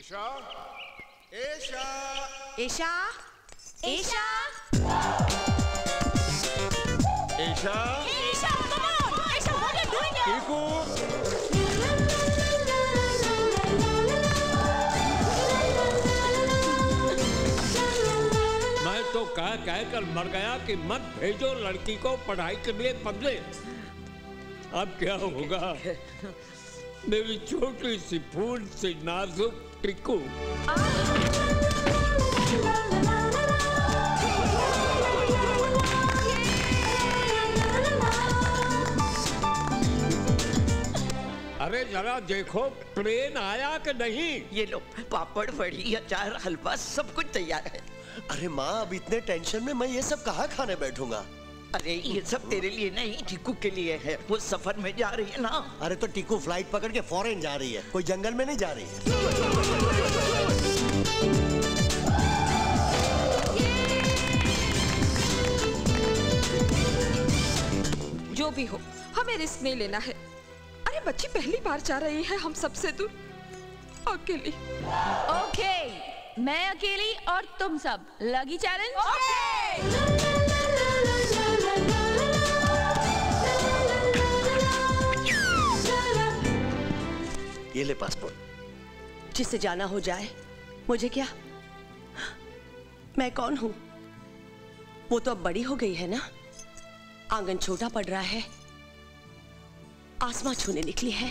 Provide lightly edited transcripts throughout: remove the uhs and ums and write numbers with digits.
Esha, Esha, Esha, Esha, Esha, Esha, come on, Esha, what are you doing here? Tiku, मैं तो कह कर मर गया कि मत भेजो लड़की को पढ़ाई के लिए बदले। अब क्या होगा? मेरी छोटी सी फूल सी नाजुक टिक्कू। अरे जरा देखो ट्रेन आया कि नहीं? ये लो पापड़, बड़ी, अचार, हलवा सब कुछ तैयार है। अरे माँ, अब इतने टेंशन में मैं ये सब कहाँ खाने बैठूंगा? अरे ये सब तेरे लिए नहीं, टीकू के लिए है। वो सफर में जा रही है ना। अरे तो टीकू फ्लाइट पकड़ के फॉरेन जा रही है, कोई जंगल में नहीं जा रही है। जो भी हो, हमें रिस्क नहीं लेना है। अरे बच्ची पहली बार जा रही है हम सबसे दूर, अकेली। ओके, मैं अकेली और तुम सब। लगी चैलेंज? ये ले पासपोर्ट। जिससे जाना हो जाए, मुझे क्या? मैं कौन हूं? वो तो अब बड़ी हो गई है ना। आंगन छोटा पड़ रहा है, आसमां छूने निकली है।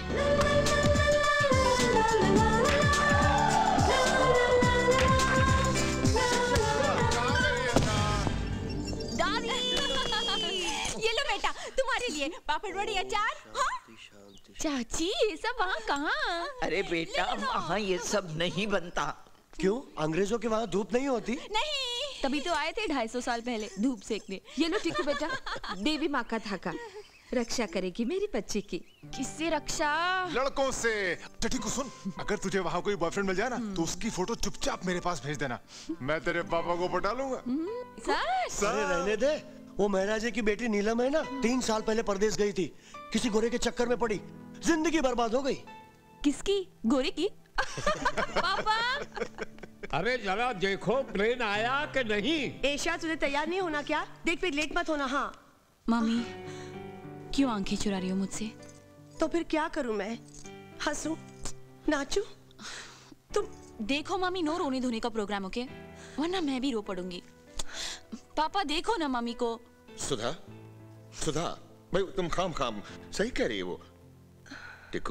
दादी, ये लो बेटा तुम्हारे लिए पापड़, बड़ी, अचार। हाँ? चाची ये सब वहाँ कहाँ? अरे बेटा वहाँ ये सब नहीं बनता। क्यों? अंग्रेजों के वहाँ धूप नहीं होती? नहीं, तभी तो आए थे 250 साल पहले धूप सेकने। ये लो टिक्कू बेटा, देवी माँ का धागा, रक्षा करेगी मेरी बच्ची की। किससे रक्षा? लड़कों से। टिक्कू सुन, अगर तुझे वहाँ कोई बॉयफ्रेंड मिल जाए ना तो उसकी फोटो चुपचाप मेरे पास भेज देना, मैं तेरे पापा को पटा लूंगा। सच? अरे रहने दे, वो महाराजे की बेटी नीलम है ना, 3 साल पहले परदेश गई थी, किसी गोरे के चक्कर में पड़ी, जिंदगी बर्बाद हो गई। किसकी? गोरे की? पापा, अरे जरा देखो ट्रेन आया कि नहीं? एशा, तुझे तैयार नहीं होना क्या? देख फिर लेट मत होना। हाँ मम्मी क्यों आंखें चुरा रही हो मुझसे? तो फिर क्या करूं मैं? हंसूं, नाचूं? तुम देखो मम्मी, नो रोने धोने का प्रोग्राम, ओके? वरना मैं भी रो पड़ूंगी। पापा देखो ना मम्मी को। सुधा, सुधा, भाई तुम खाम सही कह रही है वो। टिक्कू,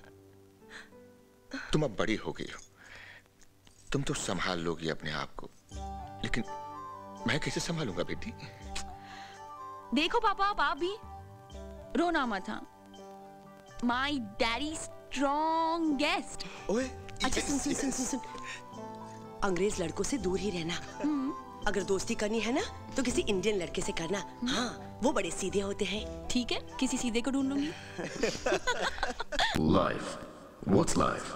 तुम अब बड़ी हो गई हो, तुम तो संभाल लोगी अपने आप को, लेकिन मैं कैसे संभालूंगा बेटी? देखो पापा, आप भी रोना मत। हाँ, माई डैडी स्ट्रॉन्गेस्ट। ओए, अच्छा सुन, अंग्रेज लड़कों से दूर ही रहना। अगर दोस्ती करनी है ना तो किसी इंडियन लड़के से करना। हाँ, वो बड़े सीधे होते हैं। ठीक है, किसी सीधे को ढूंढ लूंगी। Life. What's life?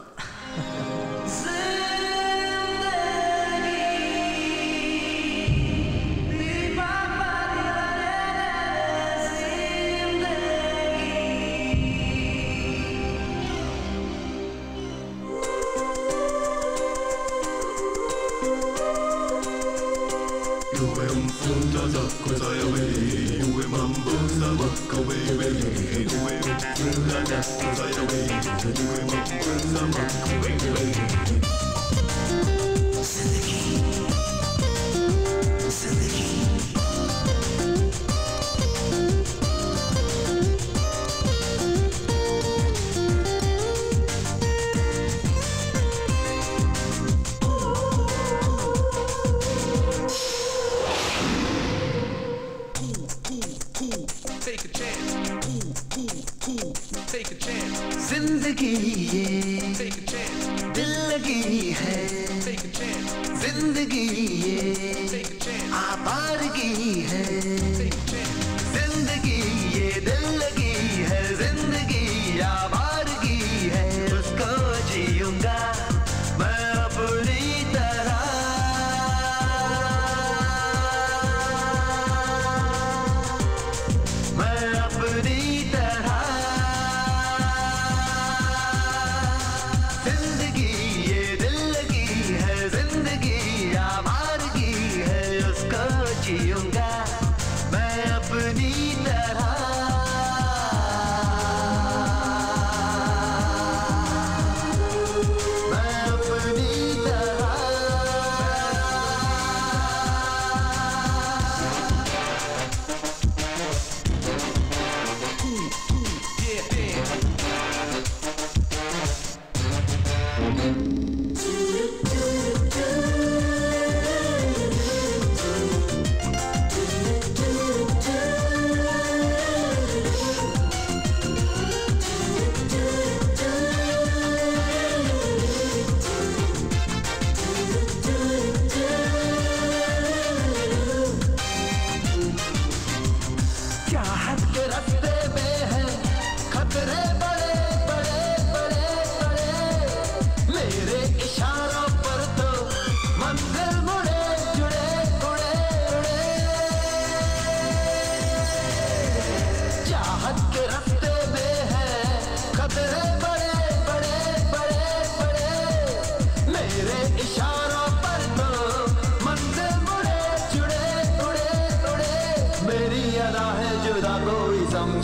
जिंदगी ये दिल लगी है, जिंदगी ये आवारगी है, जिंदगी ये दिल लगी है, जिंदगी आवारगी है। उसको जीऊंगा मैं अपनी तरह, मैं अपनी तरह। जिंदगी ये दिल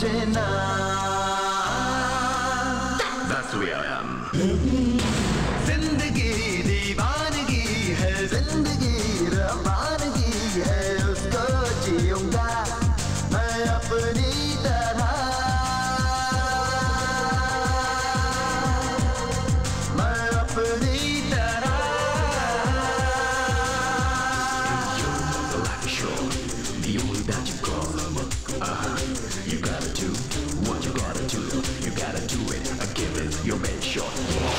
सोचना। That's the way I am. जिंदगी दीवानगी है, जिंदगी रवानगी है, उसको जीऊंगा मैं अपनी तरह, मैं अपनी तरह। Life is short, the only that you call. You gotta do what you gotta do. You gotta do it. Give it your best shot.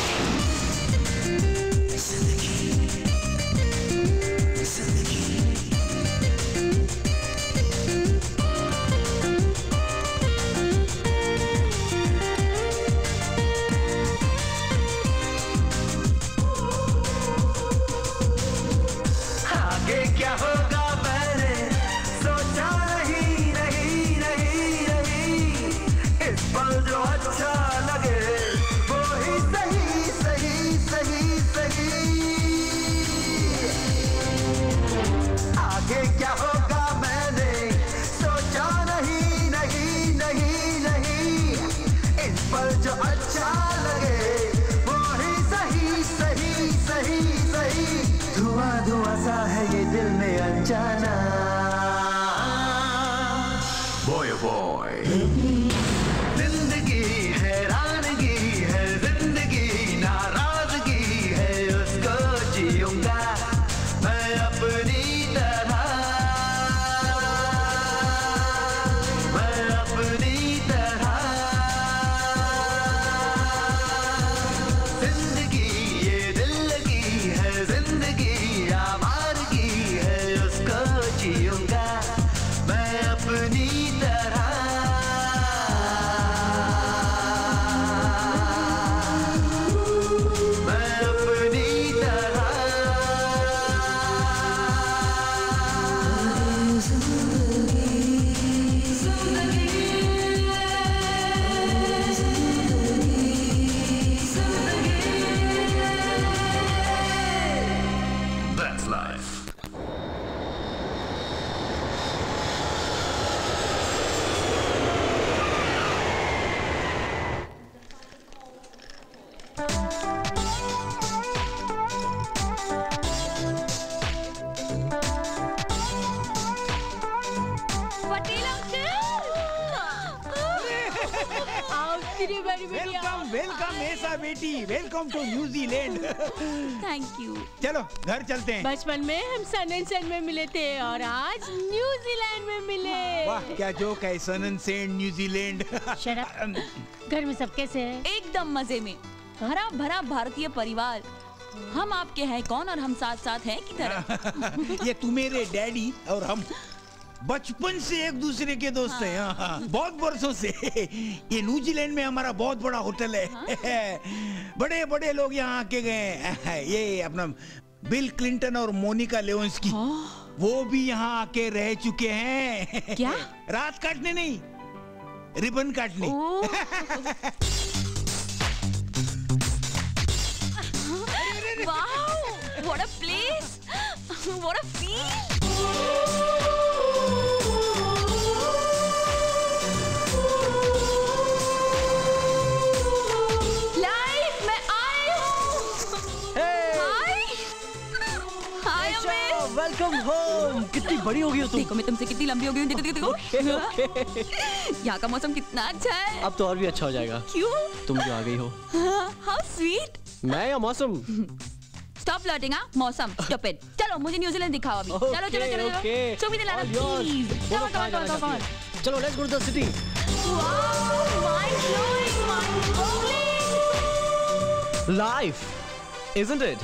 आगे क्या होगा मैंने सोचा नहीं, नहीं, नहीं, नहीं। इस पल जो अच्छा लगे वो ही सही, सही, सही, सही। आगे क्या होगा मैंने सोचा नहीं, नहीं, नहीं, नहीं। इस पल जो अच्छा लगे वो ही सही, सही, सही, सही। धुआं धुआं सा है ये दिल में अनजाना। Boy, oh boy. जिंदगी हैरानगी है, जिंदगी नाराजगी है, उसको जीऊंगा मैं अपनी तरह, मैं अपनी तरह। जिंदगी ये दिल लगी है, जिंदगी आवारगी है, उसको जीऊंगा मैं अपनी तरह, मैं अपनी तरह। That's life. Patel welcome welcome ऐसा बेटी, welcome to New Zealand. Thank you. चलो घर चलते हैं। बचपन में हम सन एंड सैंड में मिले थे और आज न्यूजीलैंड में मिले। वाह क्या जोक है, सन एंड सैंड न्यूजीलैंड। Shut up। घर में सब कैसे हैं? एकदम मजे में, हरा भरा भारतीय परिवार। हम आपके हैं कौन और हम साथ साथ हैं की तरह। ये तू मेरे डैडी और हम बचपन से एक दूसरे के दोस्त हैं। हाँ, बहुत वर्षों से। ये न्यूजीलैंड में हमारा बहुत बड़ा होटल है। बड़े बड़े लोग यहाँ आके गए। ये अपना बिल क्लिंटन और मोनिका लेविंस्की, वो भी यहाँ आके रह चुके हैं। क्या? रात काटने नहीं, रिबन काटने। Wow, what a place! What a feel! Live, मैं आई हूँ। Hi, hi Amit. Welcome home. कितनी बड़ी हो गई हो तुम। देखो मैं तुमसे कितनी लंबी हो गई हूँ। देखो यहाँ का मौसम कितना अच्छा है। अब तो और भी अच्छा हो जाएगा। क्यों? तुम जो आ गई हो। How sweet! मैं या मौसम? Stop flirting, हाँ? मौसम, stupid. चलो मुझे न्यूजीलैंड दिखाओ अभी। चलो चलो चलो चलो। Show me the land of keys. Come on. चलो let's go to the city. Wow, mind blowing, mind blowing. Life, isn't it?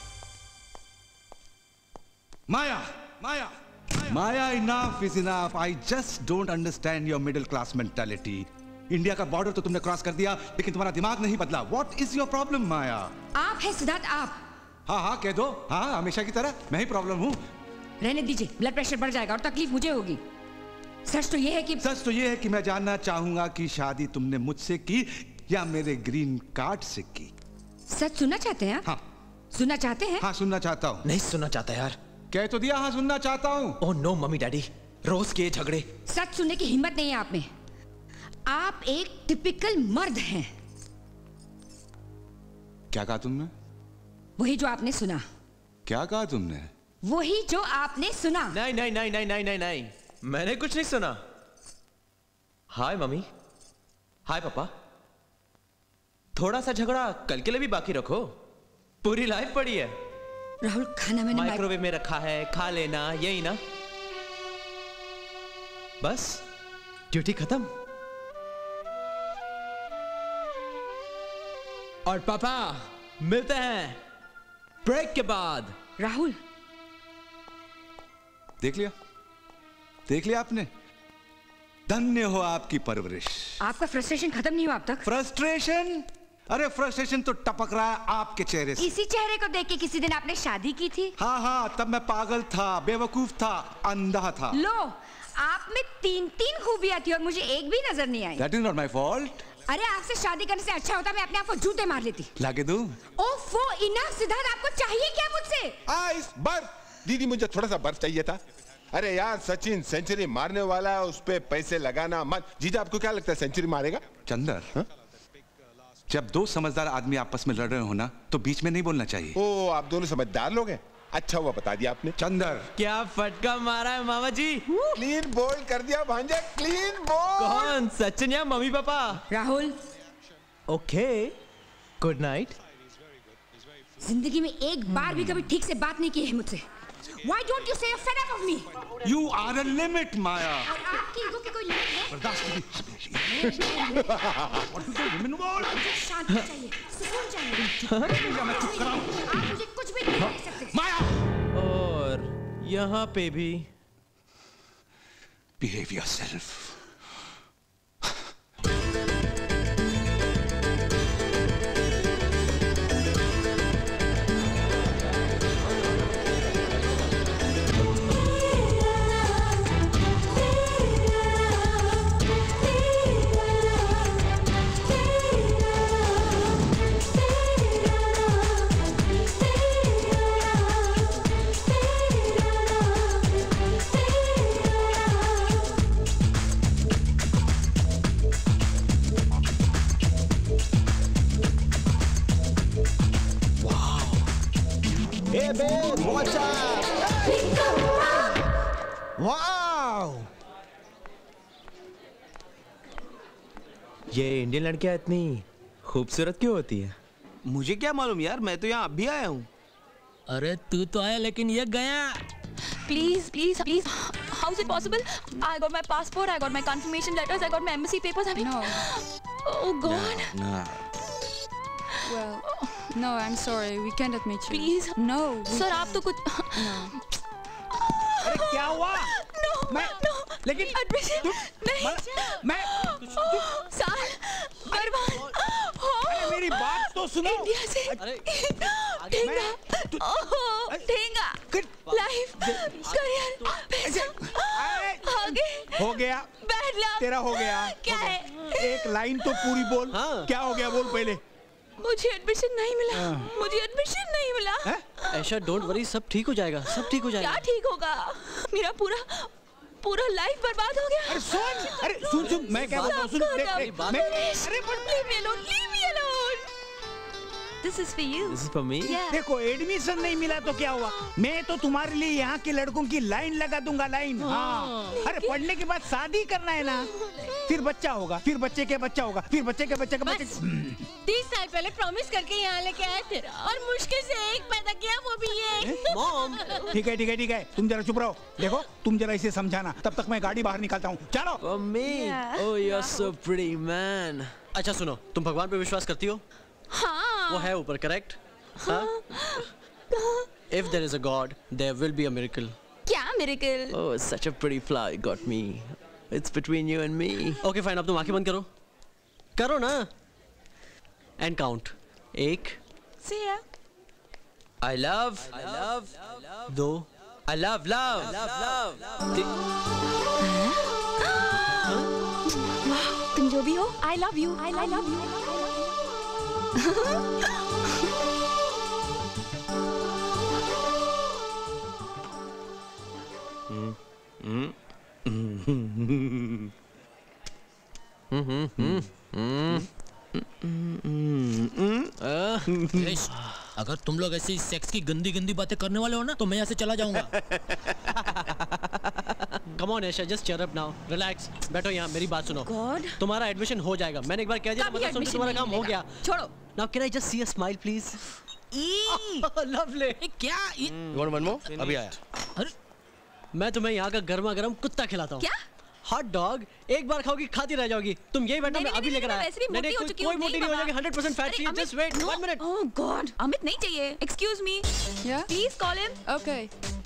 Maya, Maya, Maya, enough is enough. I just don't understand your middle class mentality. India का border तो तुमने cross कर दिया, लेकिन तुम्हारा दिमाग नहीं बदला. What is your problem, Maya? आप है सिद्धार्थ, आप. हाँ हाँ कह दो. हाँ हमेशा की तरह मैं ही प्रॉब्लम हूँ. रहने दीजिए, ब्लड प्रेशर बढ़ जाएगा और तकलीफ मुझे होगी. सच तो ये है कि मैं जानना चाहूंगा कि शादी तुमने मुझसे की या मेरे ग्रीन कार्ड से की. सच सुनना चाहते हैं? हाँ. सुनना चाहते हैं? हाँ सुनना चाहता हूँ. नहीं सुनना चाहता यार. कह तो दिया हाँ सुनना चाहता हूँ. ओह नो मम्मी डैडी, रोज के झगड़े. सच सुनने की हिम्मत नहीं है आप में. आप एक टिपिकल मर्द हैं। क्या कहा तुमने? वही जो आपने सुना। क्या कहा तुमने? वही जो आपने सुना। नहीं नहीं नहीं नहीं नहीं नहीं नहीं, मैंने कुछ नहीं सुना। हाय मम्मी, हाय पापा। थोड़ा सा झगड़ा कल के लिए भी बाकी रखो, पूरी लाइफ पड़ी है। राहुल, खाना मैंने माइक्रोवेव में रखा है, खा लेना, यही ना? बस ड्यूटी खत्म। और पापा मिलते हैं ब्रेक के बाद। राहुल, देख लिया आपने? धन्य हो आपकी परवरिश। आपका फ्रस्ट्रेशन खत्म नहीं हुआ अब तक? फ्रस्ट्रेशन? अरे फ्रस्ट्रेशन तो टपक रहा है आपके चेहरे से। इसी चेहरे को देख के किसी दिन आपने शादी की थी? हाँ, तब मैं पागल था, बेवकूफ था, अंधा था। लो, आप में 3 खूबियां थी और मुझे एक भी नजर नहीं आई। That is not my fault. अरे आपसे शादी करने से अच्छा होता मैं अपने आप को जूते मार लेती। लाके दूं? ओफो, इनफ सिद्धार्थ, आपको चाहिए क्या मुझसे? आइस बर्फ। दीदी, मुझे थोड़ा सा बर्फ चाहिए था। अरे यार, सचिन सेंचुरी मारने वाला है, उस पे पैसे लगाना मत। जीजा, आपको क्या लगता है सेंचुरी मारेगा? चंदर, जब दो समझदार आदमी आपस में लड़ रहे हो ना, तो बीच में नहीं बोलना चाहिए। ओ, आप दोनों समझदार लोग हैं। अच्छा हुआ बता दिया आपने। चंदर, क्या फटका मारा है मामा जी। क्लीन बोल्ड कर दिया भांजा, क्लीन बोल्ड। कौन, सचिन या mummy papa? Rahul. Okay, good night. जिंदगी में एक बार भी कभी ठीक से बात नहीं की है मुझसे। Why don't you say you're fed up of me? You are a limit, Maya. और आपकी ईगो की कोई लिमिट है? बर्दाश्त मुझे शांति चाहिए, सुकून चाहिए। मैं चुप कराऊं? आप मुझे कुछ भी नहीं कह सकते। माया! और यहाँ पे भी। Behave yourself. Hey babe, what's up? Wow! ये इंडियन लड़कियां इतनी खूबसूरत क्यों होती है? मुझे क्या मालूम यार, मैं तो यहाँ अब भी आया हूँ। अरे तू तो आया लेकिन ये गया। Please, please, please. How is it possible? I got my passport, I got my confirmation letters, I got my embassy papers. I mean, no. Oh God. No. Well, no, I'm sorry. We can't admit you. Please. No. Sir, आप तो कुछ. No. अरे क्या हुआ? No. No. लेकिन admission नहीं. मैं साल बर्बाद. अरे मेरी बात तो सुनो. इंडिया से. ठेंगा. ठेंगा. लाइफ. करियर. पैसा. आगे. हो गया. Bad luck. तेरा हो गया. क्या है? एक लाइन तो पूरी बोल. क्या हो गया बोल पहले. मुझे एडमिशन नहीं मिला। मुझे एडमिशन नहीं मिला। ऐशा, डोंट वरी, सब ठीक हो जाएगा, सब ठीक हो जाएगा। क्या ठीक होगा? मेरा पूरा लाइफ बर्बाद हो गया। अरे सुन, मैं क्या बोलता हूँ, सुन, देख, leave me alone, leave me alone. This is for you. This is for me. देखो, एडमिशन नहीं मिला तो क्या हुआ? मैं तो तुम्हारे लिए यहाँ के लड़कों की लाइन लगा दूंगा, लाइन। हाँ। अरे पढ़ने के बाद शादी करना है ना, फिर बच्चा होगा, फिर बच्चे के बच्चा होगा, फिर बच्चे के बच्चे का बच्चे। 30 साल पहले प्रॉमिस करके यहाँ लेके आए थे और मुश्किल से एक पैदा किया, वो भी ये। मॉम। ठीक है, तुम जरा चुप रहो। देखो, तुम जरा इसे समझाना, तब तक मैं गाड़ी बाहर निकालता हूँ। चलो। Mummy, oh you're so pretty man. अच्छा सुनो, तुम भगवान पे विश्वास करती हो? हाँ। वो है ऊपर, करेक्ट? हाँ? If there is a God, there will be a miracle. क्या miracle? Oh, such a pretty flower you got me. It's between you and me. Okay fine, अब तुम आंखें बंद करो ना, and count. 1. See ya. I love. 2. I love. तुम जो भी हो, I love you. अगर तुम लोग ऐसी सेक्स की गंदी गंदी बातें करने वाले हो ना तो मैं यहाँ से चला जाऊंगा। Come on Esha, just cheer up now. Relax. बैठो यहाँ, मेरी बात सुनो। God. तुम्हारा एडमिशन हो जाएगा। मैंने एक बार कह दिया, मतलब सुन के तुम्हारा काम हो गया। छोड़ो। Now can I just see a smile please? Lovely. क्या? You want one more? अभी आया। अरे, मैं तुम्हें यहाँ का गर्मा गर्म कुत्ता खिलाता हूँ। क्या? हॉट डॉग, एक बार खाओगी खाती रह जाओगी। तुम यही बैठो, मैं अभी लेकर आया। नहीं, कोई मोटी नहीं हो जाएगी, 100% fat free. Just wait 1 minute. Oh god, Amit नहीं चाहिए। Excuse me. Yeah? Please call him. Okay.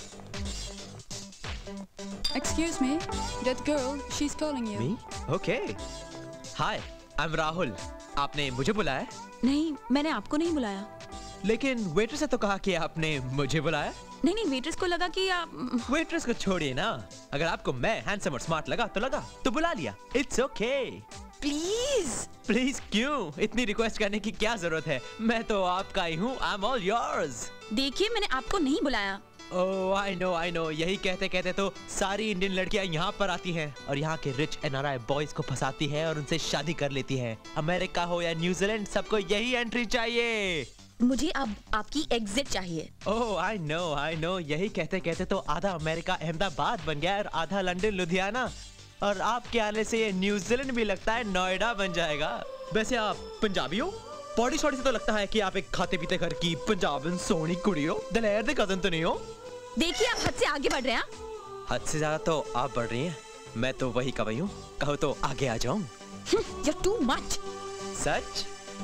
Excuse me, that girl, she's calling you. Me? Okay. Hi, I'm Rahul. आपने मुझे बुलाया? नहीं, मैंने आपको नहीं बुलाया। लेकिन वेट्रेस ने तो कहा कि आपने मुझे बुलाया। नहीं, वेट्रेस को लगा कि आप। वेट्रेस को छोड़िए ना, अगर आपको मैं हैंडसम और स्मार्ट लगा तो बुला लिया। It's okay. प्लीज क्यों? इतनी रिक्वेस्ट करने की क्या जरूरत है? मैं तो आपका ही हूँ। I am all yours. देखिए, मैंने आपको नहीं बुलाया। Oh I know. यही कहते कहते तो सारी इंडियन लड़कियां यहाँ पर आती हैं और यहाँ के रिच NRI बॉयज को फंसाती हैं और उनसे शादी कर लेती हैं। अमेरिका हो या न्यूजीलैंड, सबको यही एंट्री चाहिए। मुझे अब आपकी एग्जिट चाहिए। Oh I know. यही कहते कहते तो आधा अमेरिका अहमदाबाद बन गया और आधा लंदन लुधियाना, और आपके आने से ये न्यूजीलैंड भी लगता है नोएडा बन जाएगा। वैसे आप पंजाबी हो? बॉडी शॉडी से तो लगता है कि आप एक खाते पीते घर की पंजाबन सोनी कुड़ी हो। दलेर दे कजन तो नहीं हो? देखिए, आप हद से आगे बढ़ रहे हैं। हद से ज्यादा तो आप बढ़ रही हैं। मैं तो वही कवई हूँ, कहो तो आगे आ जाऊं। You're too much. Such?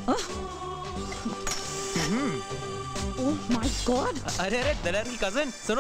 Oh my God. अरे दलेर की कजन, सुनो।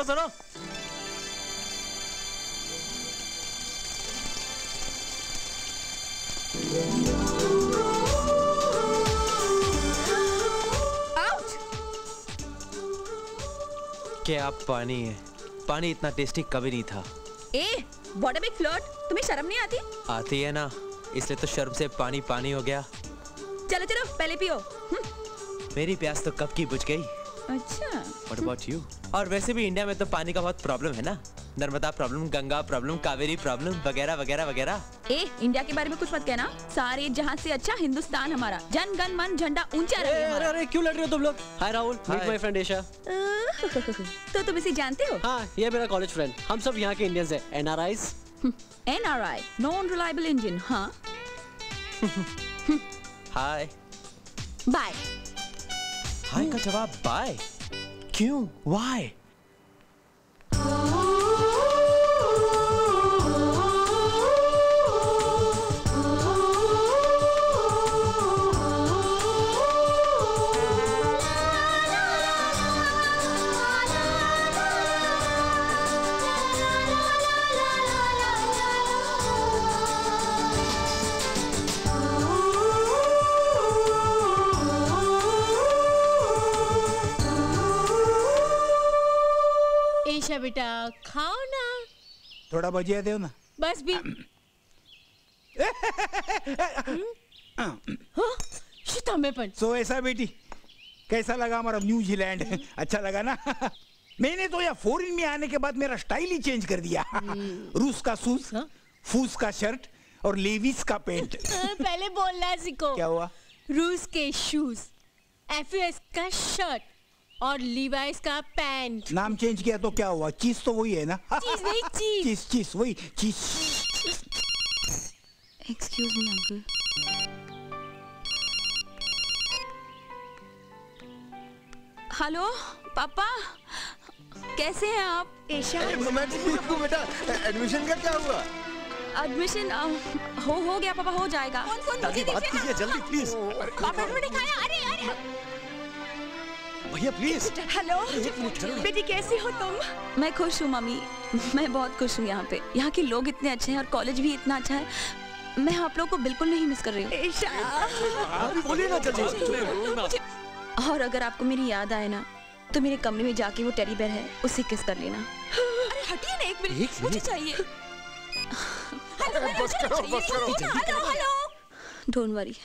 क्या पानी है? पानी इतना टेस्टी कभी नहीं था। What a big flirt. तुम्हें शर्म नहीं आती? आती है ना, इसलिए तो शर्म से पानी हो गया। चलो पहले पियो। मेरी प्यास तो कब की बुझ गई। अच्छा। What about you? और वैसे भी इंडिया में तो पानी का बहुत प्रॉब्लम है ना। Narmada problem, Ganga problem, Kaveri problem वगैरह वगैरह वगैरह। इंडिया के बारे में कुछ मत कहना। सारे जहां से अच्छा हिंदुस्तान हमारा। जन गण मन झंडा ऊंचा रहे। अरे क्यों लड़ रहे हो तुम लोग? Hi Rahul, meet my friend Esha. तो तुम इसे जानते हो? हाँ, ये मेरा कॉलेज फ्रेंड। हम सब यहाँ के इंडियंस हैं। NRIs। NRI, non reliable engine. हाँ। हाय। बाय। हाय का जवाब बाय। क्यों? Why? एशा बेटा, खाओ ना। थोड़ा भजिया दो ना। बस भी। सो ऐसा बेटी, कैसा लगा हमारा न्यूजीलैंड? अच्छा लगा ना? मैंने तो यहाँ फॉरेन में आने के बाद मेरा स्टाइल ही चेंज कर दिया। रूस का शूज, फूस का शर्ट और लेविस का पैंट। पहले बोलना सीखो। क्या हुआ? रूस के शूज, FUS का शर्ट और लीवाइस का पैंट। नाम चेंज किया तो क्या हुआ? चीज तो वही है ना? चीज नहीं, चीज। चीज वही चीज। Excuse me uncle. हेलो पापा, कैसे हैं आप? एशा। मैं ठीक हूँ बेटा। एडमिशन का क्या हुआ? एडमिशन हो गया पापा, हो जाएगा। दादी बात कीजिए जल्दी प्लीज। पापा ने दिखाया। अरे भैया प्लीज। हेलो बेटी, कैसी हो तुम? मैं खुश हूँ मम्मी, मैं बहुत खुश हूँ। यहाँ पे यहाँ के लोग इतने अच्छे हैं और कॉलेज भी इतना अच्छा है। मैं आप लोगों को बिल्कुल नहीं मिस कर रही हूँ। बोलिए ना जल्दी। और अगर आपको मेरी याद आए ना तो मेरे कमरे में जाके वो टेडी बेयर है उसे किस कर लेना। अरे हटिए ना एक मिनट, मुझे चाहिए। हेलो। डोंट वरी,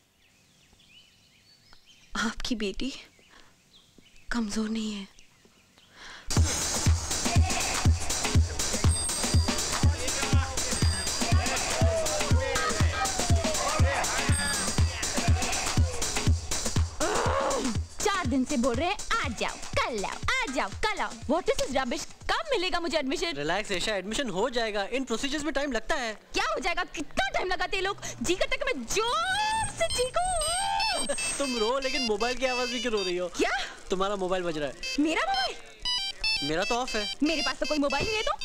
आपकी बेटी कमजोर नहीं है। दिन से बोल रहे हैं आ जाओ कल आओ, आ जाओ कल आओ। What is this rubbish? कब मिलेगा मुझे एडमिशन? रिलैक्स एशा, एडमिशन हो जाएगा। इन प्रोसीजर्स में टाइम लगता है। क्या हो जाएगा? कितना टाइम लगाते हैं लोग? जी करता है कि मैं जोर से चीखूं। तुम रो, लेकिन मोबाइल की आवाज भी क्यों रो रही हो? क्या? तुम्हारा मोबाइल बज रहा है। मेरा मोबाइल? मेरा तो ऑफ है। मेरे पास तो कोई मोबाइल नहीं है। तो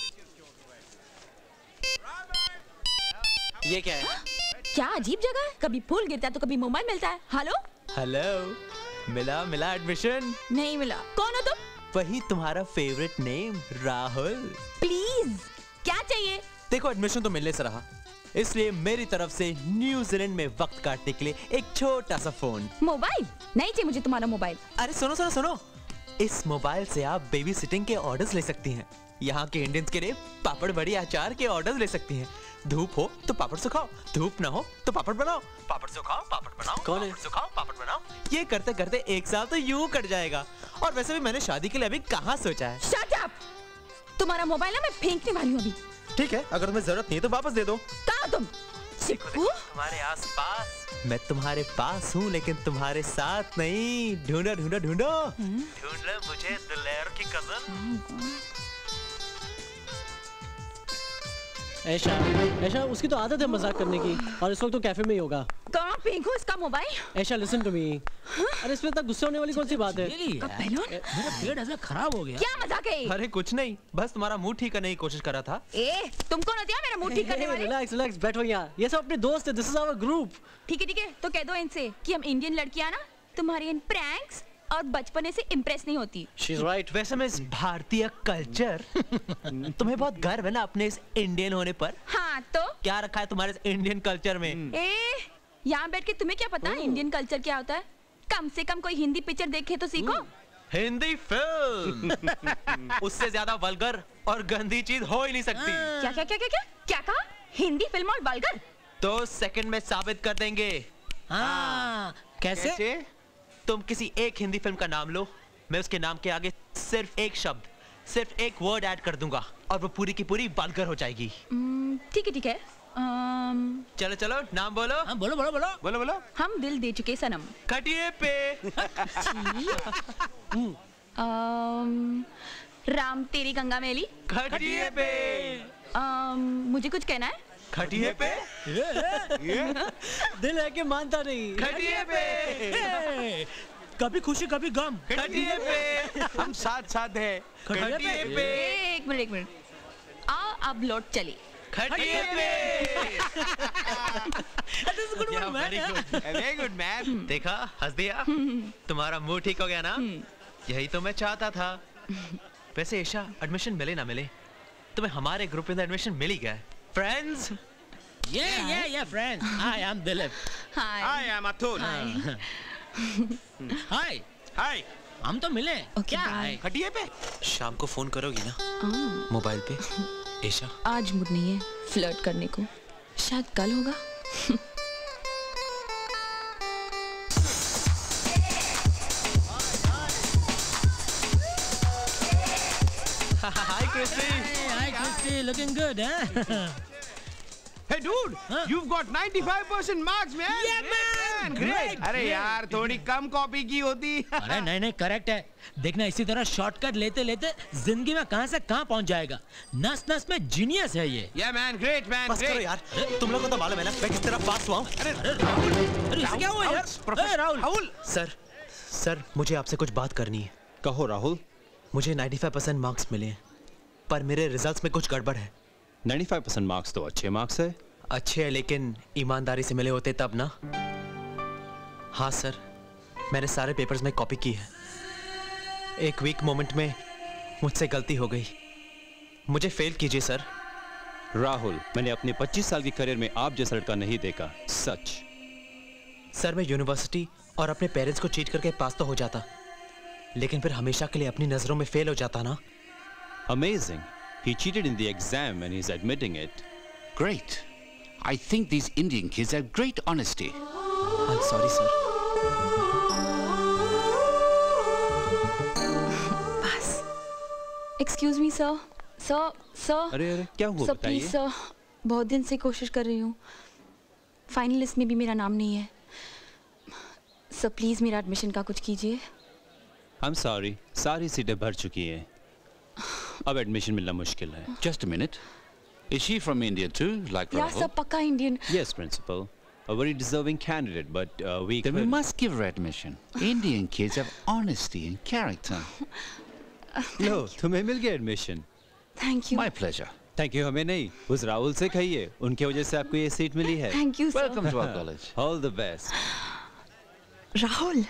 ये क्या है? क्या अजीब जगह है, कभी फूल गिरता है तो कभी मोबाइल मिलता है। हेलो हेलो, मिला एडमिशन? नहीं मिला। कौन हो तुम? वही तुम्हारा फेवरेट नेम, राहुल। प्लीज, क्या चाहिए? देखो, एडमिशन तो मिलने से रहा, इसलिए मेरी तरफ से न्यूजीलैंड में वक्त काटने के लिए एक छोटा सा फोन। मोबाइल नहीं चाहिए मुझे तुम्हारा मोबाइल। अरे सुनो सुनो सुनो, इस मोबाइल से आप बेबी सिटिंग के ऑर्डर्स ले सकती हैं। यहाँ के इंडियंस के लिए पापड़ बड़ी अचार के ऑर्डर्स ले सकती हैं। धूप हो तो पापड़ सुखाओ, धूप ना हो तो पापड़ बनाओ, पापड़ सुखाओ पापड़ बनाओ। कौन है? सुखाओ पापड़ बनाओ। ये करते करते एक साल तो यूं कट जाएगा। और वैसे भी मैंने शादी के लिए अभी कहाँ सोचा है। Shut up! तुम्हारा मोबाइल ना मैं फेंकने वाली हूँ अभी। ठीक है, अगर तुम्हें जरूरत नहीं है तो वापस दे दो। कहाँ तुम? तुम्हारे आसपास। मैं तुम्हारे पास हूँ लेकिन तुम्हारे साथ नहीं। ढूंढो ढूंढो ढूंढो, ढूंढ लो मुझे दिलेर की कजन। ऐशा उसकी तो आदत है मजाक करने की, और इस वक्त तो कैफे में ही होगा। कहाँ फेंकूं इसका mobile? Aisha listen to me. अरे इसमें इतना गुस्सा होने वाली कौन सी बात है? मेरा पेट ऐसा खराब हो गया। क्या मजाक है? अरे कुछ नहीं, बस तुम्हारा मूड ठीक करने की कोशिश कर रहा था। तुम कौन होती है मेरा मूड ठीक करने वाले? रिलैक्स बैठो यहाँ, ये सब अपने दोस्त है। This is our group. ठीक है, तो कह दो इनसे कि हम इंडियन लड़कियां ना तुम्हारी इन प्रैंक्स और बचपने से इम्प्रेस नहीं होती। She's right. वैसे मैं इस भारतीय कल्चर तुम्हें बहुत गर्व है ना अपने इस इंडियन होने पर। हाँ तो क्या रखा है तुम्हारे इंडियन कल्चर में? यहाँ बैठ के तुम्हें क्या पता है इंडियन कल्चर क्या होता है? कम से कम कोई हिंदी पिक्चर देखे तो सीखो। हिंदी फिल्म उससे ज्यादा वल्गर और गंदी चीज हो ही नहीं सकती। क्या क्या क्या क्या क्या क्या कहा? हिंदी फिल्म और वल्गर? तो सेकंड में साबित कर देंगे। हाँ, कैसे? तुम किसी एक हिंदी फिल्म का नाम लो, मैं उसके नाम के आगे सिर्फ एक शब्द, सिर्फ एक वर्ड ऐड कर दूंगा और वो पूरी की पूरी वल्गर हो जाएगी। ठीक है। चलो चलो नाम बोलो। हाँ, बोलो। हम दिल दे चुके सनम। खटिए पे। राम तेरी गंगा मैली। खटिए पे। मुझे कुछ कहना है? खटिए पे। दिल है कि मानता नहीं। खटिए पे। कभी खुशी कभी गम। खटिए पे। हम साथ साथ हैं। खटिए पे। एक मिनट आओ अब लौट चली। खटिए पे। Very good man. देखा, हंस दिया। तुम्हारा मूड ठीक हो गया ना? यही तो मैं चाहता था। वैसे एशा, एडमिशन मिले ना मिले, तुम्हें हमारे ग्रुप में एडमिशन मिल ही गया। Friends? Yeah, friends. I am Dilip. Hi. I am Atul. Hi. हम तो मिले। क्या है? खटिए पे। शाम को फोन करोगी ना मोबाइल पे? एशा, आज मूड नहीं है फ्लर्ट करने को, शायद कल होगा। Hi Christy. Hi Christy, looking good, huh? Hey dude, you've got 95% marks, man. Yeah, man. Great. अरे यार, थोड़ी कम कॉपी की होती। अरे नहीं, करेक्ट है। देखना, इसी तरह शॉर्टकट लेते लेते जिंदगी में कहां से कहां पहुंच जाएगा। नस नस में जीनियस है ये। Yeah man, great man, बस करो यार, तुम लोगों को तो मालूम है ना मैं किस तरह पास हुआ हूँ। अरे क्या हुआ यार? राहुल। सर, मुझे आपसे कुछ बात करनी है। कहो राहुल। मुझे 95% मार्क्स मिले हैं, पर मेरे रिजल्ट्स में कुछ गड़बड़ है। 95% मार्क्स तो अच्छे मार्क्स है। अच्छे है, लेकिन ईमानदारी से मिले होते तब ना। हाँ सर, मैंने सारे पेपर्स में कॉपी की है। एक वीक मोमेंट में मुझसे गलती हो गई, मुझे फेल कीजिए सर। राहुल, मैंने अपने 25 साल की करियर में आप जैसा लड़का नहीं देखा, सच। सर, मैं यूनिवर्सिटी और अपने पेरेंट्स को चीट करके पास तो हो जाता, लेकिन फिर हमेशा के लिए अपनी नजरों में फेल हो जाता ना। Amazing. He cheated in the exam and he's admitting it. Great. I think these Indian kids have great honesty. I'm sorry, sir. बस। Excuse me, sir. Sir. अरे क्या हुआ बताइए? Please, sir. बहुत दिन से कोशिश कर रही हूँ। फाइनल लिस्ट में भी मेरा नाम नहीं है। सर प्लीज मेरा एडमिशन का कुछ कीजिए। I'm sorry, सारी सीटें भर चुकी हैं। अब एडमिशन मिलना मुश्किल है। Just a minute. Is she from India too, like Yeah, Rahul? सब पक्का Indian. Yes, principal. A very deserving candidate, but we. Then we must give her admission. Indian kids have honesty and character. लो, तुम्हें मिल गया admission. Thank you. My pleasure. Thank you हमें नहीं, उस राहुल से कहिए, उनके वजह से आपको ये सीट मिली है। Thank you, sir. Welcome to our college. All the best. Rahul.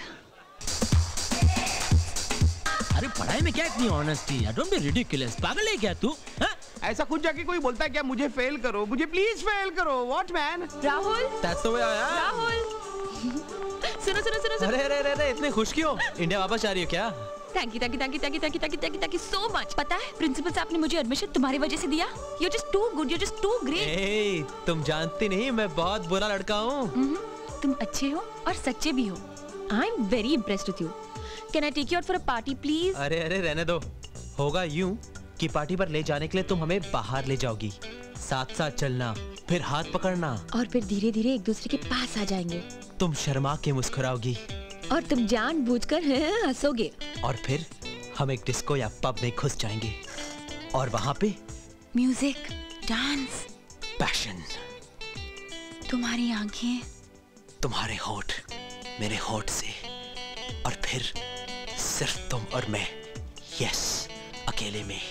अरे पढ़ाई में क्या इतनी ऑनेस्टी? Don't be ridiculous. पागल है क्या तू? ऐसा खुद जाके कोई बोलता है क्या मुझे फेल करो, मुझे प्लीज फेल करो? What man? Rahul. That's the way I am. Rahul. सुनो सुनो सुनो सुनो। अरे इतने खुश क्यों? इंडिया वापस जा रही हो क्या? Thank you so much. पता है प्रिंसिपल साहब ने मुझे एडमिशन तुम्हारी वजह से दिया। You're just too good, you're just too great. Hey, तुम जानती नहीं मैं बहुत बुरा लड़का हूँ। तुम अच्छे हो और सच्चे भी हो। I'm very impressed with you. Can I take you out for a party, please? अरे रहने दो। होगा यूं कि पार्टी पर ले जाने के लिए तुम हमें बाहर ले जाओगी, साथ साथ चलना, फिर हाथ पकड़ना, और फिर धीरे धीरे एक दूसरे के पास आ जाएंगे। तुम शर्मा के मुस्कुराओगी और तुम जानबूझकर हंसोगे। और फिर हम एक डिस्को या पब में घुस जाएंगे और वहाँ पे म्यूजिक, डांस, पैशन। तुम्हारी आंखें, तुम्हारे होठ मेरे होठ से, और फिर सिर्फ तुम और मैं। यस, अकेले में,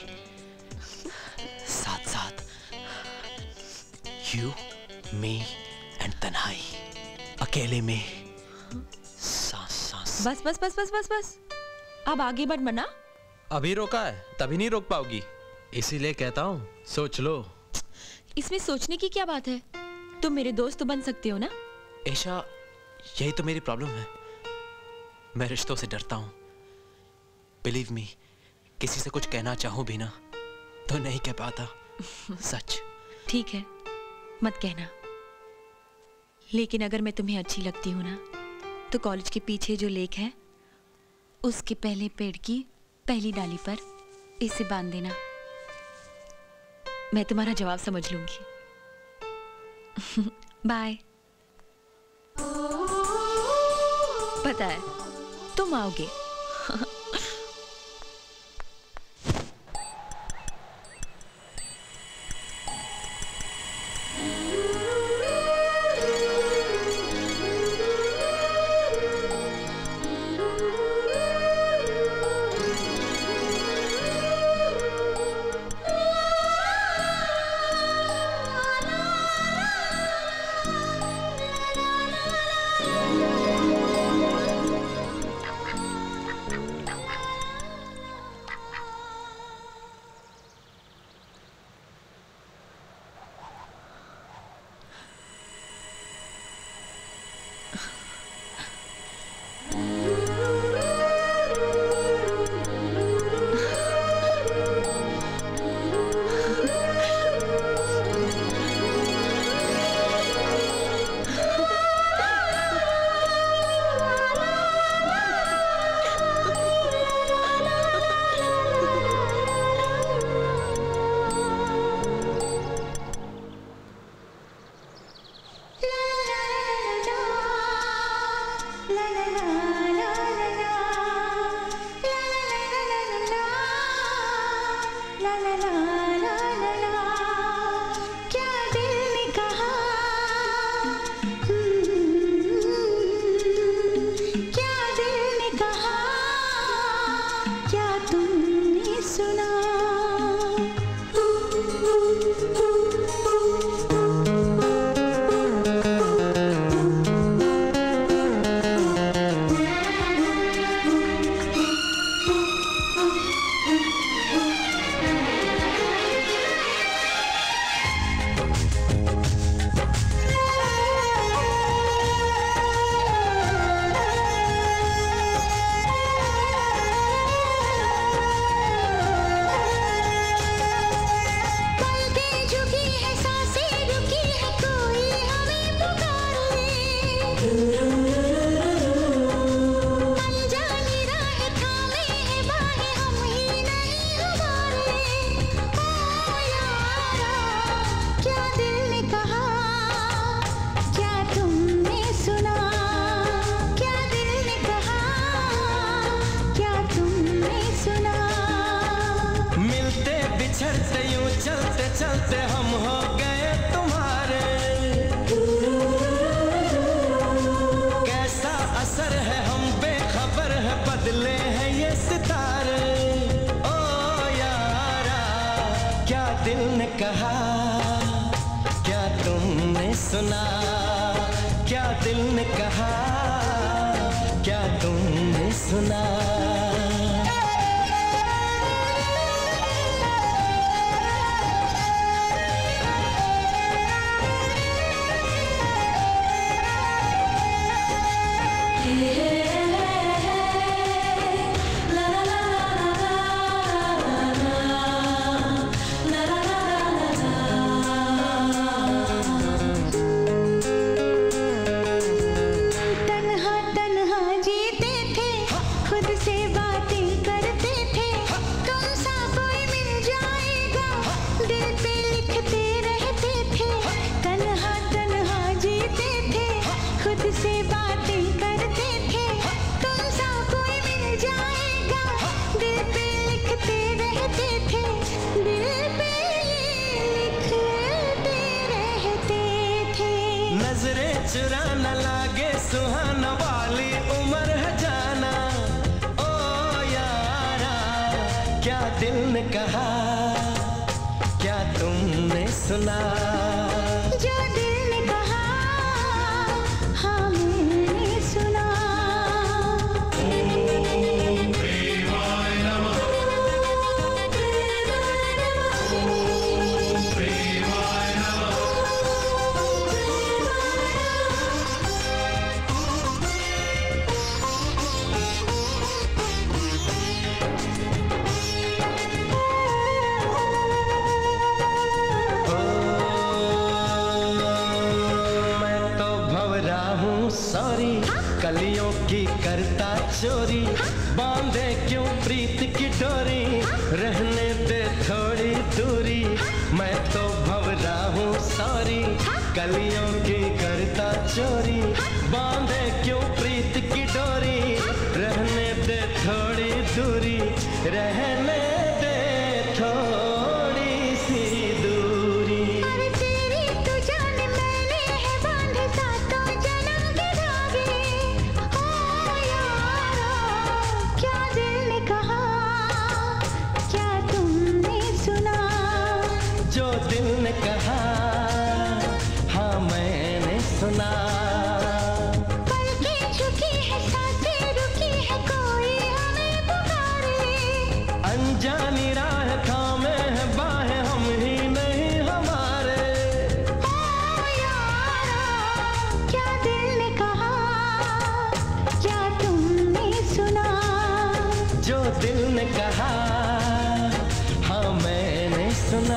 साथ साथ, यू, मी एंड तन्हाई, अकेले में, सांस सांस। बस बस बस बस बस बस, अब आगे मत बढ़ना। अभी रोका है तभी नहीं रोक पाओगी, इसीलिए कहता हूँ सोच लो। इसमें सोचने की क्या बात है? तुम मेरे दोस्त तो बन सकते हो ना? एशा, यही तो मेरी प्रॉब्लम है, मैं रिश्तों से डरता हूँ। बिलीव मी, किसी से कुछ कहना चाहूँ भी ना तो नहीं कह पाता। सच। ठीक है, मत कहना। लेकिन अगर मैं तुम्हें अच्छी लगती हूँ ना, तो कॉलेज के पीछे जो लेक है उसके पहले पेड़ की पहली डाली पर इसे बांध देना। मैं तुम्हारा जवाब समझ लूंगी। बाय। पता है तुम आओगे। दिल ने कहा, क्या तुमने सुना? क्या दिल ने कहा, क्या तुमने सुना? चुरा न लागे सुहाना वाली उम्र है जाना। ओ यारा क्या दिल ने कहा, क्या तुमने सुना? जो दिल ने कहा, हाँ मैंने सुना। कलियों की करता चोरी, बांधे क्यों प्रीत की डोरी, रहने दे थोड़ी दूरी। मैं तो भंवरा हूँ सॉरी, कलियों की करता चोरी, बांधे क्यों प्रीत की डोरी, रहने दे थोड़ी दूरी, रहने दे थोड़ी सी दूरी। अरे तेरी तो जान मैंने है बांधे सातों जन्म के धागे। ओ यारा क्या दिल ने कहा, क्या तुमने सुना? जो दिल ने कहा, हाँ मैंने सुना। पलकें झुकी है सांसें रुकी है, कोई हमें पुकारे। अनजानी राह थामे है बाहें हम ही नहीं हमारे। ओ यारा क्या दिल ने कहा, क्या तुमने सुना? जो दिल ने कहा, हाँ मैंने सुना।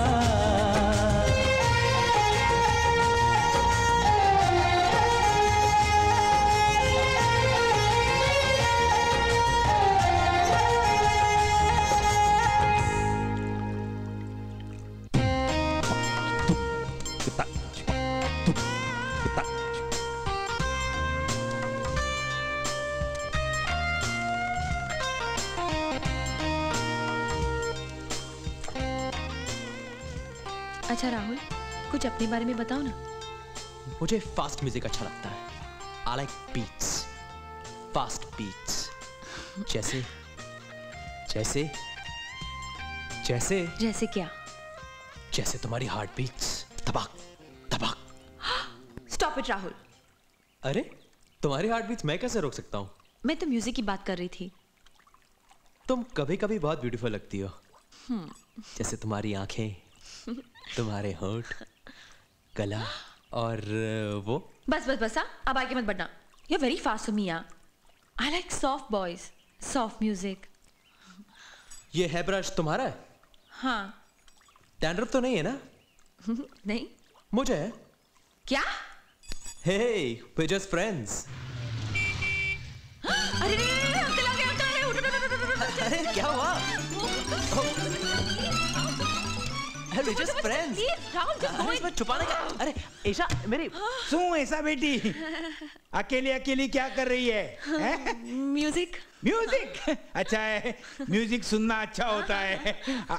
अच्छा राहुल, कुछ अपने बारे में बताओ ना। मुझे फास्ट म्यूजिक अच्छा लगता है। I like beats, fast beats. जैसे जैसे जैसे जैसे क्या? जैसे तुम्हारी हार्ट बीट्स, धबाक धबाक। Stop it Rahul. अरे तुम्हारी हार्ट बीट्स मैं कैसे रोक सकता हूँ? मैं तो म्यूजिक की बात कर रही थी। तुम कभी कभी बहुत ब्यूटीफुल लगती हो। जैसे तुम्हारी आंखें, तुम्हारे होंठ, गला और वो। बस बस बस, अब आगे मत बढ़ना। You're very fast for me, यार। I like soft boys, soft music. ये है ब्रश तुम्हारा है? हाँ। डैंड्रफ तो नहीं है ना? नहीं। मुझे है। क्या? Hey, we're just friends. अरे अंकल आ गए, अंकल आ गए, उठो उठो उठो। अरे क्या हुआ? We're just friends. राहुल छुपाने का। अरे ऐशा मेरी सुन ऐसा बेटी, अकेली अकेली क्या कर रही है? म्यूजिक। म्यूजिक अच्छा है, म्यूजिक सुनना अच्छा होता है।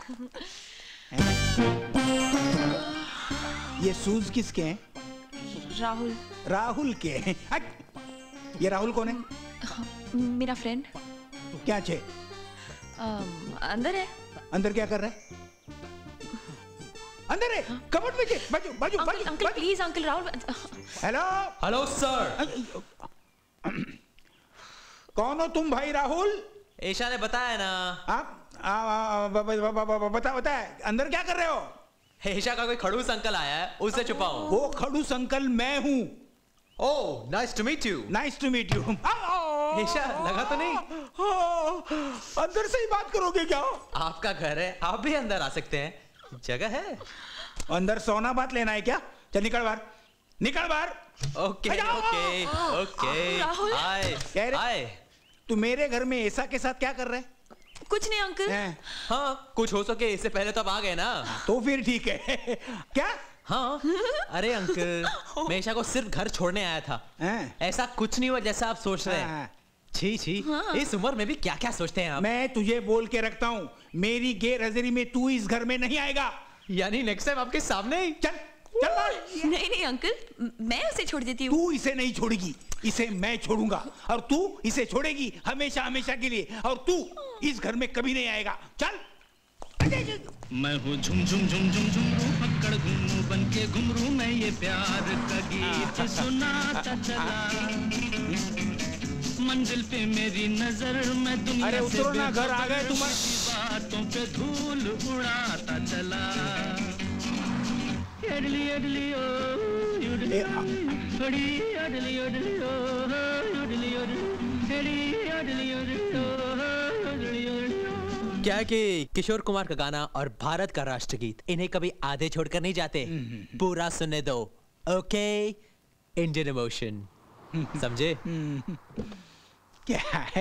ये शूज किसके हैं? राहुल। राहुल के? ये राहुल कौन है? मेरा फ्रेंड। क्या छे? अंदर है। अंदर क्या कर रहा है? अंदर है, कबर्ड में के, बाजू बाजू बाजू। Uncle please uncle Rahul. Hello hello sir. कौन हो तुम भाई राहुल? एशा ने बताया ना। बता अंदर क्या कर रहे हो? एशा का कोई खड़ूस अंकल आया है, उससे छुपाओ। वो खड़ूस अंकल मैं हूँ। Oh nice to meet you. Nice to meet you. Esha लगा तो नहीं? अंदर से ही बात करोगे क्या? आपका घर है, आप भी अंदर आ सकते हैं, जगह है। अंदर सोना बात लेना है क्या? चल निकल बाहर, निकल बाहर। Okay okay okay. हाय। तू मेरे घर में ऐसा के साथ क्या कर रहा है? कुछ नहीं अंकल। हाँ कुछ हो सके, इससे पहले तो आप आ गए ना। तो फिर ठीक है। क्या? हाँ अरे अंकल, मैं ईशा को सिर्फ घर छोड़ने आया था। ऐसा कुछ नहीं हुआ जैसा आप सोच रहे हैं। छी इस उम्र में भी क्या क्या सोचते हैं आप। मैं तुझे बोल के रखता हूँ, मेरी गैर हाजिरी में तू इस घर में नहीं आएगा। यानी नेक्स्ट टाइम आपके सामने ही। चल नहीं अंकल, मैं उसे छोड़ देती हूँ। तू इसे नहीं छोड़ेगी, इसे मैं छोड़ूंगा, और तू इसे छोड़ेगी हमेशा हमेशा के लिए, और तू इस घर में कभी नहीं आएगा। चल। मैं हूँ झुम झुम झुम झुम झुमरू, पकड़ घूमू बन के घुमरू, मैं ये प्यार का गीत सुनाता चला, मंजिल पे मेरी नजर, मैं दुनिया से उतरो ना, घर आ गए तुम्हारे। बातों पे धूल उड़ाता चला। अडली अडली ओ अडली अडली अडली अडली ओ अडली अडली अडली अडली क्या है कि किशोर कुमार का गाना और भारत का राष्ट्रगीत, इन्हें कभी आधे छोड़कर नहीं जाते, पूरा सुनने दो। ओके, इंडियन इमोशन, समझे? क्या है?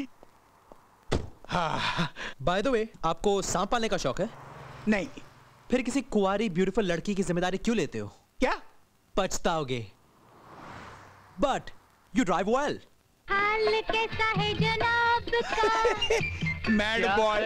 बाय द वे, आपको सांप पालने का शौक है? नहीं। फिर किसी कुंवारी ब्यूटीफुल लड़की की जिम्मेदारी क्यों लेते हो? क्या? पछताओगे। But you drive well. हाल कैसा है जनाब का? Mad boy.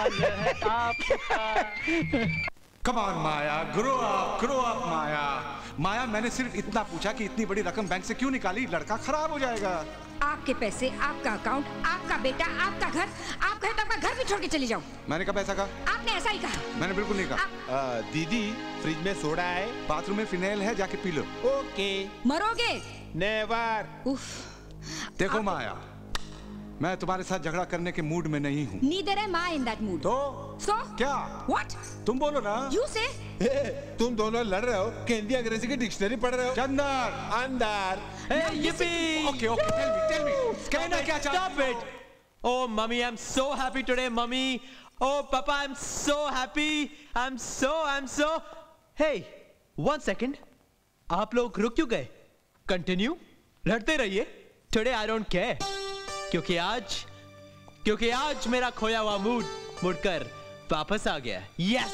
Come on Maya, grow up Maya. Maya, मैंने सिर्फ इतना पूछा कि इतनी बड़ी रकम बैंक से क्यों निकाली? लड़का खराब हो जाएगा। आपके पैसे, आपका अकाउंट, आपका बेटा, आपका घर, आप कहे तो आपका घर भी छोड़ के चली जाऊं। मैंने कब ऐसा कहा? आपने ऐसा ही कहा। मैंने बिल्कुल नहीं कहा। दीदी, फ्रिज में सोडा है, बाथरूम में फिनाइल है, जाके पी लो। ओके। मरोगे? नेवर। देखो माया, मैं तुम्हारे साथ झगड़ा करने के मूड में नहीं हूँ। Neither am I in that mood. So? क्या? What? तुम बोलो ना। You say? तुम दोनों लड़ रहे हो कि हिंदी अंग्रेजी की डिक्शनरी पढ़ रहे हो? अंदर। Okay, tell me. कहना क्या चाहती हो? Stop it. Oh, mommy, I'm so happy today, mommy. Oh, papa, I'm so happy. I'm so. Hey, 1 second. आप लोग रुक क्यों गए? Continue. लड़ते रहिए। Today I don't care. क्योंकि आज मेरा खोया हुआ मूड मुड़कर वापस आ गया। यस।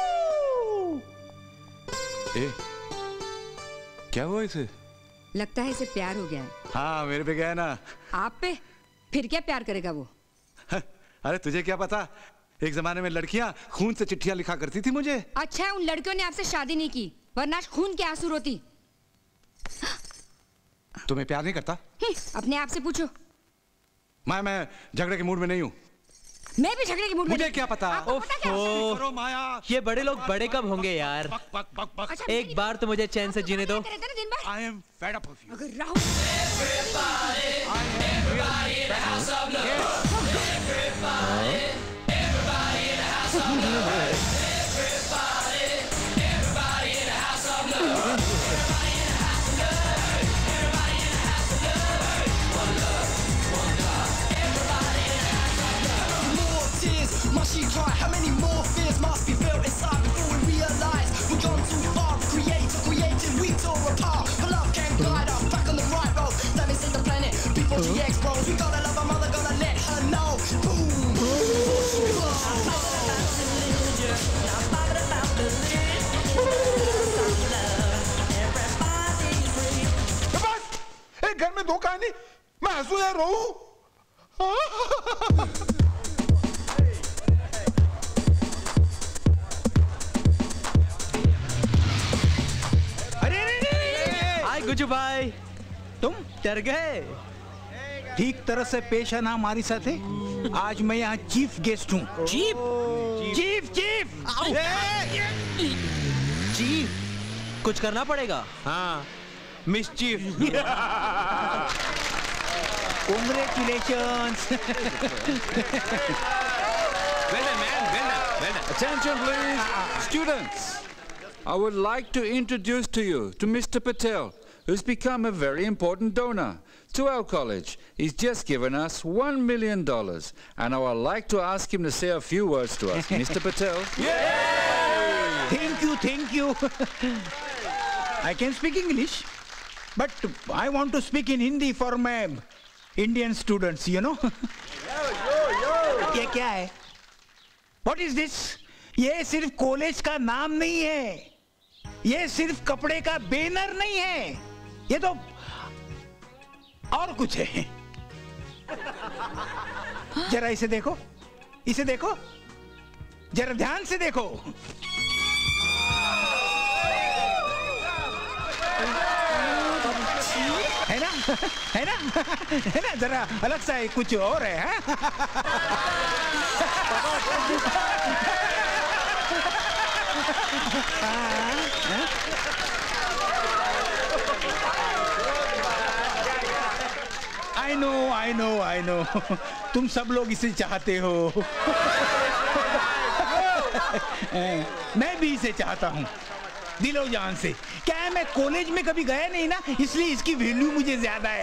क्या हुआ इसे? लगता है इसे प्यार हो गया है। हाँ, मेरे पे गया है ना। आप पे? फिर क्या प्यार करेगा वो? अरे तुझे क्या पता, एक जमाने में लड़कियां खून से चिट्ठियां लिखा करती थी मुझे। अच्छा है उन लड़कियों ने आपसे शादी नहीं की, वरना खून के आंसू रोती। तुम्हें प्यार नहीं करता? अपने आप से पूछो। मैं झगड़े के मूड में नहीं हूँ। मैं भी झगड़े के मूड में। मुझे क्या पता? ओफो, ये बड़े लोग बड़े कब होंगे यार? एक बार तो मुझे चैन से जीने दो। I am fed up of you. अगर Rahul Must she cry? How many more fears must be felt inside before we realize we've gone too far? Creating, we tore apart. But love can guide us back on the right road. Let me see the planet before she explodes. We gotta love our mother, gotta let her know. Boom. बस, एक घर में दो कहानी, मैं हंसू या रोऊं? गुजू भाई, तुम डर गए? ठीक तरह से पेश आना हमारी साथ है। आज मैं यहाँ चीफ गेस्ट हूँ। चीफ। कुछ करना पड़ेगा। हाँ, mischief. Congratulations. Well done, man. Well done. Well done. Attention, please. Students, I would like to introduce to you to Mr. Patel, who's become a very important donor to our college. He's just given us $1 million, and I would like to ask him to say a few words to us. Mr. Patel. Yay! Thank you, thank you. I can speak English, but I want to speak in Hindi for my Indian students, you know. ये क्या है? What is this? ये सिर्फ college का नाम नहीं है, ये सिर्फ कपड़े का बैनर नहीं है, ये तो और कुछ है। जरा इसे देखो, इसे देखो, जरा ध्यान से देखो। है ना, है ना, है ना, जरा अलग सा है, कुछ और है। I know, तुम सब लोग इसे चाहते हो। मैं भी इसे चाहता हूँ दिलो जान से। क्या है, मैं कॉलेज में कभी गया नहीं ना, इसलिए इसकी वैल्यू मुझे ज्यादा है।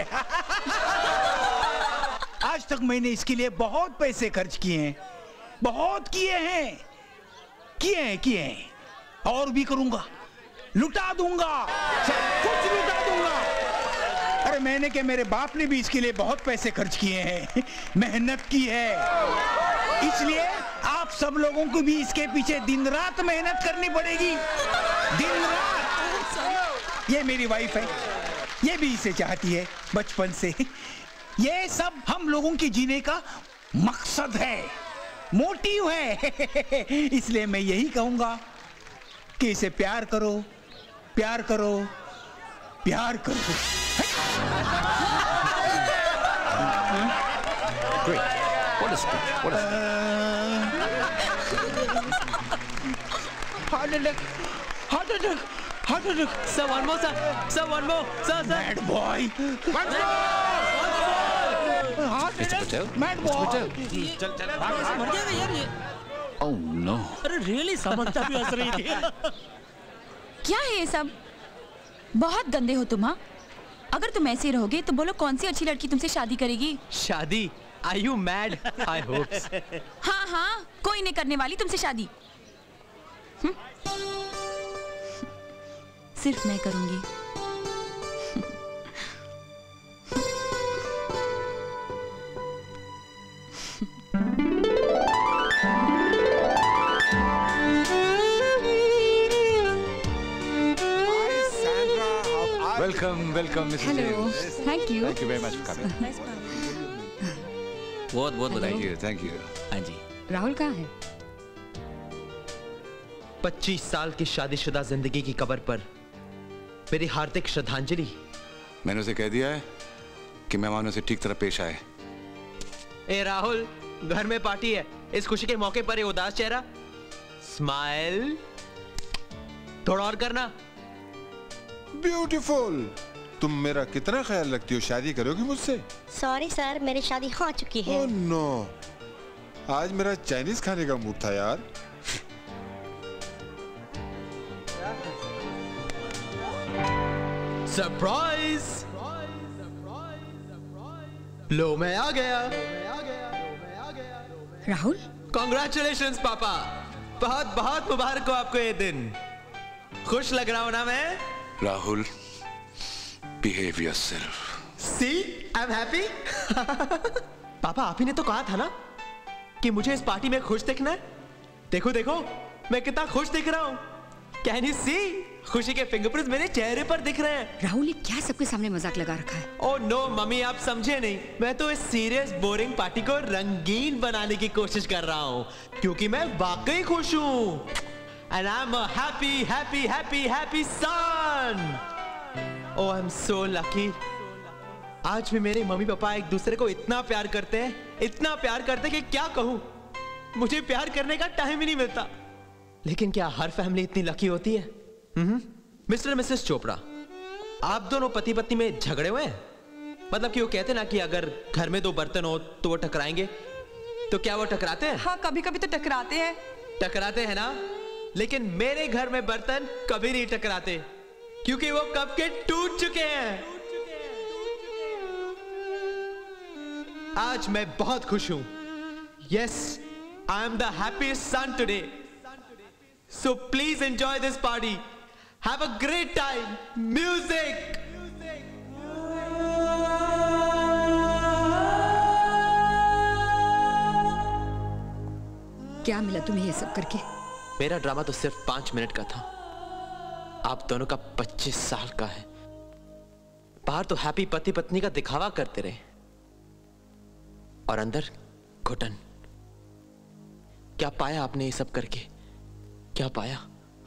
आज तक मैंने इसके लिए बहुत पैसे खर्च किए हैं, बहुत किए हैं, और भी करूंगा, लुटा दूंगा, सब कुछ लुटा दूंगा। अरे मैंने क्या, मेरे बाप ने भी इसके लिए बहुत पैसे खर्च किए हैं, मेहनत की है, इसलिए आप सब लोगों को भी इसके पीछे दिन रात मेहनत करनी पड़ेगी, दिन रात। ये मेरी वाइफ है, ये भी इसे चाहती है बचपन से। ये सब हम लोगों के जीने का मकसद है, मोटिव है। इसलिए मैं यही कहूंगा कि इसे प्यार करो, प्यार करो, प्यार करो। Great. What a speech. What a speech. Heart attack. Sir, one more, sir. Sir, one more. Sir. Mad boy. Mad boy. Mr. Patel. Mad boy. Mr. Patel. मर गया यार ये। Oh no. अरे really समझता भी हंस रही थी। क्या है ये सब? बहुत गंदे हो तुम। हाँ, अगर तुम ऐसे रहोगे तो बोलो कौन सी अच्छी लड़की तुमसे शादी करेगी? शादी? Are you mad? I hope. हाँ, कोई नहीं करने वाली तुमसे शादी। सिर्फ मैं करूंगी। Welcome, Mrs. Hello. Deol. Thank you. Thank you very much for coming. बहुत बधाई। Thank you. हाँ जी। राहुल कहाँ है? 25 साल की शादीशुदा जिंदगी की कब्र पर मेरी हार्दिक श्रद्धांजलि। मैंने उसे कह दिया है कि मेहमानों से ठीक तरह पेश आए। ए राहुल, घर में पार्टी है, इस खुशी के मौके पर ये उदास चेहरा। स्माइल थोड़ा और करना। ब्यूटीफुल। तुम मेरा कितना ख्याल रखती हो, शादी करोगी मुझसे? सॉरी सर, मेरी शादी हो चुकी है। ओह नो, आज मेरा चाइनीज खाने का मूड था यार। सरप्राइज! लो मैं आ गया। राहुल, कॉन्ग्रेचुलेशंस पापा, बहुत बहुत मुबारक हो आपको ये दिन। खुश लग रहा हूं ना मैं? Rahul, behave yourself. See, I'm happy. पापा, आप ही ने तो कहा था ना कि मुझे इस पार्टी में खुश दिखना है। देखो देखो, मैं कितना खुश दिख रहा हूँ। Can you see? खुशी के फिंगरप्रिंट्स मेरे चेहरे पर दिख रहे हैं। राहुल ने क्या सबके सामने मजाक लगा रखा है? ओह नो मम्मी, आप समझे नहीं। मैं तो इस सीरियस बोरिंग पार्टी को रंगीन बनाने की कोशिश कर रहा हूँ, क्योंकि मैं वाकई खुश हूँ। And I'm a happy, happy, happy, happy son. Oh, I'm so lucky. आज भी मेरे मम्मी पापा एक दूसरे को इतना प्यार करते हैं, इतना प्यार करते हैं कि क्या कहूँ। मुझे प्यार करने का टाइम ही नहीं मिलता। लेकिन क्या हर फैमिली इतनी लकी होती है? मिस्टर मिसेस चोपड़ा, आप दोनों पति पत्नी में झगड़े हुए हैं? मतलब कि वो कहते ना कि अगर घर में दो बर्तन हो तो वो टकराएंगे, तो क्या वो टकराते हैं? हाँ, कभी कभी तो टकराते हैं। टकराते हैं ना, लेकिन मेरे घर में बर्तन कभी नहीं टकराते, क्योंकि वो कब के टूट चुके हैं। आज मैं बहुत खुश हूं। Yes, I am the happiest son today. So please enjoy this party. Have a great time. Music. क्या मिला तुम्हें ये सब करके? मेरा ड्रामा तो सिर्फ 5 मिनट का था, आप दोनों का 25 साल का है। बाहर तो हैप्पी पति पत्नी का दिखावा करते रहे और अंदर घुटन। क्या पाया आपने ये सब करके? क्या पाया?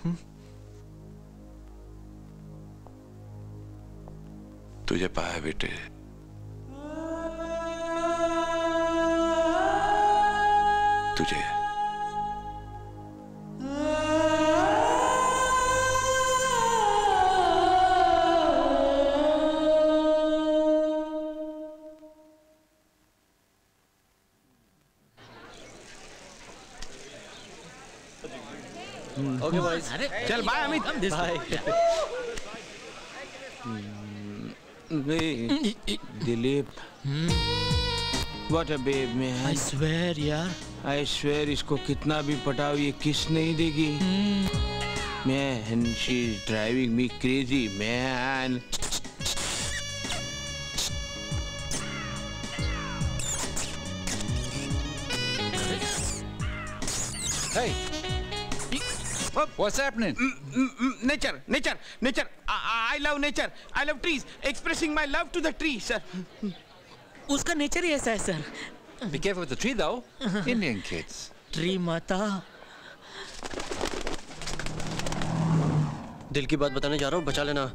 तुझे पाया बेटे, तुझे। Okay, boys. चल bye Amit. Dilip, what a babe man. I swear यार। I swear इसको कितना भी पटाओ ये किस नहीं देगी। Man, she's driving me crazy, man. Hey. What's happening? Nature. I love nature. I love trees. Expressing my love to the trees, sir. उसका nature ही ऐसा है sir. Be careful with the tree though. Indian kids. Tree माता। दिल की बात बताने जा रहा हूँ, बचा लेना।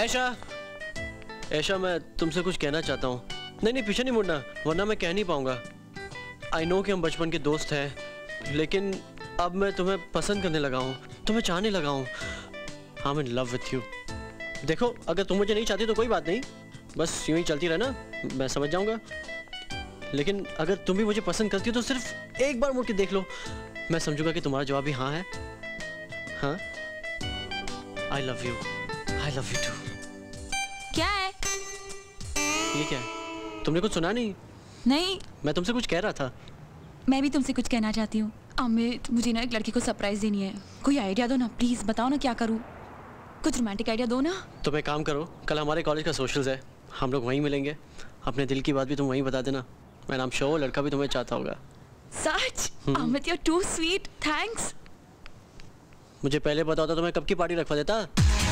ऐशा, मैं तुमसे कुछ कहना चाहता हूँ। नहीं, पीछे नहीं मुड़ना, वरना मैं कह नहीं पाऊंगा। आई नो कि हम बचपन के दोस्त हैं, लेकिन अब मैं तुम्हें पसंद करने लगा हूँ, तुम्हें चाहने लगा हूँ। I am in love with you. देखो, अगर तुम मुझे नहीं चाहती तो कोई बात नहीं, बस यूं ही चलती रहना, मैं समझ जाऊंगा। लेकिन अगर तुम भी मुझे पसंद करती हो तो सिर्फ एक बार मुड़ के देख लो, मैं समझूंगा कि तुम्हारा जवाब भी हाँ है। हाँ, आई लव यू टू। क्या है ये? क्या है? तुमने कुछ सुना नहीं? नहीं, मैं तुमसे कुछ कह रहा था। मैं भी तुमसे कुछ कहना चाहती हूँ। अमित, मुझे ना एक लड़की को सरप्राइज देनी है, कोई आइडिया दो ना प्लीज। बताओ ना क्या करूँ, कुछ रोमांटिक आइडिया दो ना। तुम एक काम करो, कल हमारे कॉलेज का सोशल्स है, हम लोग वहीं मिलेंगे। अपने दिल की बात भी तुम वहीं बता देना। मैं नाम श्योर लड़का भी तुम्हें चाहता होगा। सच? Amit, you are too sweet, thanks. मुझे पहले पता होता तो मैं कब की पार्टी रखवा देता।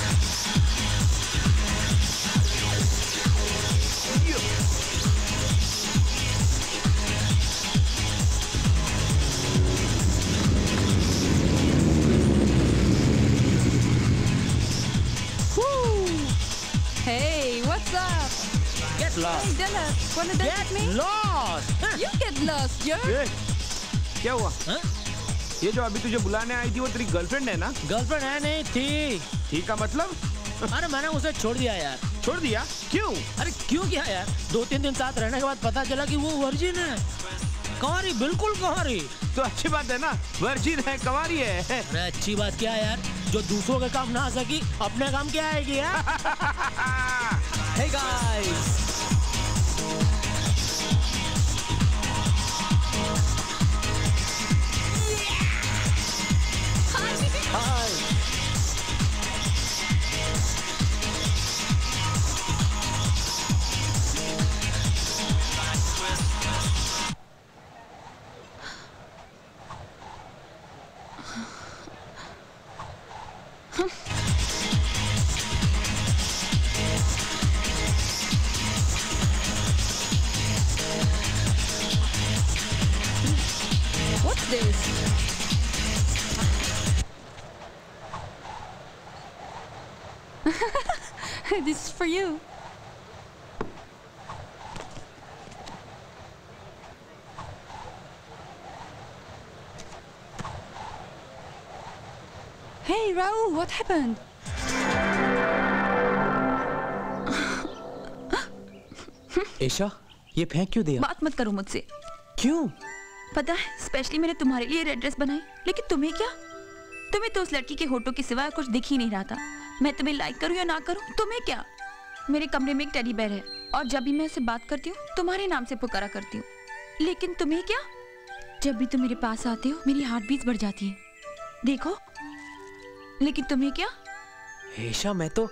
Hey, what's up? Get lost. Hey, Dylan, wanna dance with me? Get lost. You get lost, jerk. क्या हुआ? ये जो अभी तुझे बुलाने आई थी वो तेरी गर्लफ्रेंड है ना? गर्लफ्रेंड है नहीं थी। ठीक का मतलब? अरे मैंने उसे छोड़ दिया यार। छोड़ दिया? क्यों? अरे क्यों क्या यार, 2-3 दिन साथ रहने के बाद पता चला कि वो वर्जिन है। कंवारी, बिल्कुल कंवारी। तो अच्छी बात है ना, वर्जिन है, कंवारी है। अरे अच्छी बात क्या है यार, जो दूसरों के काम ना आ सकी अपने काम क्या आएगी यार। Hey guys. Hi. What's this? This is for you. Hey, Rahul, what happened? Esha, ये फेंक क्यों दिया? बात मत करो मुझसे। क्यों? पता है, स्पेशली मैंने तुम्हारे लिए रेड ड्रेस बनाई, लेकिन तुम्हें क्या? तुम्हें तो उस लड़की के होठों के सिवाय कुछ दिख ही नहीं रहा था। मैं तुम्हें लाइक करूं या ना करूं, तुम्हें क्या? मेरे कमरे में एक टेडी बेयर है और जब भी मैं उससे बात करती हूँ तुम्हारे नाम से पुकारा करती हूँ, लेकिन तुम्हें क्या? जब भी तुम मेरे पास आते हो मेरी हार्ट बीट बढ़ जाती है, देखो। लेकिन तुम्हें क्या? एशा, मैं तो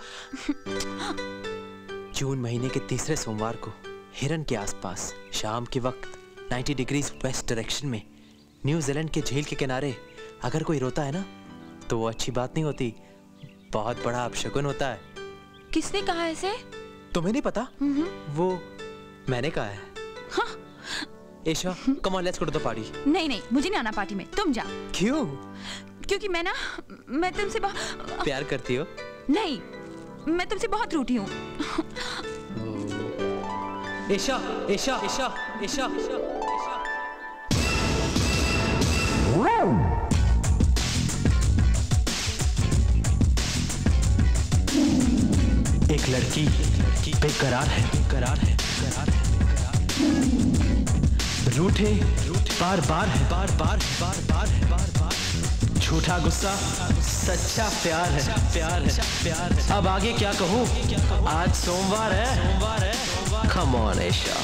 जून महीने के तीसरे सोमवार को हिरन के आसपास शाम के वक्त 90 डिग्रीज वेस्ट डायरेक्शन में न्यूजीलैंड के झील के किनारे अगर कोई रोता है ना तो वो अच्छी बात नहीं होती, बहुत बड़ा अपशगुन होता है। किसने कहा ऐसे? तुम्हें नहीं पता? वो मैंने कहा है। हाँ। Esha, come on let's go to the party. नहीं नहीं, मुझे नहीं आना पार्टी में, तुम जा। क्यों? क्योंकि मैं तुमसे प्यार करती हो? नहीं, मैं तुमसे बहुत रूठी हूँ। एशा, एशा, एशा, एशा, एशा। एक लड़की बेकरार है, रूठे बार बार है, झूठा गुस्सा सच्चा प्यार है, अब आगे क्या कहूँ, आज सोमवार है। Come on, Esha.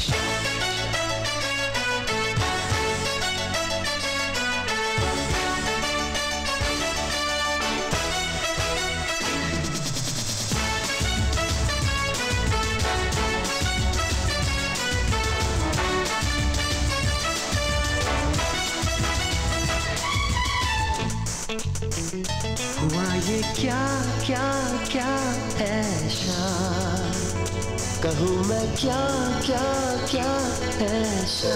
हुआ ये क्या क्या क्या ऐसा, कहूँ मैं क्या क्या क्या ऐसा,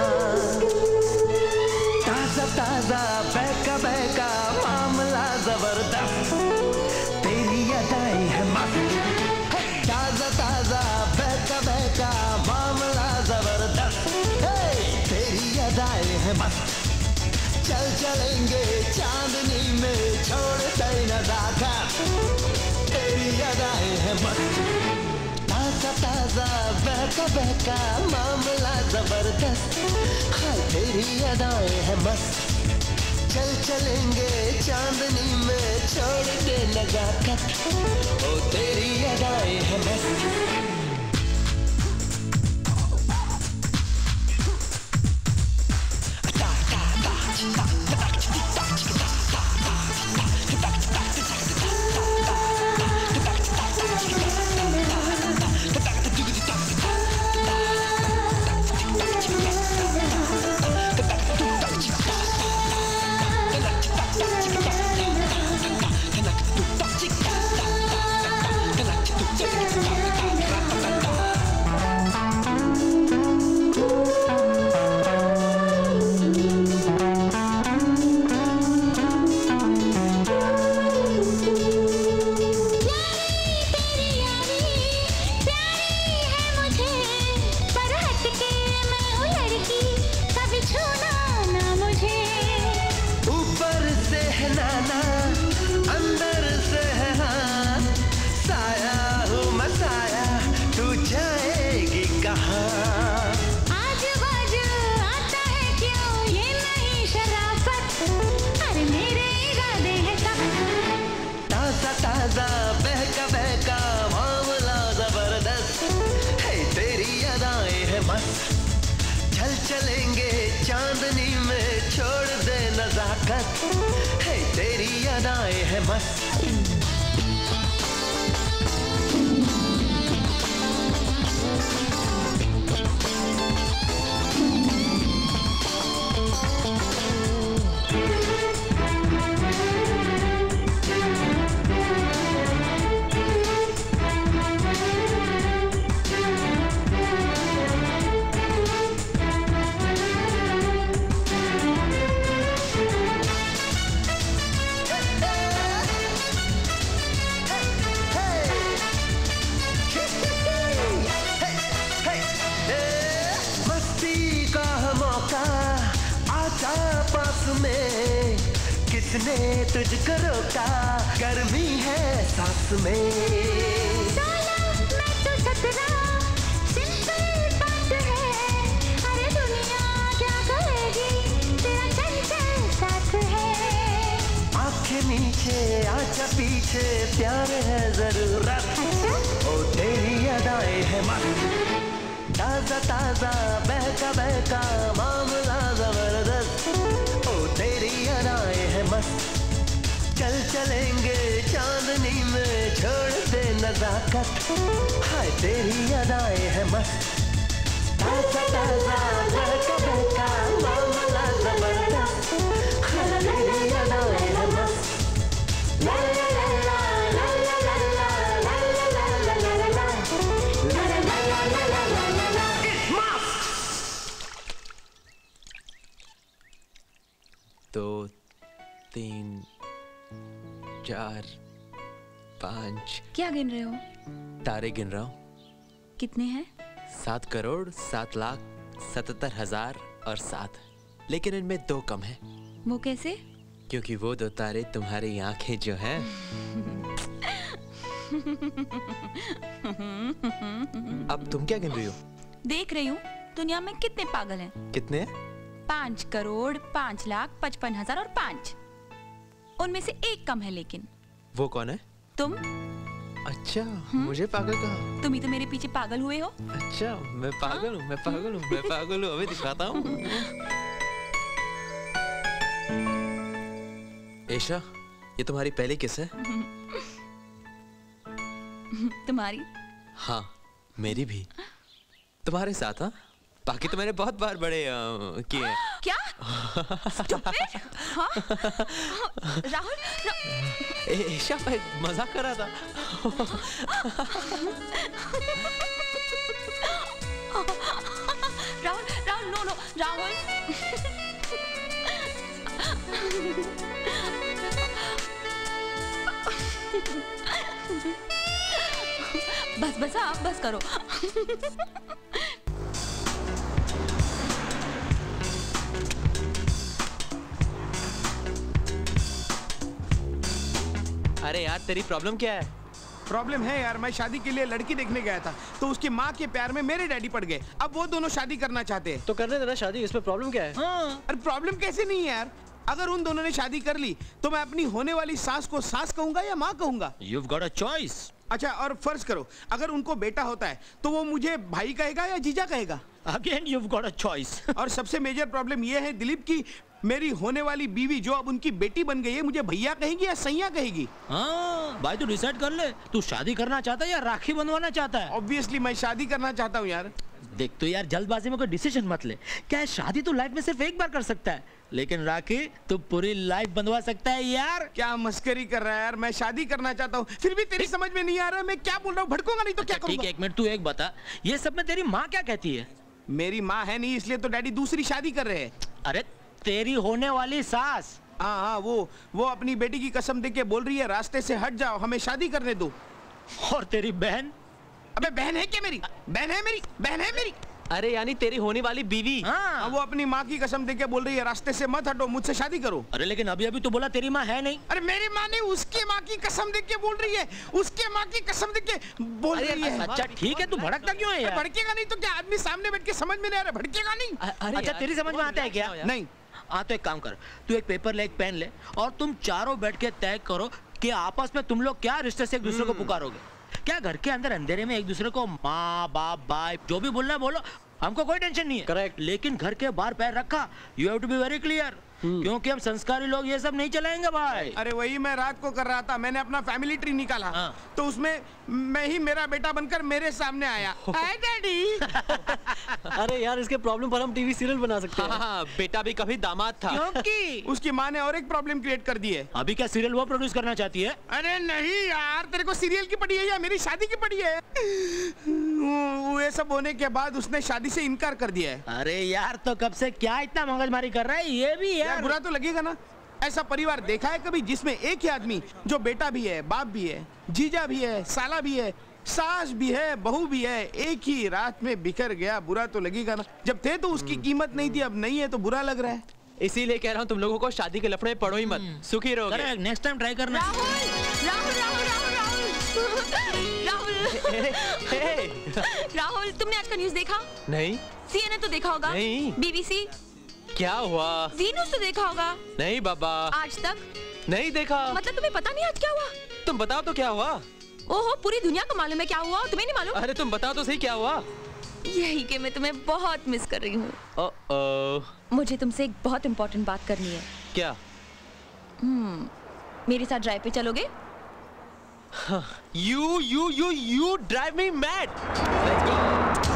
ताजा ताजा बहका बहका मामला जबरदस्त, तेरी अदाएं है मस्त। ताजा ताजा बहका बहका मामला जबरदस्त, तेरी अदाएं है मस्त। चल चलेंगे चांदनी में छोड़ दे नज़ाकत, तेरी अदाएं है मस्त। ताजा ताजा बहका बहका मामला जबरदस्त, हाय तेरी अदाएं है मस्त। चल चलेंगे चांदनी में छोड़ दे नज़ाकत, ओ तेरी अदाएं है मस्त। चलेंगे चांदनी में छोड़ दे नज़ाकत, है तेरी अदाएं है मस्त। किसने तुझको रोका, गर्मी है सांस में। 16 मैं तो 17, सिंपल नीचे आजा पीछे प्यार है जरूरत ओ तेरी अदाएं है मस्त ताजा ताजा बहका बहका मामला जबरदस्त ओ तेरी अदाएं है मस्त चल चलेंगे चांदनी में छोड़ दे नजाकत हाय तेरी अदाएं है मस्त ताजा ताजा बहका बहका मामला जबरदस्त हाय तेरी अदाएं है मस्त ला ला ला ला ला ला ला ला ला ला ला ला ला ला दो तीन चार पाँच क्या गिन रहे हो? तारे गिन रहा हूँ। कितने हैं? 7 करोड़ 7 लाख 77,000 और 7 लेकिन इनमें 2 कम है। वो कैसे? क्योंकि वो 2 तारे तुम्हारी आंखें जो हैं। अब तुम क्या गिन रही हो? देख रही हूँ दुनिया में कितने पागल हैं। कितने? 5 करोड़ 5 लाख 55,000 और 5 उनमें से 1 कम है। लेकिन वो कौन है? तुम। अच्छा मुझे पागल कहा? तुम ही तो मेरे पीछे पागल हुए हो। अच्छा मैं पागल हूँ मैं पागल हूँ मैं पागल हूँ अभी दिखाता हूँ। एशा ये तुम्हारी पहली किस है? तुम्हारी? हाँ मेरी भी। तुम्हारे साथ? हाँ बाकी तो मैंने बहुत बार बड़े किए हैं। क्या? Stupid? हाँ? राहुल एशा मैं मजाक कर रहा था। राहुल राहुल नो नो राहुल बस बस आप बस करो। अरे यार तेरी प्रॉब्लम क्या है? प्रॉब्लम है यार, मैं शादी के लिए लड़की देखने गया था तो उसकी माँ के प्यार में मेरे डैडी पड़ गए। अब वो दोनों शादी करना चाहते हैं। तो करने देना शादी, इसमें प्रॉब्लम क्या है? हाँ। अरे प्रॉब्लम कैसे नहीं है यार, अगर उन दोनों ने शादी कर ली तो मैं अपनी होने वाली सास को सास कहूंगा या माँ कहूंगा? You've got a choice. अच्छा और फर्ज करो अगर उनको बेटा होता है तो वो मुझे भाई कहेगा या जीजा कहेगा? Again you've got a choice. और सबसे मेजर प्रॉब्लम ये है दिलीप की मेरी होने वाली बीवी जो अब उनकी बेटी बन गई है मुझे भैया कहेगी या सैया कहेगी? हाँ भाई तू डिसाइड कर ले, तू शादी करना चाहता है या राखी बनवाना चाहता है? ऑब्वियसली मैं शादी करना चाहता हूँ यार। देख तो यार जल्दबाजी में कोई डिसीजन मत ले। क्या है शादी तो लाइफ में सिर्फ एक बार कर सकता है लेकिन राखी तो पूरी लाइफ बंधवा सकता है यार। क्या मस्करी कर रहा है यार, मैं शादी करना चाहता हूँ फिर भी तेरी समझ में नहीं आ रहा है मैं क्या बोल रहा हूँ, भड़कूंगा नहीं तो क्या करूँगा? ठीक है 1 मिनट तू एक बता, ये सब में तेरी माँ क्या कहती है? मेरी माँ है नहीं इसलिए तो डैडी दूसरी शादी कर रहे हैं। अरे तेरी होने वाली सास? हाँ हाँ वो अपनी बेटी की कसम दे के बोल रही है रास्ते से हट जाओ हमें शादी करने दो। और तेरी बहन? अबे बहन है क्या मेरी? बहन है मेरी, बहन है मेरी। अरे यानी तेरी होने वाली बीवी? हाँ। वो अपनी माँ की कसम दे के बोल रही है रास्ते से मत हटो मुझसे शादी करो। अरे लेकिन अभी अभी तो बोला तेरी माँ है नहीं। अरे मेरी माँ ने उसकी माँ की कसम दे के बोल रही है, उसके माँ की कसम दे के बोल रही है। अच्छा ठीक है तू भड़कता क्यों है यार? भड़केगा नहीं तो क्या, आदमी सामने बैठ के समझ में नहीं आ रहा, भड़केगा नहीं? अच्छा तेरी समझ में आता है क्या? नहीं। हाँ तो एक काम कर, तू एक पेपर ले एक पेन ले और तुम चारों बैठ के तय करो कि आपस में तुम लोग क्या रिश्ते से एक दूसरे को पुकारोगे। क्या घर के अंदर अंधेरे में एक दूसरे को माँ बाप भाई जो भी बोलना है बोलो, हमको कोई टेंशन नहीं है। करेक्ट। लेकिन घर के बाहर पैर रखा, you have to be very clear, क्योंकि हम संस्कारी लोग ये सब नहीं चलाएंगे भाई। अरे वही मैं रात को कर रहा था, मैंने अपना फैमिली ट्री निकाला तो उसमें मैं ही मेरा बेटा बनकर मेरे सामने आया। Hi daddy. अरे यार इसके प्रॉब्लम पर हम टीवी सीरियल बना सकते हैं। हाँ बेटा भी कभी दामाद था। क्योंकि उसकी माँ ने और एक प्रॉब्लम क्रिएट कर दी है। अभी क्या सीरियल वो प्रोड्यूस करना चाहती है? अरे नहीं यार, तेरे को सीरियल की पड़ी है या मेरी शादी की पड़ी है? ये सब होने के बाद उसने शादी से इनकार कर दिया है। अरे यार तो कब से क्या इतना मगजमारी कर रहा है ये भी यार। बुरा तो लगेगा ना। ऐसा परिवार देखा है कभी जिसमें एक ही आदमी जो बेटा भी है, बाप भी है, जीजा भी है, साला भी है, सास भी है, बहू भी है, एक ही रात में बिखर गया? बुरा तो लगेगा ना। जब थे तो उसकी कीमत नहीं थी, अब नहीं है तो बुरा लग रहा है। इसीलिए कह रहा हूँ तुम लोगों को शादी के लफड़े पड़ो ही मत, सुखी रहोगे। नेक्स्ट टाइम ट्राई करना। राहुल तुमने आज का न्यूज़ देखा? नहीं। CNN तो देखा होगा? नहीं। BBC? क्या हुआ? जी न्यूज़ तो देखा होगा? नहीं बाबा। आज तक? नहीं देखा। मतलब तुम्हें पता नहीं आज क्या हुआ? तुम बताओ तो क्या हुआ? ओहो, पूरी दुनिया को मालूम है क्या हुआ, तुम्हें नहीं मालूम? अरे तुम बताओ तो सही क्या हुआ? यही कि मैं तुम्हें बहुत मिस कर रही हूँ। मुझे तुमसे एक बहुत इम्पोर्टेंट बात करनी है। क्या? मेरे साथ ड्राइव पे चलोगे? You drive me mad. Let's go.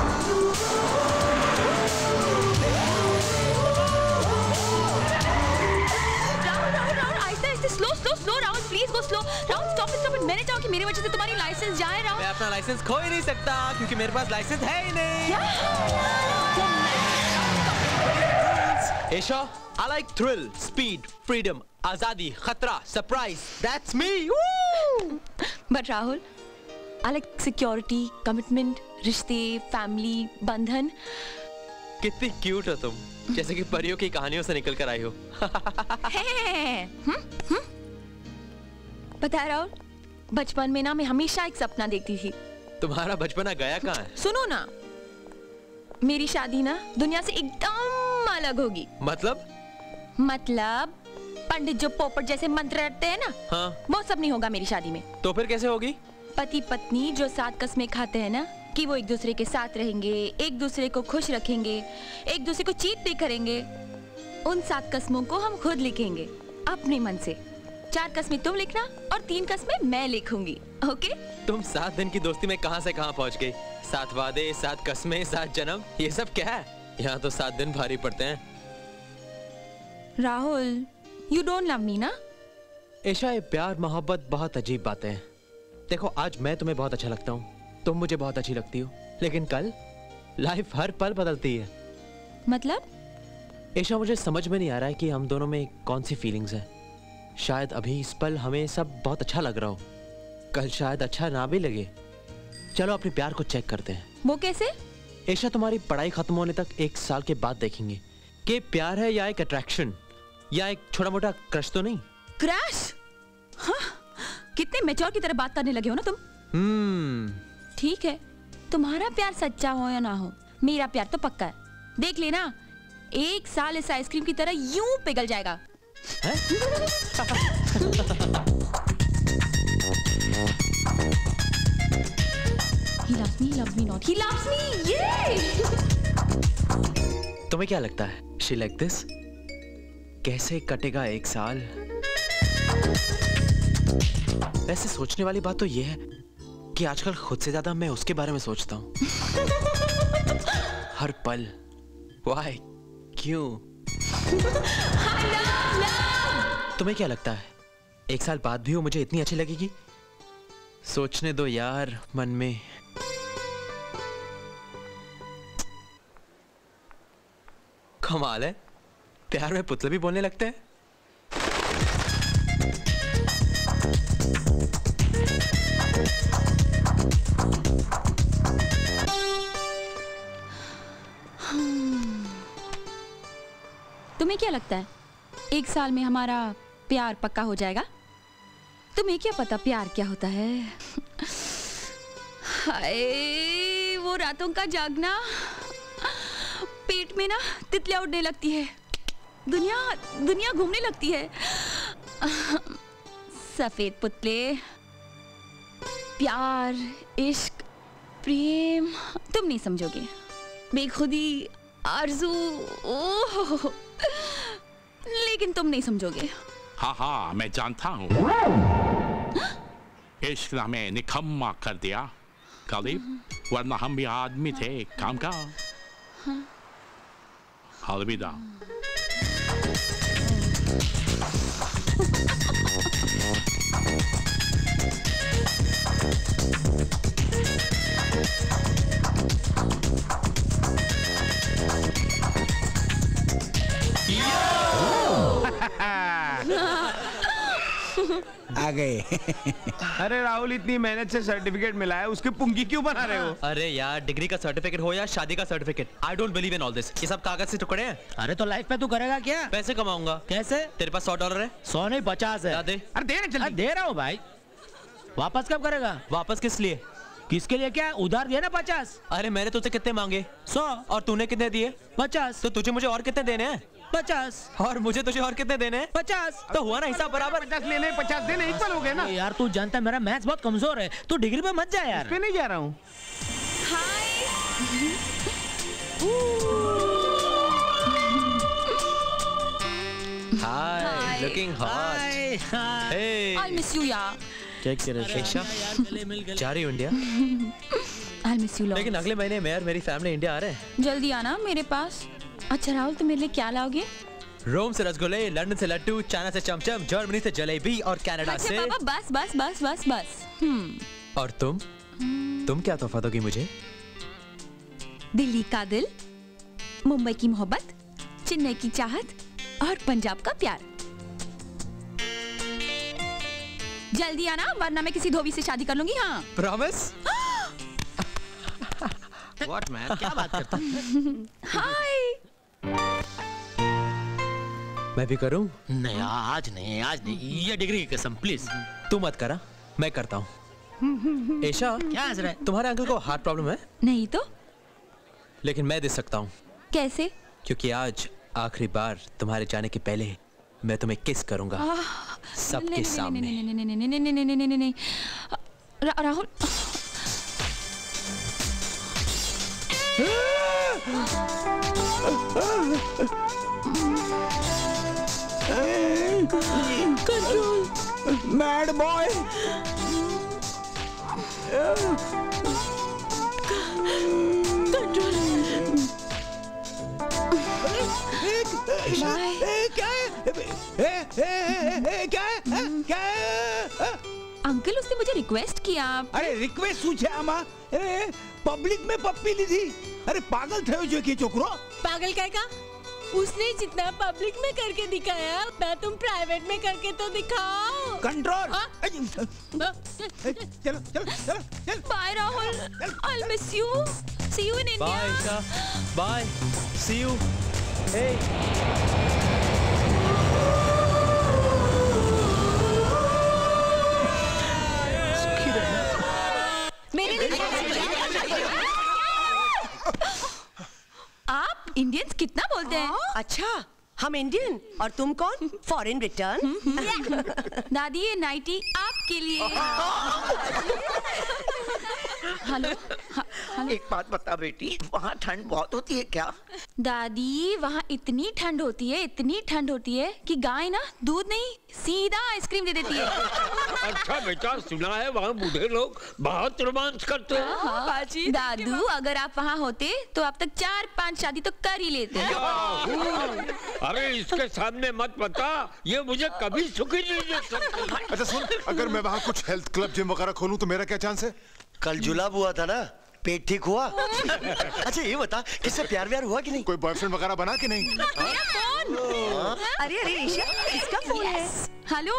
Slow Rahul, please go slow. Rahul stop it. मैंने चाहा कि मेरी वजह से तुम्हारी लाइसेंस जाए। राहुल, मैं अपना लाइसेंस खो ही नहीं सकता क्योंकि मेरे पास लाइसेंस है ही नहीं। Esha, I like thrill, speed, freedom, आजादी, खतरा, surprise. That's me. Woo! But Rahul, I like security, commitment, रिश्ते, फैमिली, बंधन। कितनी क्यूट हो तुम, जैसे कि परियों की कहानियों से निकल कर आई हो। पता है राहुल, बचपन में ना मैं हमेशा एक सपना देखती थी। तुम्हारा बचपना गया कहाँ है? सुनो ना, मेरी शादी ना दुनिया से एकदम अलग होगी। मतलब पंडित जो पोपट जैसे मंत्र रटते हैं ना, हाँ, वो सब नहीं होगा मेरी शादी में। तो फिर कैसे होगी? पति पत्नी जो 7 कस्में खाते हैं ना कि वो एक दूसरे के साथ रहेंगे, एक दूसरे को खुश रखेंगे, एक दूसरे को चीट नहीं करेंगे, उन 7 कस्मों को हम खुद लिखेंगे अपने मन से। 4 कस्में तुम लिखना और 3 कस्में मैं लिखूंगी। ओके? तुम 7 दिन की दोस्ती में कहां से कहां पहुंच गई? 7 वादे, 7 कस्में, 7 जन्म, ये सब क्या है? यहाँ तो 7 दिन भारी पड़ते हैं। Rahul, you don't love me ना? ऐशा, ये प्यार मोहब्बत बहुत अजीब बातें हैं। देखो, आज मैं तुम्हें बहुत अच्छा लगता हूँ, तुम मुझे बहुत अच्छी लगती हो, लेकिन कल लाइफ हर पल बदलती है। मतलब? ऐशा, मुझे समझ में नहीं आ रहा है कि हम दोनों में कौन सी फीलिंग्स है। शायद अभी इस पल हमें सब बहुत अच्छा लग रहा हो, कल शायद अच्छा ना भी लगे। चलो अपने प्यार को चेक करते हैं। वो कैसे? ऐशा, तुम्हारी पढ़ाई खत्म होने तक 1 साल के बाद देखेंगे कि प्यार है या एक अट्रैक्शन या एक छोटा मोटा क्रश तो नहीं। क्रश? हाँ, कितने मैच्योर की तरह बात करने लगे हो ना तुम। ठीक है, तुम्हारा प्यार सच्चा हो या ना हो, मेरा प्यार तो पक्का है। देख लेना, 1 साल इस आइसक्रीम की तरह यूं पिघल जाएगा। He loves me, loves me not. He loves me, yay! तुम्हें क्या लगता है? She like this? कैसे कटेगा 1 साल? वैसे सोचने वाली बात तो ये है कि आजकल खुद से ज्यादा मैं उसके बारे में सोचता हूँ। हर पल। Why? क्यों? तुम्हें क्या लगता है 1 साल बाद भी वो मुझे इतनी अच्छी लगेगी? सोचने दो यार मन में। कमाल है, प्यार में पुतले भी बोलने लगते हैं। तुम्हें क्या लगता है 1 साल में हमारा प्यार पक्का हो जाएगा? तुम्हें क्या पता प्यार क्या होता है? हाय, वो रातों का जागना, पेट में ना तितलियां उड़ने लगती है, दुनिया घूमने लगती है। सफेद पुतले, प्यार, इश्क, प्रेम, तुम नहीं समझोगे। बेखुदी, आरज़ू, ओह, लेकिन तुम नहीं समझोगे। हाँ, मैं जानता हूँ। इश्क ने हमें निकम्मा कर दिया कलीब, वरना हम भी आदमी थे काम का। अलविदा। आ गए। अरे राहुल, इतनी मेहनत से सर्टिफिकेट मिला है, उसकी पुंगी क्यों बना रहे हो? अरे यार, डिग्री का सर्टिफिकेट हो या शादी का certificate, I don't believe in all this. ये सब कागज से टुकड़े हैं। अरे तो लाइफ में तू करेगा क्या? पैसे कमाऊंगा। कैसे? तेरे पास $100 है? 100 नहीं 50 है। दे। अरे दे ना जल्दी। दे रहा हूँ भाई। वापस कब करेगा? वापस किस लिए? किसके लिए क्या? उधार दिया ना 50। अरे मैंने तुझसे कितने मांगे? 100। और तूने कितने दिए? 50। तो तुझे मुझे और कितने देने हैं? 50। और मुझे तुझे और कितने देने हैं? 50। तो हुआ ना हिसाब बराबर। 50 लेने 50 देने इक्वल हो गए ना। यार तू जानता है मेरा मैथ्स बहुत कमजोर है, तू डिग्री पे मत जा यार। पे नहीं जा रहा हूँ। Hi, looking hot. Hey. I'll miss you यार। Take care, Esha. जा रही हो India? I'll miss you lot। लेकिन अगले महीने मैं और मेरी फैमिली इंडिया आ रहे हैं। जल्दी आना मेरे पास। अच्छा राहुल, तुम मेरे लिए क्या लाओगे? रोम से रसगुल्ले, लंदन से लड्डू, चाइना से चमचम, जर्मनी से जलेबी और कनाडा से। अच्छा पापा बस बस बस बस बस। और तुम क्या तोहफा दोगी मुझे? दिल्ली का दिल, मुंबई की मोहब्बत, चेन्नई की चाहत और पंजाब का प्यार। जल्दी आना वरना मैं किसी धोबी से शादी कर लूंगी। हाँ प्रॉमिस? What man? क्या बात करता? हाय। मैं भी करूं? नहीं आज नहीं, ये डिग्री की कसम प्लीज। तू मत करा, मैं करता हूँ। एशा क्या हंस रहा है? तुम्हारे अंकल को हार्ट प्रॉब्लम है? नहीं तो लेकिन मैं दे सकता हूँ। कैसे? क्योंकि आज आखिरी बार तुम्हारे जाने के पहले मैं तुम्हें किस करूंगा सबके सामने। नहीं Rahul. Control mad boy. Uncle उसने मुझे रिक्वेस्ट किया। अरे रिक्वेस्ट पूछे आमा? अरे पब्लिक में पप्पी ली थी। अरे पागल थे जो कि छोकरो। पागल कहेगा? उसने जितना पब्लिक में करके दिखाया मैं तुम प्राइवेट में करके तो दिखाओ। कंट्रोल। चलो चलो चलो चल। Bye Rahul, I'll miss you. See you in India. Bye Esha. Bye. See you. Hey. आप इंडियंस कितना बोलते हैं? अच्छा हम इंडियन और तुम कौन? Foreign return. दादी ये नाइटी आपके लिए। हेलो एक बात बता बेटी, वहाँ ठंड बहुत होती है क्या? दादी वहाँ इतनी ठंड होती है कि गाय ना दूध नहीं सीधा आइसक्रीम दे देती है। अच्छा बेटा, सुना है वहाँ बूढ़े लोग बहुत रोमांस करते हैं। दादू अगर आप वहाँ होते तो अब तक 4-5 शादी तो कर ही लेते। अरे इसके सामने मत बता, ये मुझे कभी सुखी नहीं देख सकती। अच्छा सुन, अगर मैं वहाँ कुछ हेल्थ क्लब जिम वगैरह खोलूँ तो मेरा क्या चांस है? कल जुलाब हुआ था ना, पेट ठीक हुआ? अच्छा ये बता, किससे प्यार व्यार हुआ कि नहीं? कोई बॉयफ्रेंड वगैरह बना कि नहीं? अरे ईशा, किसका फोन है? हेलो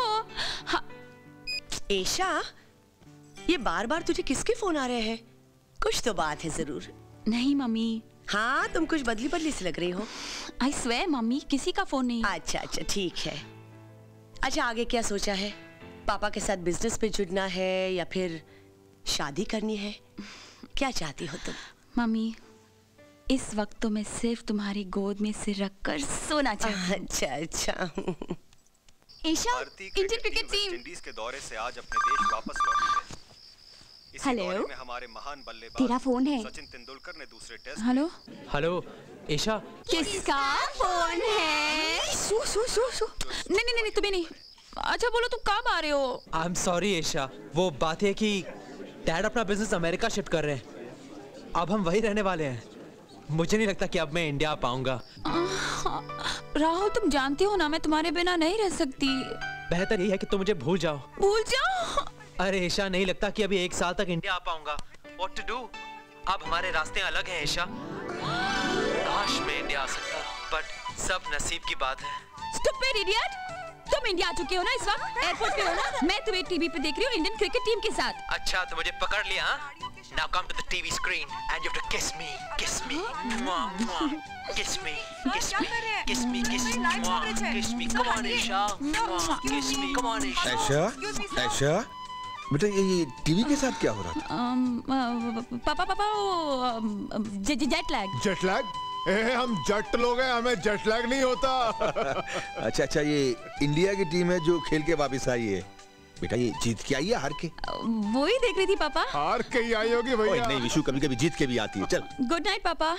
ईशा, ये बार बार तुझे किसके फोन आ रहे हैं? कुछ तो बात है जरूर। नहीं मम्मी। हाँ तुम कुछ बदली बदली से लग रही हो। आई स्वेयर मम्मी, किसी का फोन नहीं। अच्छा अच्छा ठीक है। अच्छा आगे क्या सोचा है? पापा के साथ बिजनेस पे जुड़ना है या फिर शादी करनी है? क्या चाहती हो तुम? मम्मी इस वक्त तो मैं सिर्फ तुम्हारी गोद में सिर रखकर सोना चाहती हूँ। अच्छा अच्छा। Isha, Indian cricket team Indies के दौरे से आज अपने देश वापस लौटी है। इसी दौरे में हमारे महान बल्लेबाज तेरा फोन है? सचिन तेंदुलकर ने दूसरे टेस्ट। हेलो हेलो ईशा, किसका फोन है? सु सु सु सु। नहीं तुम्हें नहीं। अच्छा बोलो तुम कब आ रहे हो? आई एम सॉरी ईशा, वो बात है कि डैड अपना बिजनेस अमेरिका शिफ्ट कर रहे हैं। अब हम वहीं रहने वाले हैं। मुझे नहीं लगता कि अब मैं इंडिया आ पाऊंगा। राहुल तुम जानते हो ना मैं तुम्हारे बिना नहीं रह सकती। बेहतर यही है कि तुम मुझे भूल जाओ। भूल जाओ? अरे ईशा, नहीं लगता कि अभी 1 साल तक इंडिया आ पाऊंगा। What to do? अब हमारे रास्ते अलग हैं ईशा। काश मैं इंडिया आ सकता, बट सब नसीब की बात है। Stupid idiot! तुम इंडिया आ चुके हो ना इस वक्त? एयरपोर्ट पे हो ना? मैं तुम्हें टीवी पे देख रही हूँ इंडियन क्रिकेट टीम के साथ। अच्छा तो मुझे पकड़ लिया हाँ? Now come to the TV screen and you have to kiss me, kiss me, mwah, mwah, kiss me, kiss me, kiss me, kiss me, mwah, kiss me, come on Esha, mwah, kiss me, come on Esha. ऐशा, बेटा ये TV के साथ क्या हो रहा था? पापा jet lag. Jet lag? हम जट लोग हैं, हमें जेट लैग नहीं होता। अच्छा ये इंडिया की टीम है जो खेल के वापस आई है। बेटा ये जीत के आई है हार के? वो ही देख रही थी पापा। हार के ही आई होगी भैया। नहीं विशु, कभी कभी जीत के भी आती है। चल good night papa.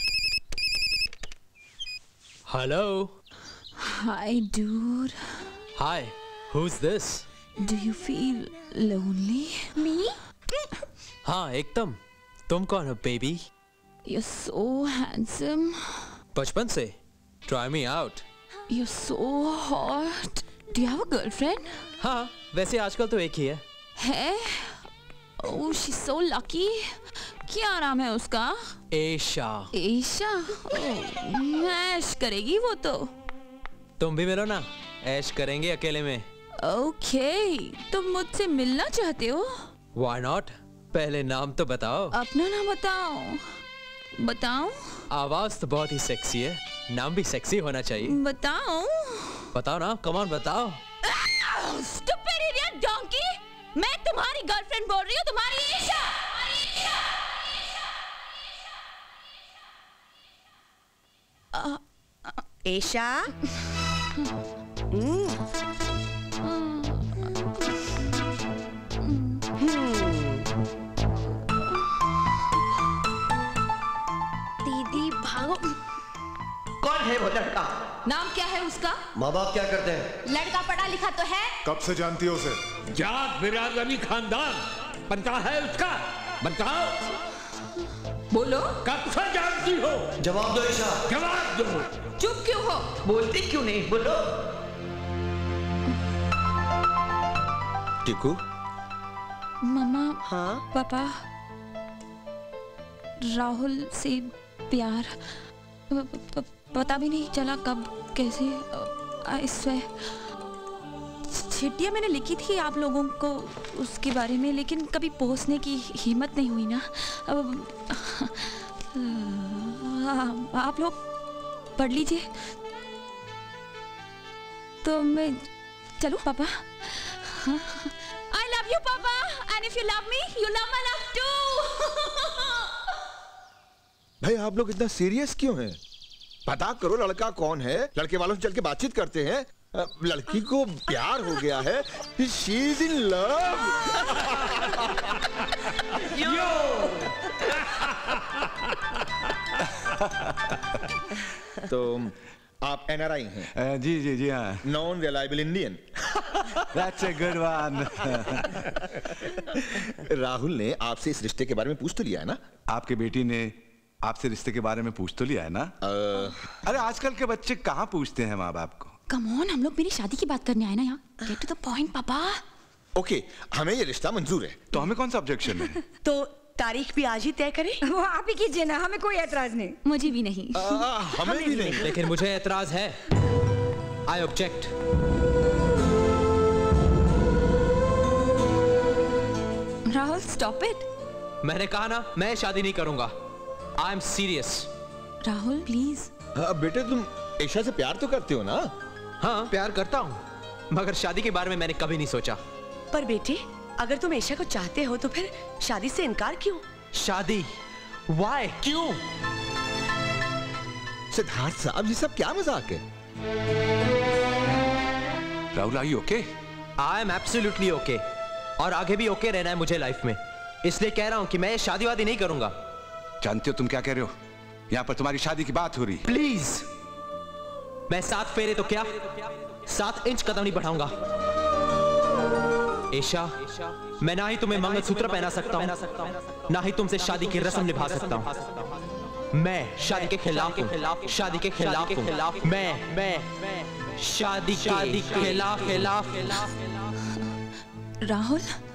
Hello. Hi dude. Hi, who's this? Do you feel lonely? Me? हाँ एकदम। तुम कौन हो बेबी? You're so handsome. बचपन से? Try me out. You're so hot. Do you have a girlfriend? हाँ, वैसे आजकल तो एक ही है। है? Oh, she's so lucky. क्या नाम है उसका? एशा। एशा? Oh, ऐश करेगी वो तो। तुम भी मिलो ना, ऐश करेंगे अकेले में। Okay, तुम मुझसे मिलना चाहते हो? Why not? पहले नाम तो बताओ। अपना नाम बताओ। बताओ? आवाज तो बहुत ही सेक्सी है, नाम भी सेक्सी होना चाहिए। बताओ। बताओ ना, कम ऑन बताओ। Stupid idiot donkey! मैं तुम्हारी गर्लफ्रेंड बोल रही हूँ, तुम्हारी ईशा। एशा? दीदी भागो। कौन है वो लड़का? नाम क्या है उसका? माँ बाप क्या करते हैं? लड़का पढ़ा लिखा तो है? कब से जानती हो उसे? जाट बिरादरी खानदान बनता है उसका। बताओ। बोलो। कब से जानती हो? जवाब दो ईशा। जवाब दो। चुप क्यों हो? बोलती क्यों नहीं? बोलो। टिकू। मम्मा। हाँ? पापा। राहुल से प्यार पता भी नहीं चला कब कैसे। आई स्वेयर चिट्ठियाँ मैंने लिखी थी आप लोगों को उसके बारे में, लेकिन कभी पहुँचने की हिम्मत नहीं हुई ना। अब आप लोग पढ़ लीजिए तो मैं चलूँ पापा? I love you पापा, and if you love me, you love my love too. भाई आप लोग इतना सीरियस क्यों हैं? पता करो लड़का कौन है। लड़के वालों से चल के बातचीत करते हैं। लड़की को प्यार हो गया है। She is in love. तो आप NRI हैं? जी हाँ। Non reliable Indian. That's a good one. Rahul ने आपसे इस रिश्ते के बारे में पूछ तो लिया है ना? आपकी बेटी ने आपसे रिश्ते के बारे में पूछ तो लिया है ना? अरे आजकल के बच्चे कहाँ पूछते हैं माँ बाप को? Come on, हम लोग मेरी शादी की बात करने आए ना यहाँ। Get to the point papa. Okay, हमें ये रिश्ता मंजूर है। तो हमें कौन सा ऑब्जेक्शन है? तो तारीख भी आज ही तय करें? वो आप ही कीजिए ना, हमें कोई एतराज नहीं। मुझे भी नहीं। हमें भी नहीं। लेकिन मुझे एतराज है। I object. Rahul stop it. मैंने कहा ना, मैं शादी नहीं करूंगा। I am serious. Rahul please. बेटे तुम एशा से प्यार तो करते हो ना? हाँ प्यार करता हूँ, मगर शादी के बारे में मैंने कभी नहीं सोचा। पर बेटे अगर तुम एशा को चाहते हो तो फिर शादी से इनकार क्यों? शादी? Why? क्यों? सिद्धार्थ साहब ये सब क्या मजाक है? Rahul are you okay? I am absolutely okay. और आगे भी ओके रहना है मुझे लाइफ में, इसलिए कह रहा हूँ कि मैं शादी वादी नहीं करूंगा। जानते हो तुम क्या कह रहे हो? यहाँ पर तुम्हारी शादी की बात हो रही। प्लीज, मैं 7 फेरे तो क्या 7 इंच कदम नहीं बढ़ाऊंगा। एशा, मैं ना ही तुम्हें मंगलसूत्र पहना सकता हूँ, ना ही तुमसे शादी की रस्म निभा सकता हूँ। मैं शादी के खिलाफ हूँ, शादी के खिलाफ हूँ। मैं शादी के खिलाफ। राहुल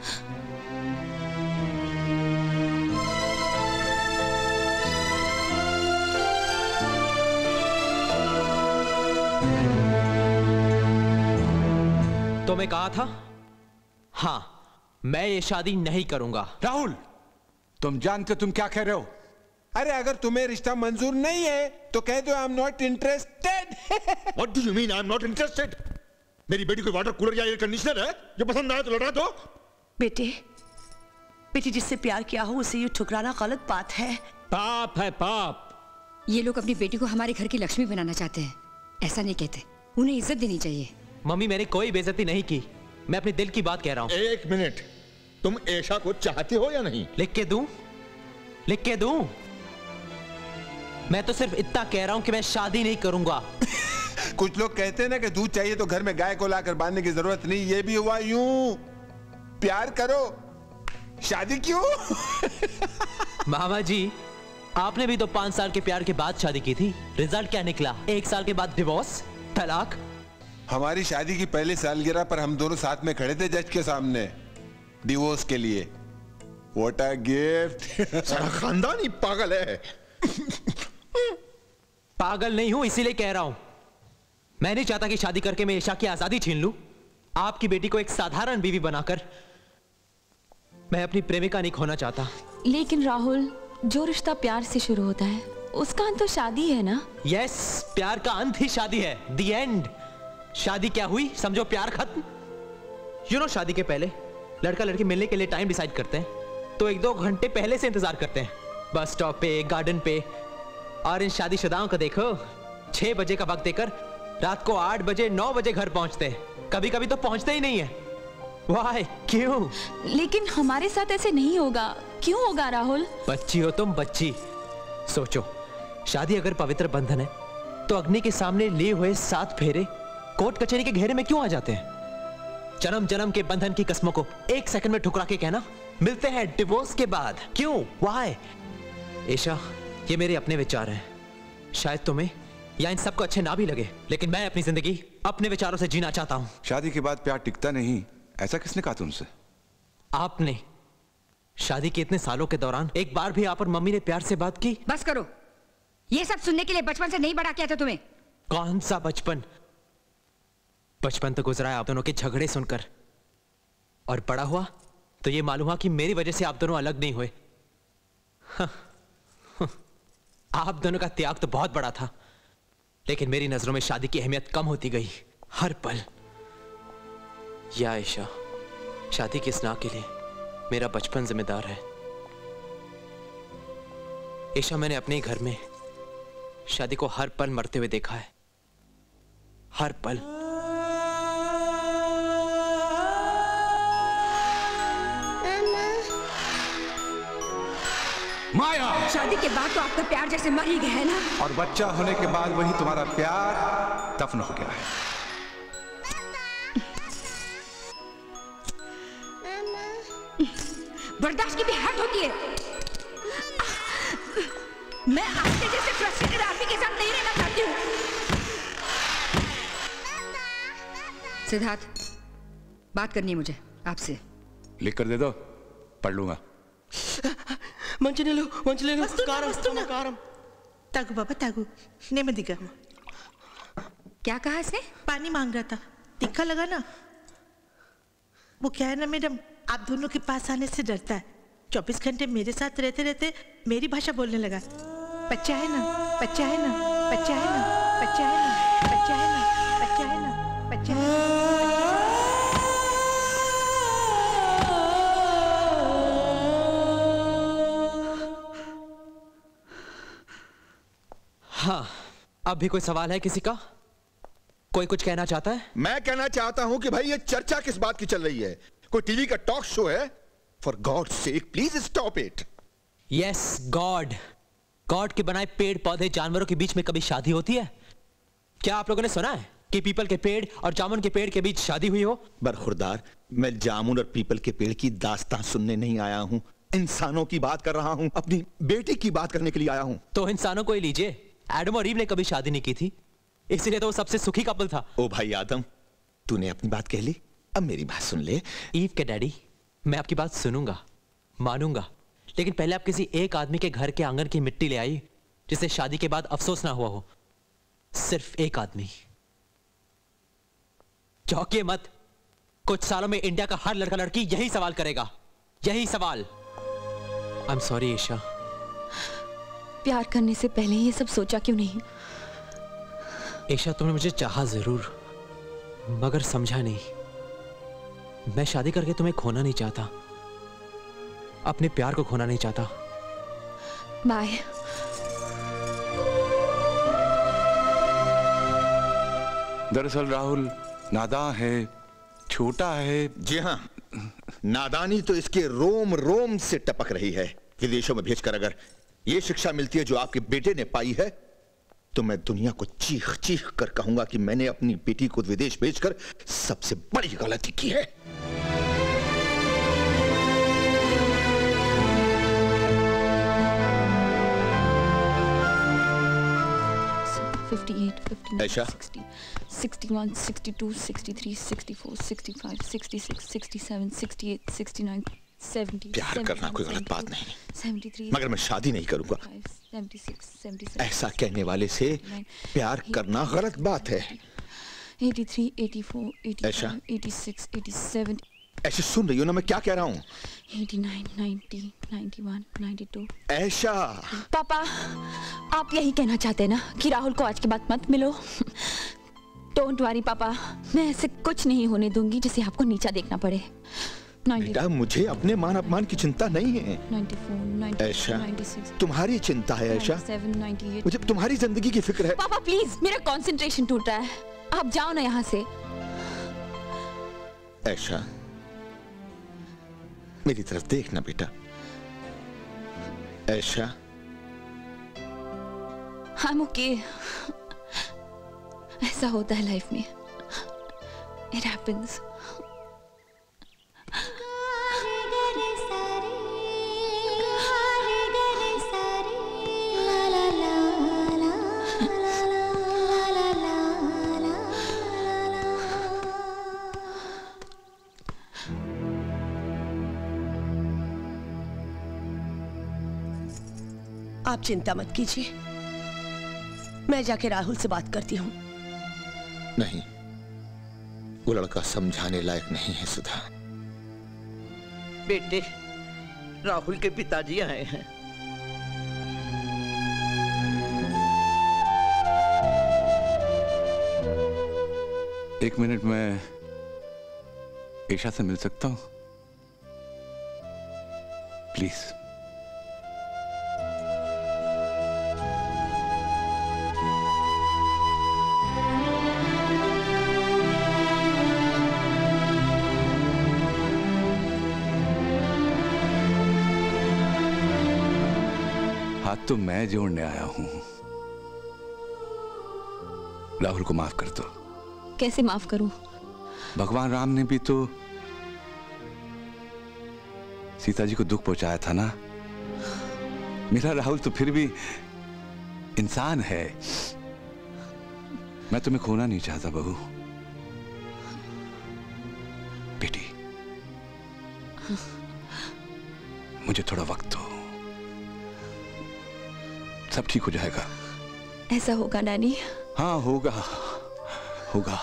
तो मैं कहा था, हाँ मैं ये शादी नहीं करूंगा। राहुल तुम जानते हो तुम क्या कह रहे हो? अरे अगर तुम्हें रिश्ता मंजूर नहीं है तो कह दो I am not interested. What do you mean I am not interested? मेरी बेटी कोई वाटर कूलर या एयर कंडीशनर है? जो पसंद आए तो लौटा दो। बेटे, बेटी जिससे प्यार किया हो उसे ये ठुकराना गलत बात है। पाप है पाप। ये लोग अपनी बेटी को हमारे घर की लक्ष्मी बनाना चाहते हैं, ऐसा नहीं कहते। उन्हें इज्जत देनी चाहिए। मम्मी मैंने कोई बेइज्जती नहीं की, मैं अपने दिल की बात कह रहा हूँ। एक मिनट, तुम एशा को चाहते हो या नहीं? लिख के दूं? लिख के दूं? मैं तो सिर्फ इतना कह रहा हूं कि मैं शादी नहीं करूंगा। कुछ लोग कहते हैं ना कि दूध चाहिए तो घर में गाय को लाकर बांधने की जरूरत नहीं, ये भी हुआ यूं। प्यार करो, शादी क्यों? मामा जी, आपने भी तो 5 साल के प्यार के बाद शादी की थी। रिजल्ट क्या निकला? 1 साल के बाद डिवोर्स, तलाक। हमारी शादी की पहली सालगिरह पर हम दोनों साथ में खड़े थे जज के सामने डिवोर्स के लिए। What a gift. सारा खानदान ही पागल है। पागल नहीं हूं, इसीलिए कह रहा हूं। मैं नहीं चाहता कि शादी करके मैं ईशा की आजादी छीन लूं। आपकी बेटी को एक साधारण बीवी बनाकर मैं अपनी प्रेमिका नहीं खोना चाहता। लेकिन राहुल, जो रिश्ता प्यार से शुरू होता है उसका अंत तो शादी है ना? यस, प्यार का अंत ही शादी है। The end. शादी क्या हुई, समझो प्यार खत्म। यू नो, शादी के पहले लड़का लड़की मिलने के लिए टाइम डिसाइड करते हैं तो 1-2 घंटे पहले से इंतजार करते हैं, बस स्टॉप पे, गार्डन पे। और इन शादीशुदाओं को देखो, 6 बजे का वक्त देकर रात को 8 बजे 9 बजे घर पहुंचते हैं। कभी कभी तो पहुंचते ही नहीं है। Why? क्यों? लेकिन हमारे साथ ऐसे नहीं होगा। क्यों होगा राहुल? बच्ची हो तुम, बच्ची। सोचो, शादी अगर पवित्र बंधन है तो अग्नि के सामने लिए हुए 7 फेरे कोर्ट कचहरी के घेरे में क्यों आ जाते हैं? जन्म जन्म के बंधन की कस्मों को 1 सेकंड में ठुकरा के कहना, मिलते हैं डिवोर्स के बाद। क्यों? Why? ईशा, ये मेरे अपने विचार हैं। शायद तुम्हें या इन सबको अच्छे ना भी लगे, लेकिन मैं अपनी जिंदगी अपने विचारों से जीना चाहता हूं। शादी के बाद प्यार टिकता नहीं, ऐसा किसने कहा तुमसे? आपने। शादी के इतने सालों के दौरान एक बार भी आप और मम्मी ने प्यार से बात की? बस करो, ये सब सुनने के लिए बचपन से नहीं बड़ा किया था तुम्हें। कौन सा बचपन? बचपन तो गुजरा है आप दोनों के झगड़े सुनकर, और बड़ा हुआ तो ये मालूम हुआ कि मेरी वजह से आप दोनों अलग नहीं हुए। आप दोनों का त्याग तो बहुत बड़ा था, लेकिन मेरी नजरों में शादी की अहमियत कम होती गई हर पल। या ईशा, शादी की स्नाह के लिए मेरा बचपन जिम्मेदार है। ईशा, मैंने अपने घर में शादी को हर पल मरते हुए देखा है, हर पल। माया, शादी के बाद तो आपका प्यार जैसे मर ही गया है ना? और बच्चा होने के बाद वही तुम्हारा प्यार दफन हो गया है। बर्दाश्त की भी हद होती है। मैं आपके जैसे फ्रस्ट्रेटेड आदमी के साथ नहीं रहना चाहती हूँ। सिद्धार्थ, बात करनी है मुझे आपसे। लिख कर दे दो, पढ़ लूंगा। मंचले लो, कारम। तागू बाबा तागू, नेमदिगा। क्या कहा इसने? पानी मांग रहा था, तीखा लगा ना। वो क्या है ना मैडम, आप दोनों के पास आने से डरता है। 24 घंटे मेरे साथ रहते रहते मेरी भाषा बोलने लगा। बच्चा है ना, बच्चा है ना, बच्चा है ना, बच्चा है ना, बच्चा है ना, बच्चा है ना, बच्चा है ना। हाँ, अब भी कोई सवाल है किसी का? कोई कुछ कहना चाहता है? मैं कहना चाहता हूं कि भाई ये चर्चा किस बात की चल रही है? कोई टीवी का टॉक शो है? For god sake please stop it. Yes, god के बनाए पेड़ पौधे जानवरों के बीच में कभी शादी होती है? क्या आप लोगों ने सुना है कि पीपल के पेड़ और जामुन के पेड़ के बीच शादी हुई हो? बरखुरदार, मैं जामुन और पीपल के पेड़ की दास्तां सुनने नहीं आया हूं, इंसानों की बात कर रहा हूं, अपनी बेटी की बात करने के लिए आया हूं। तो इंसानों को ही लीजिए, एडम और ईव ने कभी शादी नहीं की थी, इसलिए तो वो सबसे सुखी कपल था। ओ भाई आदम, तूने अपनी बात कह ली, अब मेरी बात सुन ले। ईव के डैडी, मैं आपकी बात सुनूंगा, मानूंगा, लेकिन पहले आप किसी एक आदमी के घर के आंगन की मिट्टी ले आई जिसे शादी के बाद अफसोस ना हुआ हो। सिर्फ एक आदमी। चौंकिए मत, कुछ सालों में इंडिया का हर लड़का लड़की यही सवाल करेगा, यही सवाल। I am sorry Isha. प्यार करने से पहले ये सब सोचा क्यों नहीं? ईशा, तुमने मुझे चाहा जरूर, मगर समझा नहीं। मैं शादी करके तुम्हें खोना नहीं चाहता, अपने प्यार को खोना नहीं चाहता। बाय। दरअसल राहुल नादान है, छोटा है। जी हाँ, नादानी तो इसके रोम रोम से टपक रही है। विदेशों में भेजकर अगर ये शिक्षा मिलती है जो आपके बेटे ने पाई है, तो मैं दुनिया को चीख चीख कर कहूंगा कि मैंने अपनी बेटी को विदेश भेजकर सबसे बड़ी गलती की है। ऐशा 60, 61, 62, 63, 64, 65, 66, 67, 68, 69, 70। प्यार करना कोई गलत बात नहीं, 73, मगर मैं शादी नहीं करूंगा। 76, 77, ऐसा कहने वाले से प्यार करना गलत बात है। 83, 84, 85, 86, 87। ऐसे सुन रही हो ना मैं क्या कह रहा हूँ? 89, 90, 91, 92। ऐशा, पापा आप यही कहना चाहते हैं ना कि राहुल को आज के बाद मत मिलो? डोंट वरी पापा, मैं ऐसे कुछ नहीं होने दूंगी जिसे आपको नीचा देखना पड़े। बेटा मुझे अपने मान अपमान की चिंता नहीं है। 94, 95, ऐशा 96, तुम्हारी चिंता है ऐशा, 97, 98। मुझे तुम्हारी जिंदगी की फिक्र है। पापा प्लीज, मेरा कंसंट्रेशन टूट रहा है, आप जाओ ना यहाँ से। ऐशा मेरी तरफ देखना बेटा। ऐशा I'm okay। ऐसा होता है लाइफ में, it happens। आप चिंता मत कीजिए, मैं जाके राहुल से बात करती हूँ। नहीं, वो लड़का समझाने लायक नहीं है सुधा। बेटे, राहुल के पिताजी आए हैं। एक मिनट, मैं एशा से मिल सकता हूँ प्लीज? हाथ तो मैं जोड़ने आया हूं। राहुल को माफ कर दो। कैसे माफ करूं? भगवान राम ने भी तो सीता जी को दुख पहुंचाया था ना। मेरा राहुल तो फिर भी इंसान है। मैं तुम्हें खोना नहीं चाहता बहू। बेटी, मुझे थोड़ा वक्त दो, सब ठीक हो जाएगा। ऐसा होगा डैडी? हाँ होगा, होगा।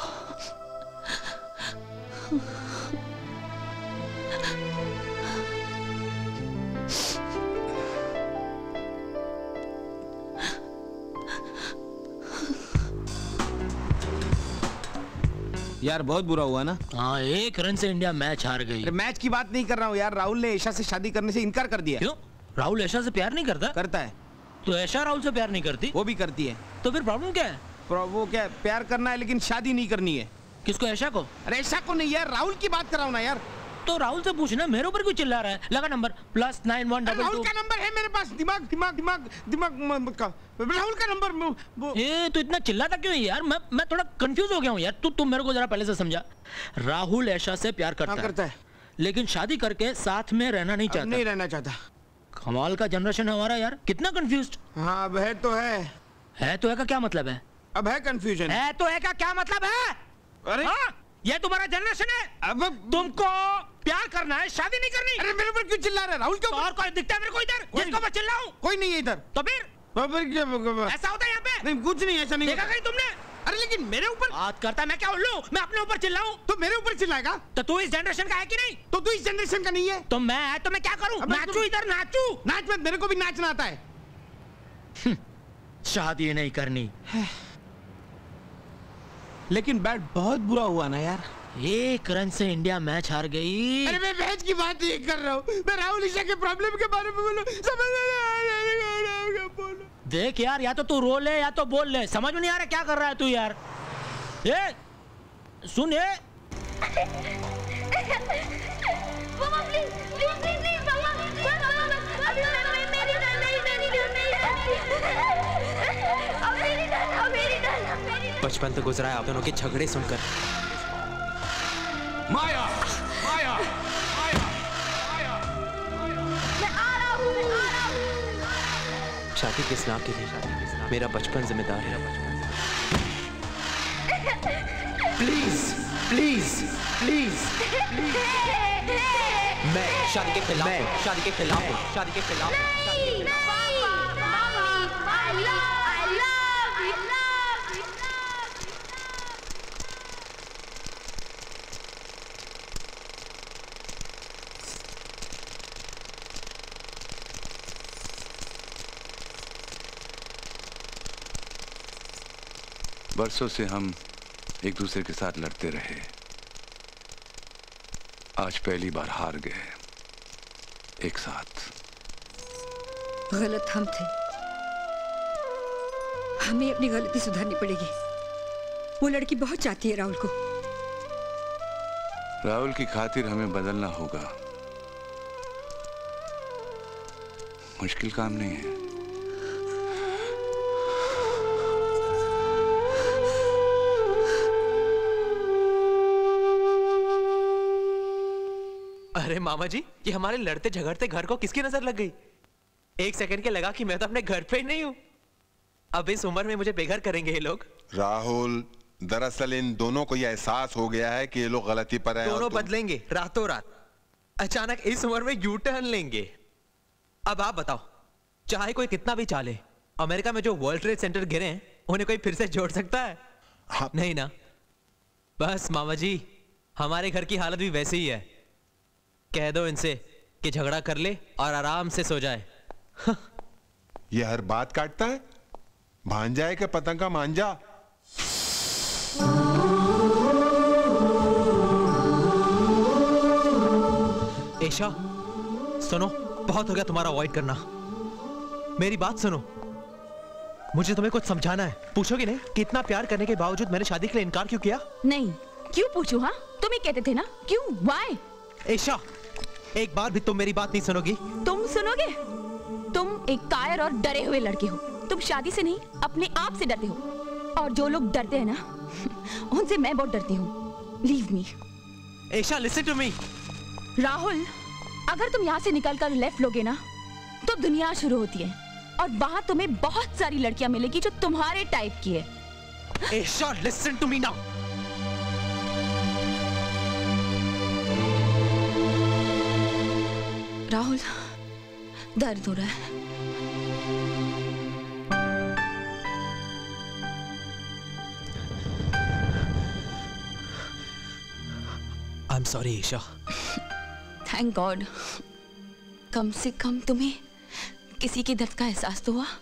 यार बहुत बुरा हुआ ना। हाँ, 1 रन से इंडिया मैच हार गई। मैच की बात नहीं कर रहा हूँ यार, राहुल ने एशा से शादी करने से इनकार कर दिया। क्यों? राहुल एशा से प्यार नहीं करता? करता है। तो एशा राहुल से प्यार नहीं करती? वो भी करती है। तो फिर प्रॉब्लम क्या है? वो क्या, प्यार करना है लेकिन शादी नहीं करनी है। किसको? एशा को? अरे एशा को नहीं यार, राहुल की बात कर रहा हूँ ना यार। तो राहुल से पूछना, मेरे ऊपर क्यों चिल्ला रहा है? लगा नंबर +9122। राहुल का नंबर है मेरे पास। दिमाग दिमाग दिमाग दिमाग का राहुल का नंबर। ये तो इतना चिल्लाता क्यों है यार? मैं थोड़ा कंफ्यूज हो गया हूँ यार। तुम मेरे को जरा पहले से समझा। राहुल एशा से प्यार करता है, लेकिन शादी करके साथ में रहना नहीं चाहता। नहीं रहना चाहता। कमाल का जनरेशन है हमारा यार, कितना कंफ्यूज्ड। हाँ अब है तो है। है तो है का क्या मतलब है? अब है कंफ्यूजन। है तो है का क्या मतलब है? अरे ये तुम्हारा जनरेशन है। अब तुमको प्यार करना है, शादी नहीं करनी। अरे मेरे ऊपर क्यों चिल्ला रहे? राहुल क्यों? और कोई दिखता है मेरे को इधर जिसको मैं चिल्लाऊं? कोई नहीं है इधर। तो फिर ऐसा होता है यहाँ पे? नहीं, कुछ नहीं, ऐसा नहीं देखा कहीं तुमने? अरे लेकिन मेरे ऊपर बात करता, मैं क्या उल्लू? मैं अपने ऊपर चिल्लाऊं? तो मेरे ऊपर चिल्लाएगा? तो तू इस जनरेशन का है कि नहीं? तो तू इस जनरेशन का नहीं है। तो मैं क्या करूं? नाचूं इधर, नाचूं? नाच मत, मेरे को भी नाचना आता है। शादी नहीं करनी। लेकिन बैट बहुत बुरा हुआ ना यार। 1 रन से इंडिया मैच हार गई। अरे मैं मैच की बात नहीं कर रहा हूँ, मैं राहुल ईशा के प्रॉब्लम के बारे में बोलूं। समझ नहीं आ रहा बोलो। देख यार, या तो तू रो ले या तो बोल ले, समझ में नहीं आ रहा क्या कर रहा है तू यार। ये सुन ये बचपन तो गुजरा है आप दोनों के झगड़े सुनकर। माया माया शादी किस नाम के लिए? मेरा बचपन जिम्मेदार है। प्लीज प्लीज प्लीज मैं शादी के खिलाफ हूँ, शादी के खिलाफ हूँ, शादी के खिलाफ हूँ। बरसों से हम एक दूसरे के साथ लड़ते रहे, आज पहली बार हार गए एक साथ। गलत हम थे, हमें अपनी गलती सुधारनी पड़ेगी। वो लड़की बहुत चाहती है राहुल को। राहुल की खातिर हमें बदलना होगा, मुश्किल काम नहीं है। अरे मामा जी, ये हमारे लड़ते झगड़ते घर को किसकी नजर लग गई? 1 सेकंड के लगा कि मैं तो अपने घर पे ही नहीं हूँ। अब इस उम्र में मुझे बेघर करेंगे ये लोग। राहुल, दरअसल इन दोनों को यह एहसास हो गया है कि ये लोग गलती पर हैं। दोनों बदलेंगे रातों रात, अचानक इस उम्र में यू टर्न लेंगे। अब आप बताओ, चाहे कोई कितना भी चाले, अमेरिका में जो वर्ल्ड ट्रेड सेंटर गिरे हैं उन्हें कोई फिर से जोड़ सकता है? नहीं ना। बस मामा जी, हमारे घर की हालत भी वैसी ही है। कह दो इनसे कि झगड़ा कर ले और आराम से सो जाए। ये हर बात काटता है, भांजा है कि पतंग का मांझा। एशा सुनो, बहुत हो गया तुम्हारा अवॉइड करना। मेरी बात सुनो, मुझे तुम्हें कुछ समझाना है। पूछोगे नहीं कि इतना प्यार करने के बावजूद मैंने शादी के लिए इनकार क्यों किया? नहीं, क्यों पूछूं? हाँ, तुम ही कहते थे ना, क्यों? व्हाई? एशा, एक बार भी तुम मेरी बात नहीं सुनोगी? तुम सुनोगे? तुम एक कायर और डरे हुए लड़के हो। तुम शादी से नहीं, अपने आप से डरते हो। और जो लोग डरते हैं ना, उनसे मैं बहुत डरती हूँ। Leave me. Esha, listen to me. Rahul, अगर तुम यहाँ से निकलकर लेफ्ट लोगे ना, तो दुनिया शुरू होती है और वहां तुम्हें बहुत सारी लड़कियां मिलेगी जो तुम्हारे टाइप की है। Esha, listen to me now. Rahul, दर्द हो रहा है। I am sorry Isha. Thank God, कम से कम तुम्हें किसी के दर्द का एहसास तो हुआ।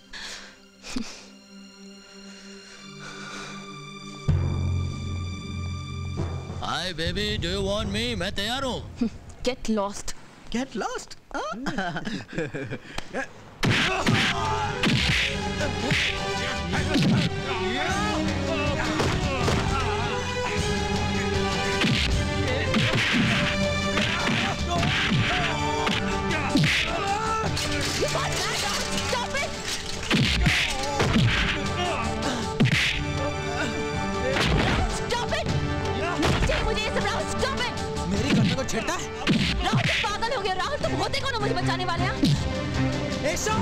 Hi baby, do you want me? मैं तैयार हूँ। Get lost. Get lost? मेरी गर्दन को छेड़ता है? राहुल, तुम पागल हो गए। राहुल, तुम होते कौन हो मुझे बचाने वाले? Esha!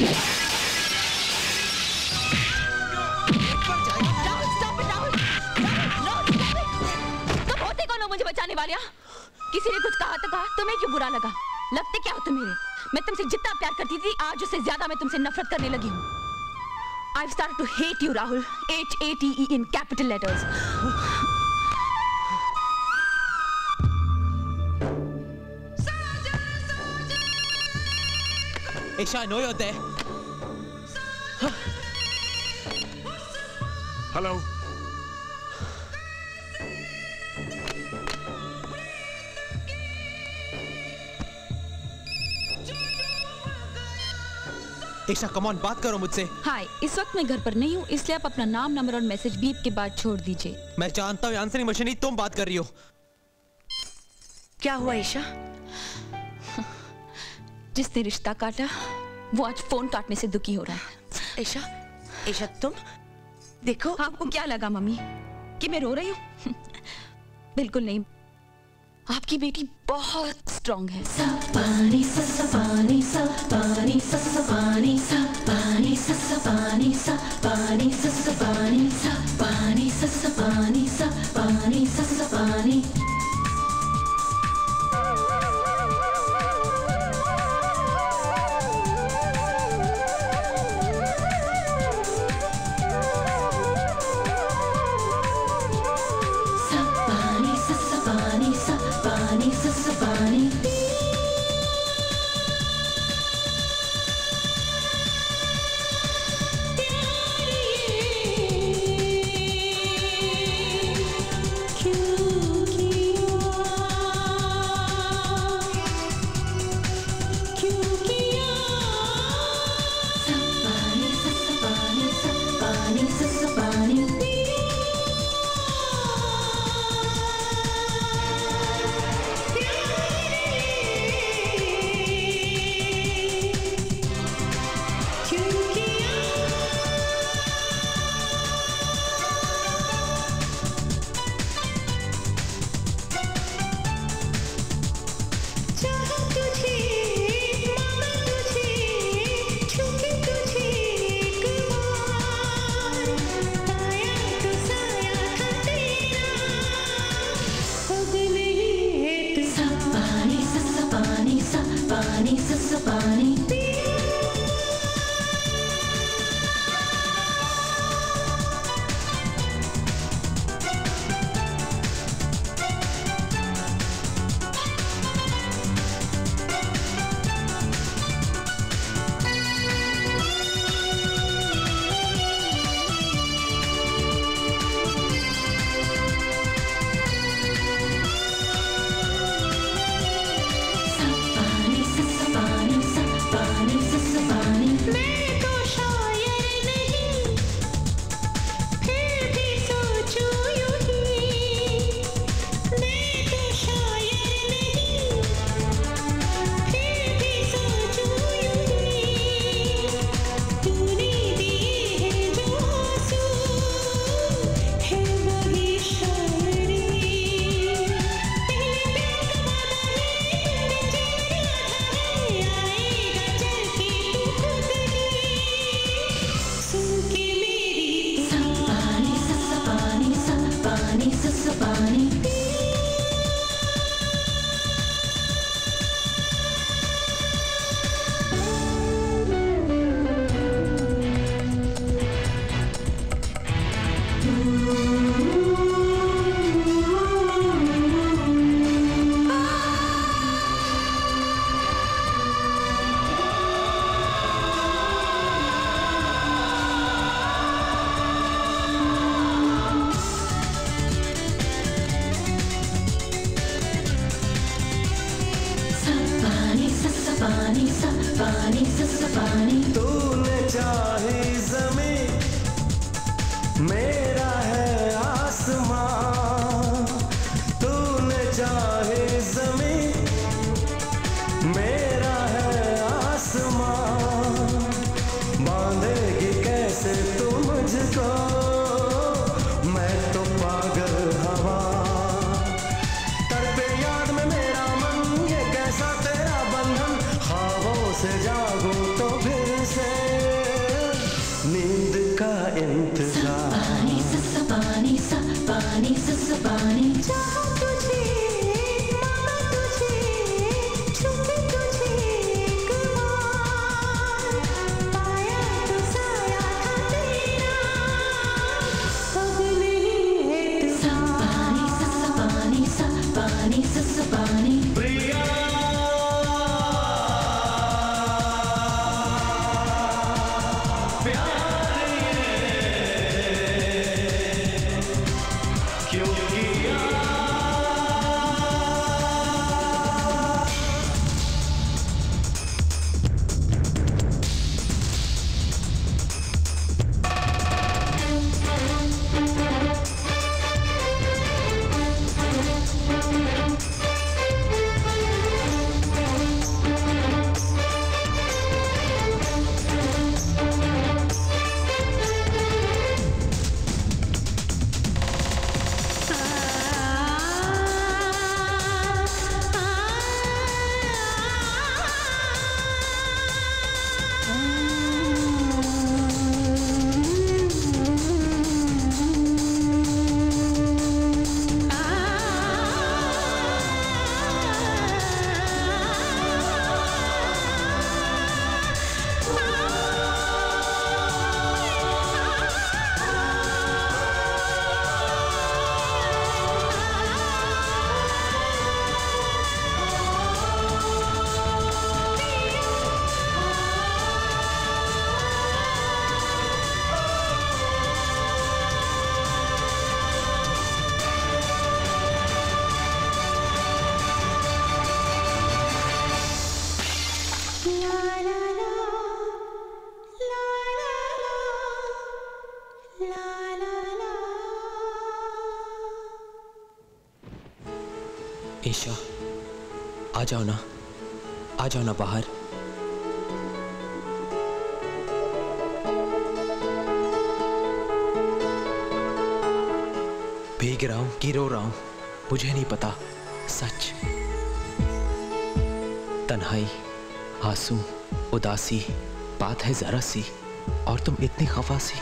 Rahul, stop it, Rahul! Rahul, stop it! तुम होते कौन हो मुझे बचाने वाले? किसी ने कुछ कहा तो कहा, तुम्हें क्यों बुरा लगा? लगते क्या हो तुम मेरे? मैं तुमसे जितना प्यार करती थी, आज उससे ज्यादा मैं तुमसे नफरत करने लगी हूँ। I've started to hate you, Rahul. H-A-T-E in capital letters. Esha, I know you're there. Hello. Isha come on, बात करो मुझसे। हाय, इस वक्त मैं घर पर नहीं हूँ, इसलिए आप अपना नाम, नंबर और मैसेज बीप के बाद छोड़ दीजिए। मैं जानता हूँ आंसरिंग मशीन ही तुम बात कर रही हो। क्या हुआ ईशा? जिसने रिश्ता काटा वो आज फोन काटने से दुखी हो रहा है। ईशा, ईशा तुम देखो। आपको क्या लगा मम्मी कि मैं रो रही हूँ? बिल्कुल नहीं, आपकी बेटी बहुत स्ट्रांग है। पानी सा पानी सा पानी सा पानी सा पानी सा पानी सा पानी सा पानी सा पानी सा पानी सा पानी सा पानी। तूने चाही ज़मीं, मेरा है आसमां। तूने चाही ज़मीं, मेरा है आसमां। बांधेगी कैसे तू मुझको, मैं तो पागल हवा। तड़पे याद में मेरा मन, ये कैसा तेरा बंधन। ख्वाबों से जागो तो फिर से नींद का इंतजार। पानी सा पानी सा पानी सा पानी। चाहा तुझे, मांगा तुझे, छुपी तुझे एक बार। पाया तो साया था तेरा, अब नहीं है तू। पानी सा पानी सा पानी सा पानी। प्रिया ईशा, आ जाओ ना बाहर। भीग रहा हूं कि रो रहा हूं मुझे नहीं पता, सच। तन्हाई, आंसू, उदासी, बात है जरा सी और तुम इतनी खफा सी।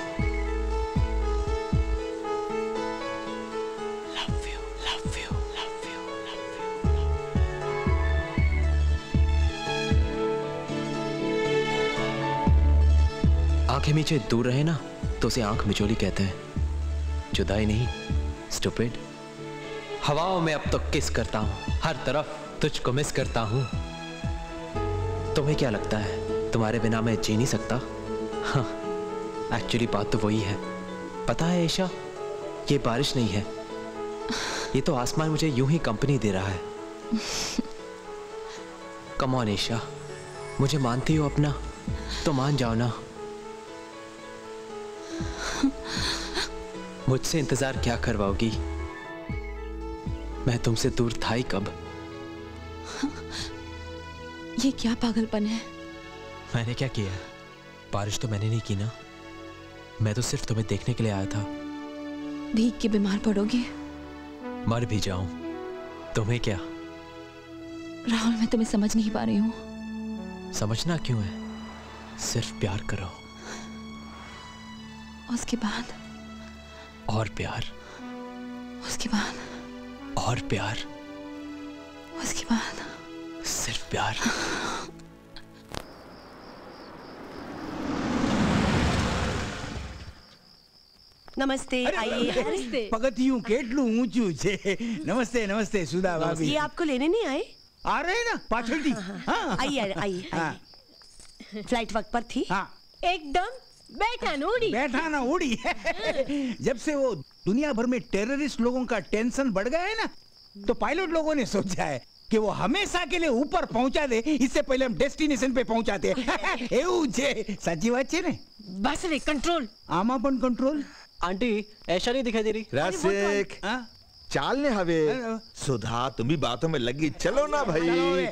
आंखें नीचे दूर रहे ना तो उसे आंख मिचोली कहते हैं, जुदाई नहीं, स्टूपिड। हवाओं में अब तो किस करता हूं, हर तरफ तुझको मिस करता हूं। तुम्हें क्या लगता है तुम्हारे बिना मैं जी नहीं सकता? हाँ, एक्चुअली बात तो वही है। पता है ईशा, ये बारिश नहीं है, ये तो आसमान मुझे यूं ही कंपनी दे रहा है। कम ऑन ईशा, मुझे मानती हो अपना तो मान जाओ ना। मुझसे इंतजार क्या करवाओगी? मैं तुमसे दूर था ही कब। ये क्या पागलपन है? मैंने क्या किया? बारिश तो मैंने नहीं की ना, मैं तो सिर्फ तुम्हें देखने के लिए आया था। भीग के बीमार पड़ोगे? मर भी जाऊं, तुम्हें क्या? राहुल, मैं तुम्हें समझ नहीं पा रही हूं। समझना क्यों है? सिर्फ प्यार करो, उसके बाद और प्यार, उसके बाद और प्यार, उसके बाद सिर्फ प्यार। नमस्ते, आइए। नमस्ते। पगथियों केटलू ऊंचू छे। नमस्ते नमस्ते सुधा भाभी। ये आपको लेने नहीं आए? आ रहे हैं ना पाछड़ी। हाँ। आइए आइए। फ्लाइट वक्त पर थी? हाँ। एकदम बैठा ना उड़ी। जब से वो दुनिया भर में टेररिस्ट लोगों का टेंशन बढ़ गया है ना, तो पायलट लोगों ने सोचा है कि वो हमेशा के लिए ऊपर पहुंचा दे, इससे पहले हम डेस्टिनेशन पे पहुंचाते हैं। એવું છે, સાચી વાત છે ને? बस रे कंट्रोल। आमा पण कंट्रोल। आंटी ऐशा नहीं दिखाई दे रही। रसिक, चालने हवे। सुधा तुम भी बातों में लगी, चलो ना भाई।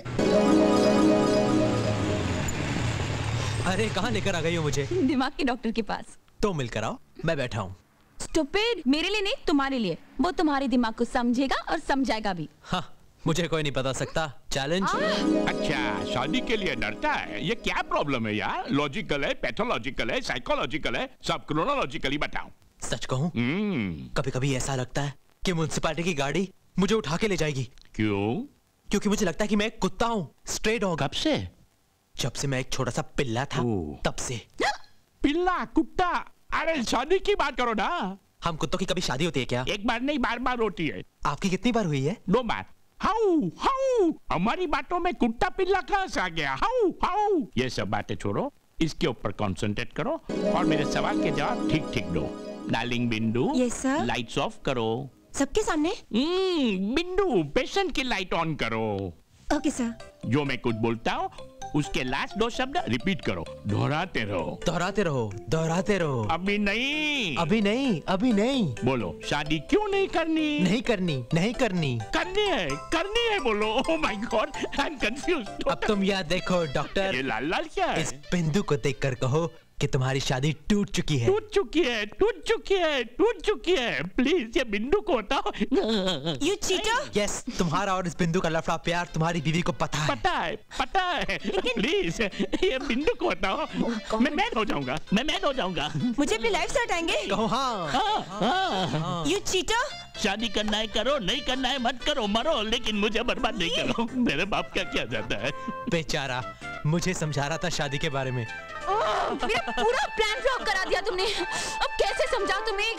अरे कहाँ लेकर आ गई हो मुझे? दिमाग के डॉक्टर के पास। तो मिलकर आओ, मैं बैठा हूँ। स्टूपिड, मेरे लिए नहीं तुम्हारे लिए। वो तुम्हारे दिमाग को समझेगा और समझाएगा भी। हाँ, मुझे कोई नहीं बता सकता। चैलेंज। अच्छा, शादी के लिए डरता है? ये क्या प्रॉब्लम है यार? लॉजिकल है, पैथोलॉजिकल है, साइकोलॉजिकल है, सब क्रोनोलॉजिकली बताओ। सच कहूँ, कभी कभी ऐसा लगता है कि म्युनिसिपैलिटी की गाड़ी मुझे उठा के ले जाएगी। क्यों? क्योंकि मुझे लगता है कि मैं एक कुत्ता हूँ, स्ट्रे डॉग। कब से? जब से मैं एक छोटा सा पिल्ला था, तब से। पिल्ला, कुत्ता? अरे शादी की बात करो ना। हम कुत्तों की कभी शादी होती है क्या? एक बार नहीं, बार बार होती है। आपकी कितनी बार हुई है? 2 बार। हाउ हाउ, हमारी बातों में कुत्ता पिल्ला कहाँ से आ गया? हाउ हाउ, ये सब बातें छोड़ो, इसके ऊपर कंसंट्रेट करो और मेरे सवाल के जवाब ठीक ठीक दो। डार्लिंग बिंदु, यस सर। लाइट्स ऑफ करो। सबके सामने? बिंदु, पेशेंट की लाइट ऑन करो। Okay sir. जो मैं कुछ बोलता हूँ उसके लास्ट 2 शब्द रिपीट करो, दोहराते रहो। दोहराते रहो, दोहराते रहो। अभी नहीं, अभी नहीं, अभी नहीं। बोलो, शादी क्यों नहीं करनी? नहीं करनी, नहीं करनी। करनी है बोलो। Oh my God, I am confused. अब तुम यहाँ देखो डॉक्टर, ये लाल लाल क्या है? इस बिंदु को देखकर कहो कि तुम्हारी शादी टूट चुकी है। टूट चुकी है, टूट चुकी है, टूट चुकी है। प्लीज ये बिंदु को बताओ। You cheater? यस, तुम्हारा और इस बिंदु का लफड़ा प्यार तुम्हारी बीवी को पता है। पता है। प्लीज ये बिंदु को बताओ। मैं मैन हो जाऊंगा, मैं मैन हो जाऊंगा। मुझे अपनी लाइफ से हटाएंगे? कहो हाँ। You cheater? शादी करना है करो, नहीं करना है मत करो, मरो, लेकिन मुझे बर्बाद नहीं करो। मेरे बाप का क्या जाता है? बेचारा मुझे समझा रहा था शादी के बारे में। मेरा पूरा प्लान फ्लॉप करा दिया तुमने। अब कैसे समझाऊं तुम्हें?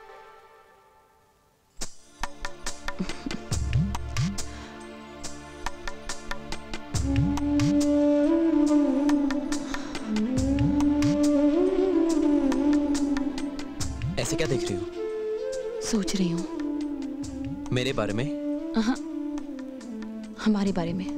ऐसे क्या देख रही हो? सोच रही हूँ मेरे बारे में? हमारे बारे में।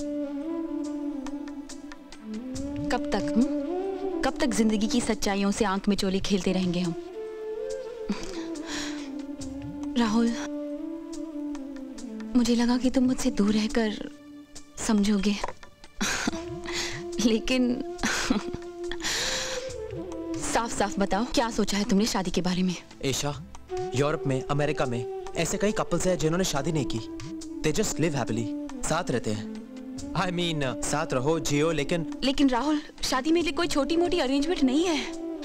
कब तक जिंदगी की सच्चाइयों से आंख मिचोली खेलते रहेंगे हम? राहुल, मुझे लगा कि तुम मुझसे दूर रहकर समझोगे, लेकिन साफ साफ बताओ, क्या सोचा है तुमने शादी के बारे में? एशा, यूरोप में, अमेरिका में ऐसे कई कपल्स हैं जिन्होंने शादी नहीं की। They just live happily, साथ रहते हैं। I mean, साथ रहो, जियो, लेकिन राहुल, शादी मेरे लिए कोई छोटी मोटी अरेंजमेंट नहीं है।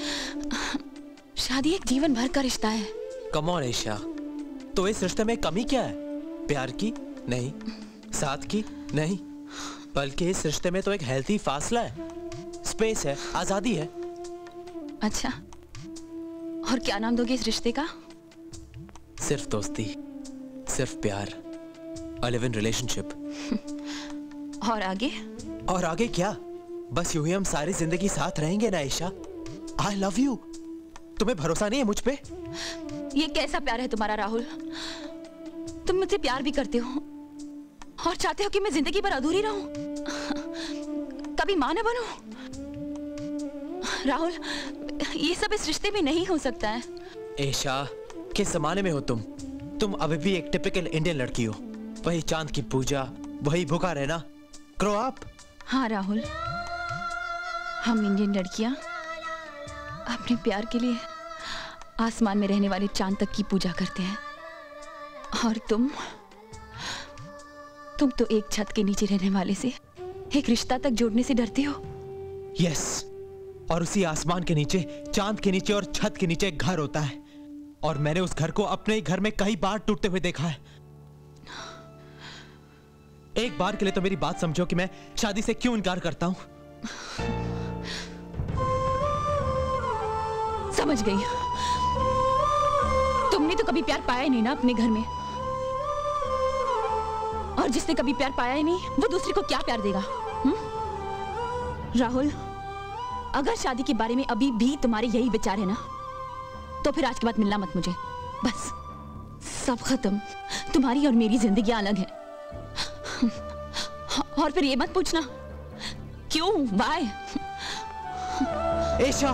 शादी एक जीवन भर का रिश्ता है। Come on एशा, तो इस रिश्ते में कमी क्या है? प्यार की? नहीं। साथ की? नहीं। बल्कि इस रिश्ते में तो एक हेल्थी फासला है, स्पेस है, आजादी है। अच्छा, और क्या नाम दोगे इस रिश्ते का? सिर्फ दोस्ती, सिर्फ प्यार, a live-in relationship। और आगे? और आगे क्या? बस यूं ही हम सारी जिंदगी साथ रहेंगे ना एशा। I love you। तुम्हें भरोसा नहीं है मुझ पे? ये कैसा प्यार है तुम्हारा राहुल? तुम मुझसे प्यार भी करते हो और चाहते हो कि मैं जिंदगी भर अधूरी रहूं, कभी मां न बनूं। राहुल, ये सब इस रिश्ते में नहीं हो सकता है। एशा, किस जमाने में हो तुम? तुम अभी भी एक टिपिकल इंडियन लड़की हो, वही चांद की पूजा, वही भूखा रहना। Grow up. हाँ राहुल, हम इंडियन लड़कियां अपने प्यार के लिए आसमान में रहने वाले चांद तक की पूजा करते हैं, और तुम तो एक छत के नीचे रहने वाले से एक रिश्ता तक जोड़ने से डरते हो। यस, और उसी आसमान के नीचे, चांद के नीचे और छत के नीचे एक घर होता है, और मैंने उस घर को अपने ही घर में कई बार टूटते हुए देखा है। एक बार के लिए तो मेरी बात समझो कि मैं शादी से क्यों इनकार करता हूं। समझ गई। तुमने तो कभी प्यार पाया ही नहीं ना अपने घर में, और जिसने कभी प्यार पाया ही नहीं वो दूसरे को क्या प्यार देगा? राहुल, अगर शादी के बारे में अभी भी तुम्हारे यही विचार है ना, तो फिर आज के बाद मिलना मत मुझे। बस सब खत्म। तुम्हारी और मेरी जिंदगी अलग है। और फिर ये मत पूछना क्यों, बाय। एशा,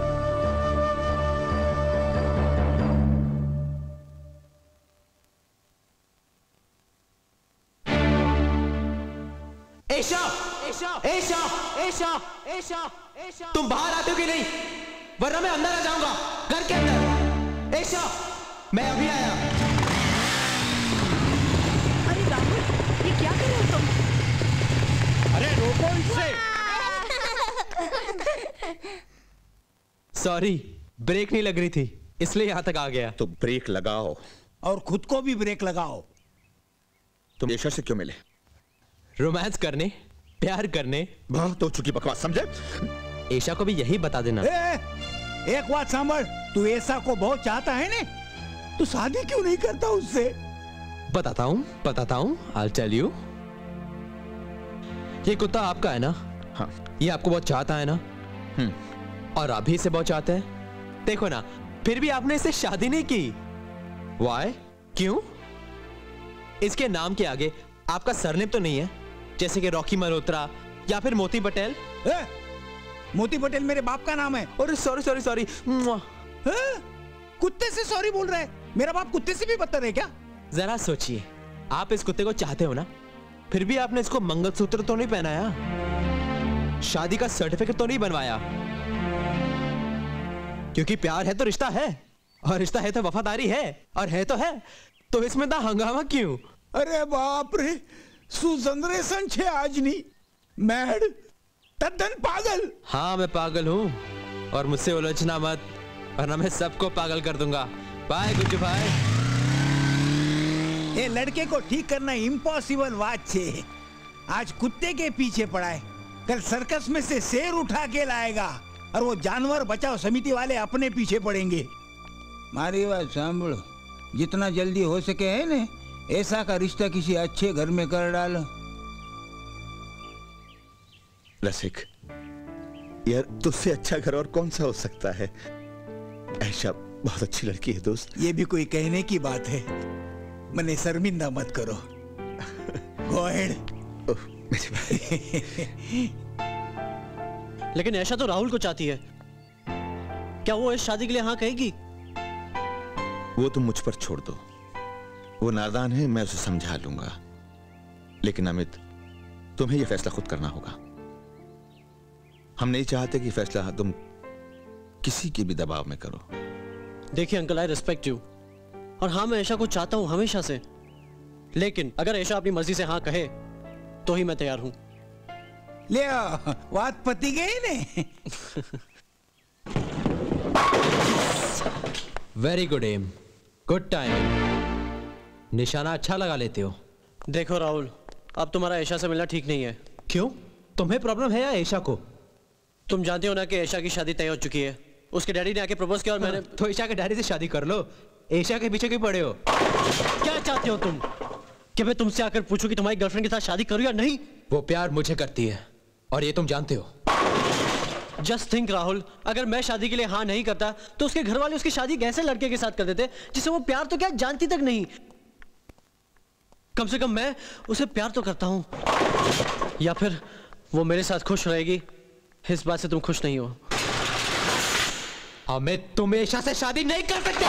एशा, एशा, एशा, एशा, एशा, एशा, तुम बाहर आते हो कि नहीं? वरना मैं अंदर आ जाऊंगा, घर के अंदर। एशा, मैं अभी आया। अरे राहुल, ये क्या कर रहे हो तुम? अरे रोको इसे। सॉरी, ब्रेक नहीं लग रही थी, इसलिए यहां तक आ गया। तो ब्रेक लगाओ, और खुद को भी ब्रेक लगाओ। तुम एशा से क्यों मिले? रोमांस करने, प्यार करने। बहुत हो चुकी बकवास, समझे? एशा को भी यही बता देना। एक बात सांभर, तू एशा को बहुत चाहता है ने? तू शादी क्यों नहीं करता उससे? बताता हूँ, I'll tell you। ये कुत्ता आपका है ना? हाँ। ये आपको बहुत चाहता है ना? और आप भी इसे बहुत चाहते हैं। देखो ना, फिर भी आपने इससे शादी नहीं की। Why? क्यों? इसके नाम के आगे आपका सरनेम तो नहीं है, जैसे कि रॉकी मल्होत्रा या फिर मोती पटेल। मोती पटेल मेरे बाप का नाम है। अरे सॉरी। कुत्ते से सॉरी बोल रहा है? मेरा बाप कुत्ते से भी बदतर है क्या? जरा सोचिए, आप इस कुत्ते को चाहते हो ना, फिर भी आपने इसको मंगलसूत्र तो नहीं पहनाया, शादी का सर्टिफिकेट तो नहीं बनवाया, क्योंकि प्यार है तो रिश्ता है, और रिश्ता है तो वफादारी है, और है तो इसमें ना हंगामा क्यों? अरे बाप रे, सुजनरेशन छे आज नहीं, मैड, तद्दन पागल। हाँ, मैं पागल हूँ, और मुझसे उलझना मत, वरना मैं सबको पागल कर दूंगा। बाय गुज्जू भाई। ये लड़के को ठीक करना इम्पॉसिबल बात छे। आज कुत्ते के पीछे पड़ा है, कल सर्कस में से शेर उठा के लाएगा, और वो जानवर बचाओ समिति वाले अपने पीछे पड़ेंगे। मारी बात सांभो, जितना जल्दी हो सके है ने, ऐसा का रिश्ता किसी अच्छे घर में कर डालो। रसिक, यार तुझसे अच्छा घर और कौन सा हो सकता है? ऐशा बहुत अच्छी लड़की है दोस्त। ये भी कोई कहने की बात है? मने शर्मिंदा मत करो। Go ahead। लेकिन ऐशा तो राहुल को चाहती है, क्या वो इस शादी के लिए हाँ कहेगी? वो तुम मुझ पर छोड़ दो, वो नादान है, मैं उसे समझा लूंगा, लेकिन अमित तुम्हें यह फैसला खुद करना होगा। हम नहीं चाहते कि फैसला तुम किसी के भी दबाव में करो। देखिए अंकल, आई रिस्पेक्ट यू, और हाँ मैं ऐशा को चाहता हूं हमेशा से, लेकिन अगर ऐशा अपनी मर्जी से हाँ कहे तो ही मैं तैयार हूं। ले बात पति गई ने। Very good aim, good time. निशाना अच्छा लगा लेते हो। देखो राहुल, अब तुम्हारा ऐशा से मिलना ठीक नहीं है। क्यों? तुम्हें प्रॉब्लम है या ऐशा को? तुम जानते हो ना कि ऐशा की शादी तय हो चुकी है। उसके डैडी ने आके प्रपोज किया और मैंने तो ऐशा के डैडी से शादी कर लो। ऐशा के पीछे क्यों पड़े हो? क्या चाहते हो तुम? कि मैं तुमसे आकर पूछूं कि तुम्हारी गर्लफ्रेंड के साथ शादी करूं या नहीं? वो प्यार मुझे करती है और ये तुम जानते हो। जस्ट थिंक राहुल, अगर मैं शादी के लिए हाँ नहीं करता तो उसके घर वाले उसकी शादी कैसे लड़के के साथ कर देते जिसे वो प्यार तो क्या जानती तक नहीं। कम से कम मैं उसे प्यार तो करता हूं, या फिर वो मेरे साथ खुश रहेगी। इस बात से तुम खुश नहीं हो। अमित, तुम ऐशा से शादी नहीं कर सकते।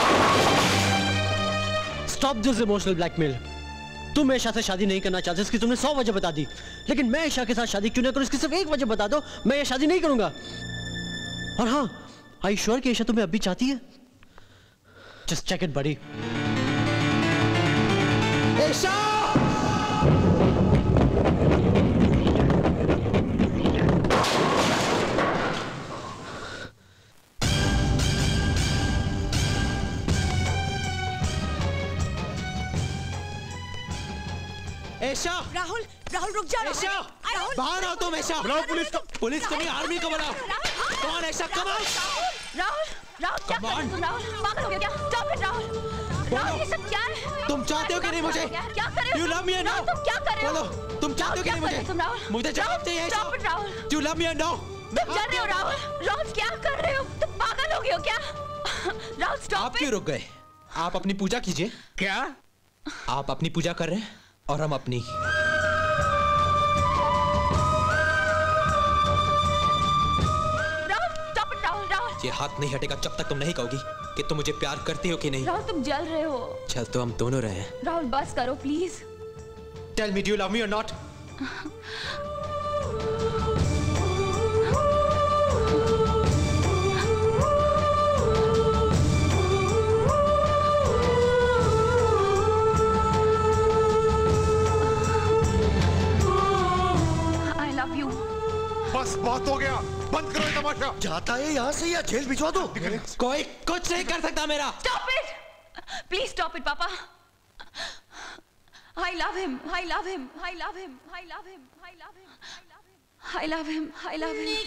Stop this emotional blackmail. तुम ऐशा से शादी नहीं करना चाहते, इसकी तुमने 100 वजह बता दी, लेकिन मैं ऐशा के साथ शादी क्यों ना करूं इसकी सिर्फ एक वजह बता दो, मैं ये शादी नहीं करूंगा। और हाँ, आई श्योर कि ऐशा तुम्हें अभी चाहती है? Just check it buddy. Aisha! Aisha! Rahul, Rahul रुक जा। ऐशा! राहुल, बाहर आओ तुम। ऐशा! बुलाओ पुलिस को। पुलिस को नहीं, आर्मी को बुलाओ। कौन ऐशा? Come on. राहुल, राहुल क्या कर रहे हो तुम? राहुल पागल हो गया क्या? Stop it Rahul. राहुल ये सब क्या है? तुम चाहते हो कि नहीं मुझे? क्या कर रहे हो? You love me or no? तुम क्या कर रहे हो? बोलो, तुम चाहते हो कि नहीं मुझे? तुम राहुल, मुझे जवाब चाहिए Aisha. Stop it Rahul. You love me or no? तुम कर रहे हो राहुल? राहुल क्या कर रहे हो? तुम पागल हो गए हो क्या? राहुल स्टॉप। आप क्यों रुक गए? आप अपनी पूजा कीजिए। क्या? आप अपनी पूजा कर रहे हैं और हम अपनी। ये हाथ नहीं हटेगा जब तक तुम नहीं कहोगी कि तुम मुझे प्यार करती हो कि नहीं। राहुल तुम जल रहे हो। चल तो हम दोनों रहे हैं। राहुल बस करो please. Tell me, do you love me और नॉट? I love you. बस बहुत हो गया, बंद करो ये तमाशा। जाता है यहाँ से या जेल भिजवा दो? कोई कुछ नहीं कर सकता मेरा। Stop it! Please stop it, Papa. I love him. I love him. I love him. I love him. I love him. I love him. I love him.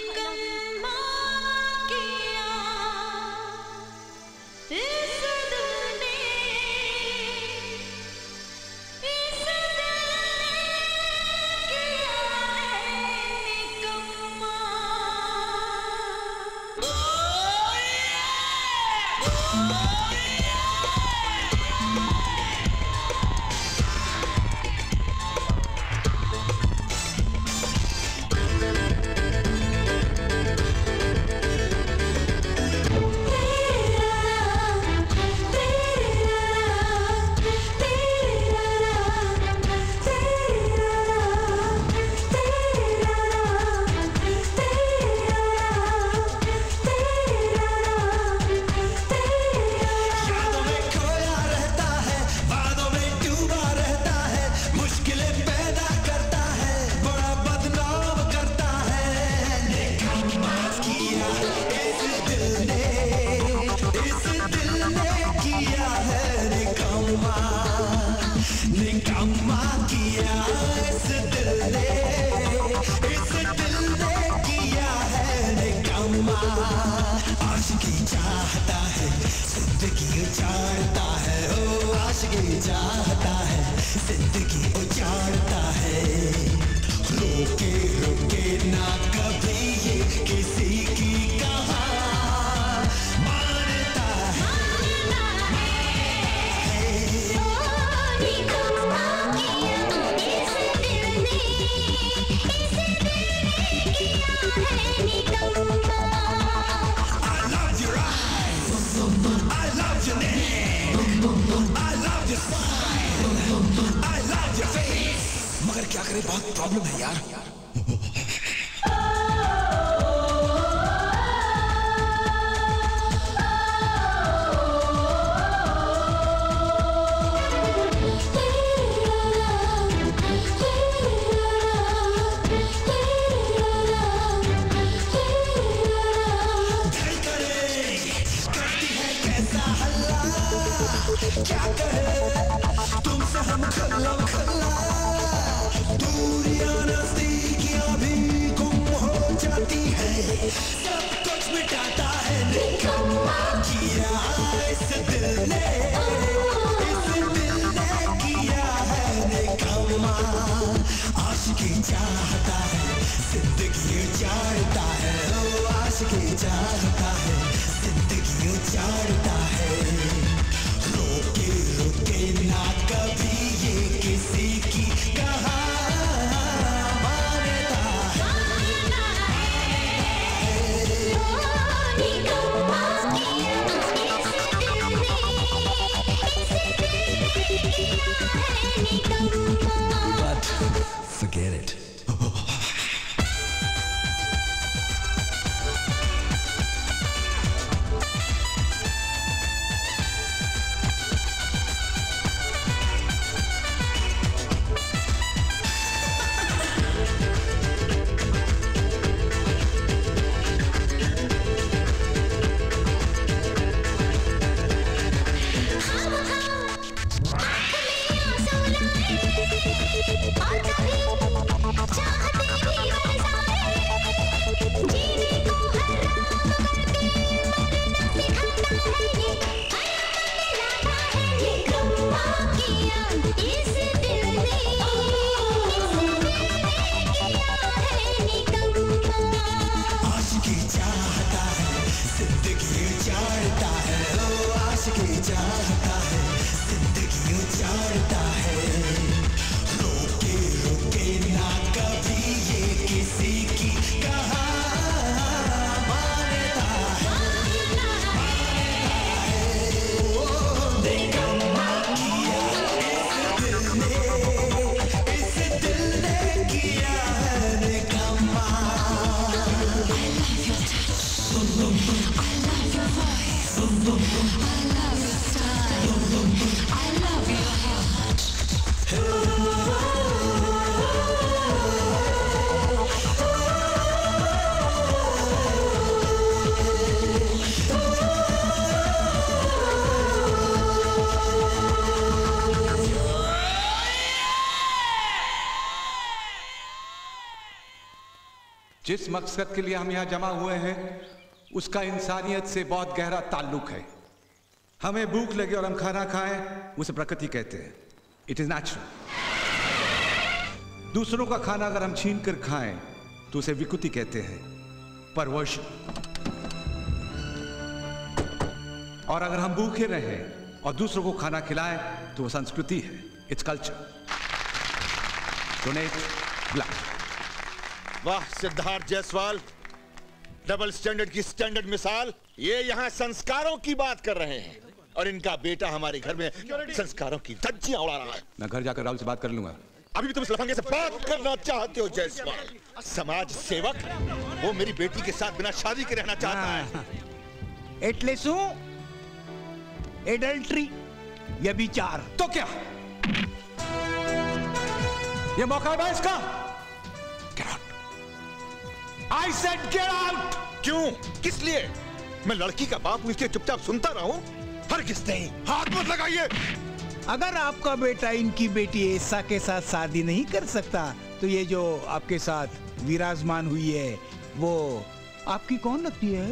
क्या करें, बहुत प्रॉब्लम है यार। क्या कहे तुमसे हम खल्ला खल्ला, दूरियां नजदीकियां भी गुम हो जाती है, सब कुछ मिटाता है निकम्मा किया इस दिल ने किया है निकम्मा। आशिकी चाहता है जिंदगी उजाड़ता है, ओ आशिकी चाहता है जिंदगी उजाड़ता है। रुके ना कभी ये किसी की कहां मानता है। But forget it. जिस मकसद के लिए हम यहाँ जमा हुए हैं उसका इंसानियत से बहुत गहरा ताल्लुक है। हमें भूख लगे और हम खाना खाएं उसे प्रकृति कहते हैं, इट इज नेचुरल। दूसरों का खाना अगर हम छीन कर खाएं तो उसे विकृति कहते हैं, परवर्शन। और अगर हम भूखे रहें और दूसरों को खाना खिलाएं तो वो संस्कृति है, इट्स कल्चर। Donate blood. वाह सिद्धार्थ जायसवाल, डबल स्टैंडर्ड की स्टैंडर्ड मिसाल। ये यहाँ संस्कारों की बात कर रहे हैं और इनका बेटा हमारे घर में संस्कारों की धज्जियां उड़ा रहा है। मैं घर जाकर राहुल से बात कर लूंगा। अभी भी तुम इस लफंगे से बात करना चाहते हो जायसवाल? समाज सेवक, वो मेरी बेटी के साथ बिना शादी के रहना चाहता है। એટલે શું? एडल्ट्री, व्यभिचार। तो क्या ये मौका है इसका? I said get out! क्यों? किस लिए? मैं लड़की का बाप हूं इसलिए चुपचाप सुनता रहूं? हरगिज़ नहीं। हाथ मत लगाइए। अगर आपका बेटा इनकी बेटी एशा के साथ शादी नहीं कर सकता तो ये जो आपके साथ विराजमान हुई है वो आपकी कौन लगती है?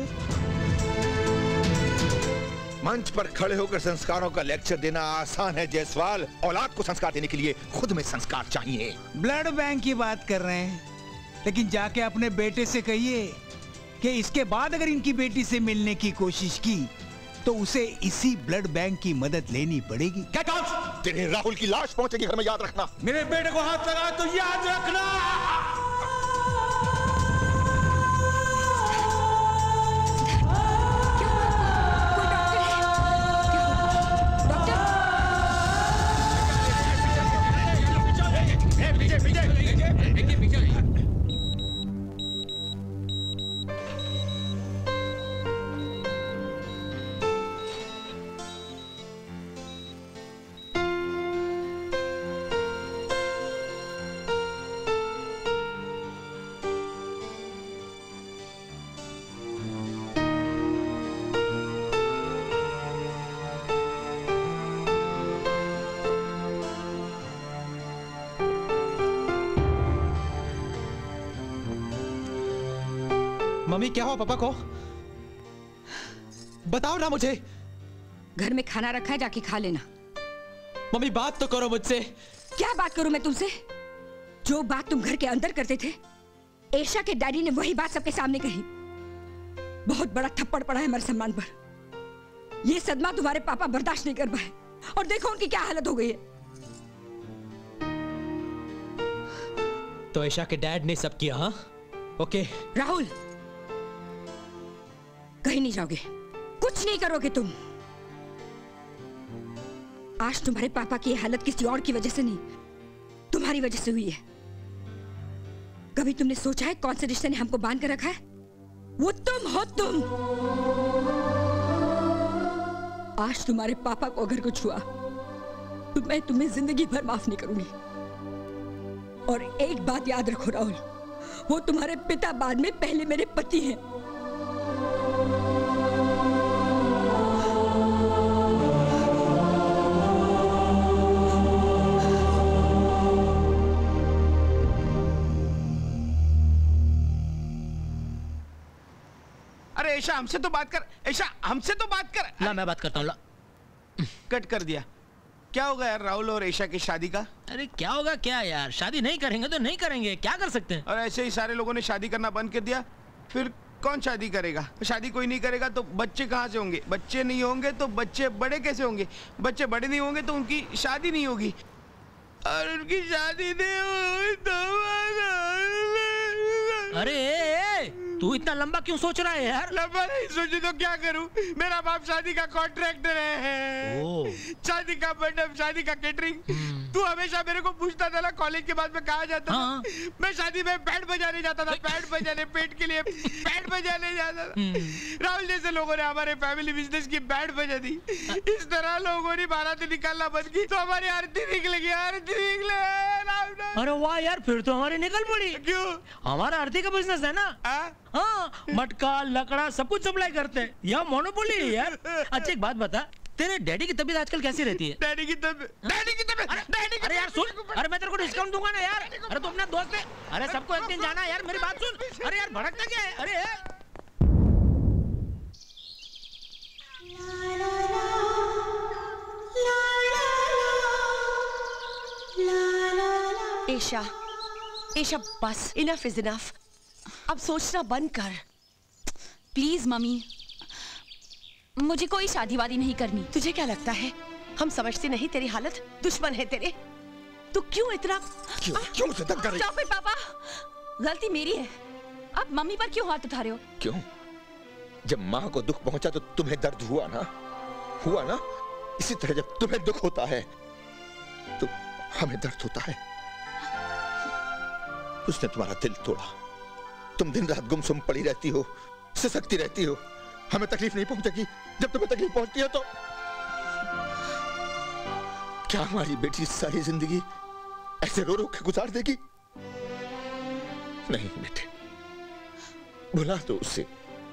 मंच पर खड़े होकर संस्कारों का लेक्चर देना आसान है जायसवाल। औलाद को संस्कार देने के लिए खुद में संस्कार चाहिए। ब्लड बैंक की बात कर रहे हैं, लेकिन जाके अपने बेटे से कहिए कि इसके बाद अगर इनकी बेटी से मिलने की कोशिश की तो उसे इसी ब्लड बैंक की मदद लेनी पड़ेगी। तेरे राहुल की लाश पहुंचेगी घर में, याद रखना। मेरे बेटे को हाथ लगा तो याद रखना। विजय मम्मी क्या हुआ पापा को? बताओ ना मुझे। घर में खाना रखा है, जाके खा लेना। मम्मी बात तो करो मुझसे। क्या बात करूं मैं तुमसे? जो बात तुम घर के अंदर करते थे, एशा के डैडी ने वही बात सबके सामने कही। बहुत बड़ा थप्पड़ पड़ा है हमारे सम्मान पर। ये सदमा तुम्हारे पापा बर्दाश्त नहीं कर पाए और देखो उनकी क्या हालत हो गई है। तो एशा के डैड ने सब किया? हाँ ओके। राहुल कहीं नहीं जाओगे, कुछ नहीं करोगे तुम। आज तुम्हारे पापा की हालत किसी और की वजह से नहीं, तुम्हारी वजह से हुई है। कभी तुमने सोचा है कौन से रिश्ते ने हमको बांध कर रखा है? वो तुम हो तुम। आज तुम्हारे पापा को अगर कुछ हुआ तो मैं तुम्हें जिंदगी भर माफ नहीं करूंगी। और एक बात याद रखो राहुल, वो तुम्हारे पिता बाद में पहले मेरे पति हैं। अरे ऐशा हमसे तो बात कर, ऐशा हमसे तो बात कर। ला मैं बात करता हूँ। ला कट कर दिया। क्या होगा यार राहुल और ऐशा की शादी का? अरे क्या होगा क्या यार, शादी नहीं करेंगे तो नहीं करेंगे, क्या कर सकते हैं। और ऐसे ही सारे लोगों ने शादी करना बंद कर दिया, फिर कौन शादी करेगा? शादी कोई नहीं करेगा तो बच्चे कहाँ से होंगे? बच्चे नहीं होंगे तो बच्चे बड़े कैसे होंगे? बच्चे बड़े नहीं होंगे तो उनकी शादी नहीं होगी, और उनकी शादी नहीं होगी तो अरे तू इतना लंबा क्यों सोच रहा है यार? लंबा नहीं सोचू तो क्या करूं? मेरा बाप शादी का कॉन्ट्रैक्टर है, शादी का मंडप, शादी का कैटरिंग। तू हमेशा मेरे को पूछता था ना कॉलेज के बाद में कहाँ जाता था? मैं शादी में बैंड बजाने जाता था, बैंड बजाने, पेट के लिए बैंड बजाने जाता था। राहुल जैसे लोगों ने हमारे फैमिली बिजनेस की बैंड बजा दी। इस तरह लोगों ने बारातें निकालना बंद की तो हमारी आरती निकलेगी, आरती निकले। अरे वाह यार, फिर तो हमारी निकल पड़ी। क्यों? हमारा आरती का बिजनेस है ना। हाँ, मटका लकड़ा सब कुछ सप्लाई करते हैं, यह मोनोपोली है यार। अच्छा एक बात बता, तेरे डैडी की तबीयत आजकल कैसी रहती है? डैडी की तबीयत। अरे यार सुन, अरे मैं तेरे को डिस्काउंट दूंगा ना यार। अरे तू अपना दोस्त है, अरे सबको एक दिन जाना है यार, मेरी बात सुन। अरे यार भड़कना क्या है? अरे एशा, एशा बस, इनफ इज इनफ। अब सोचना बंद कर। प्लीज मम्मी, मुझे कोई शादी वादी नहीं करनी। तुझे क्या लगता है हम समझते नहीं तेरी हालत? दुश्मन है तेरे। तू क्यों इतना क्यों से दंग कर रही? Stop it, पापा, गलती मेरी है। आप मम्मी पर क्यों हाथ उठा रहे हो? क्यों? जब माँ को दुख पहुंचा तो तुम्हें दर्द हुआ ना? हुआ ना? इसी तरह जब तुम्हें दुख होता है तो हमें दर्द होता है। उसने तुम्हारा दिल तोड़ा, तुम दिन रात गुमसुम पड़ी रहती हो, सिसकती रहती हो। हमें तकलीफ नहीं पहुंचेगी, जब तुम्हें तकलीफ पहुंचती है तो क्या हमारी बेटी सारी जिंदगी ऐसे रो रो के गुजार देगी? नहीं बेटे, भुला दो उसे।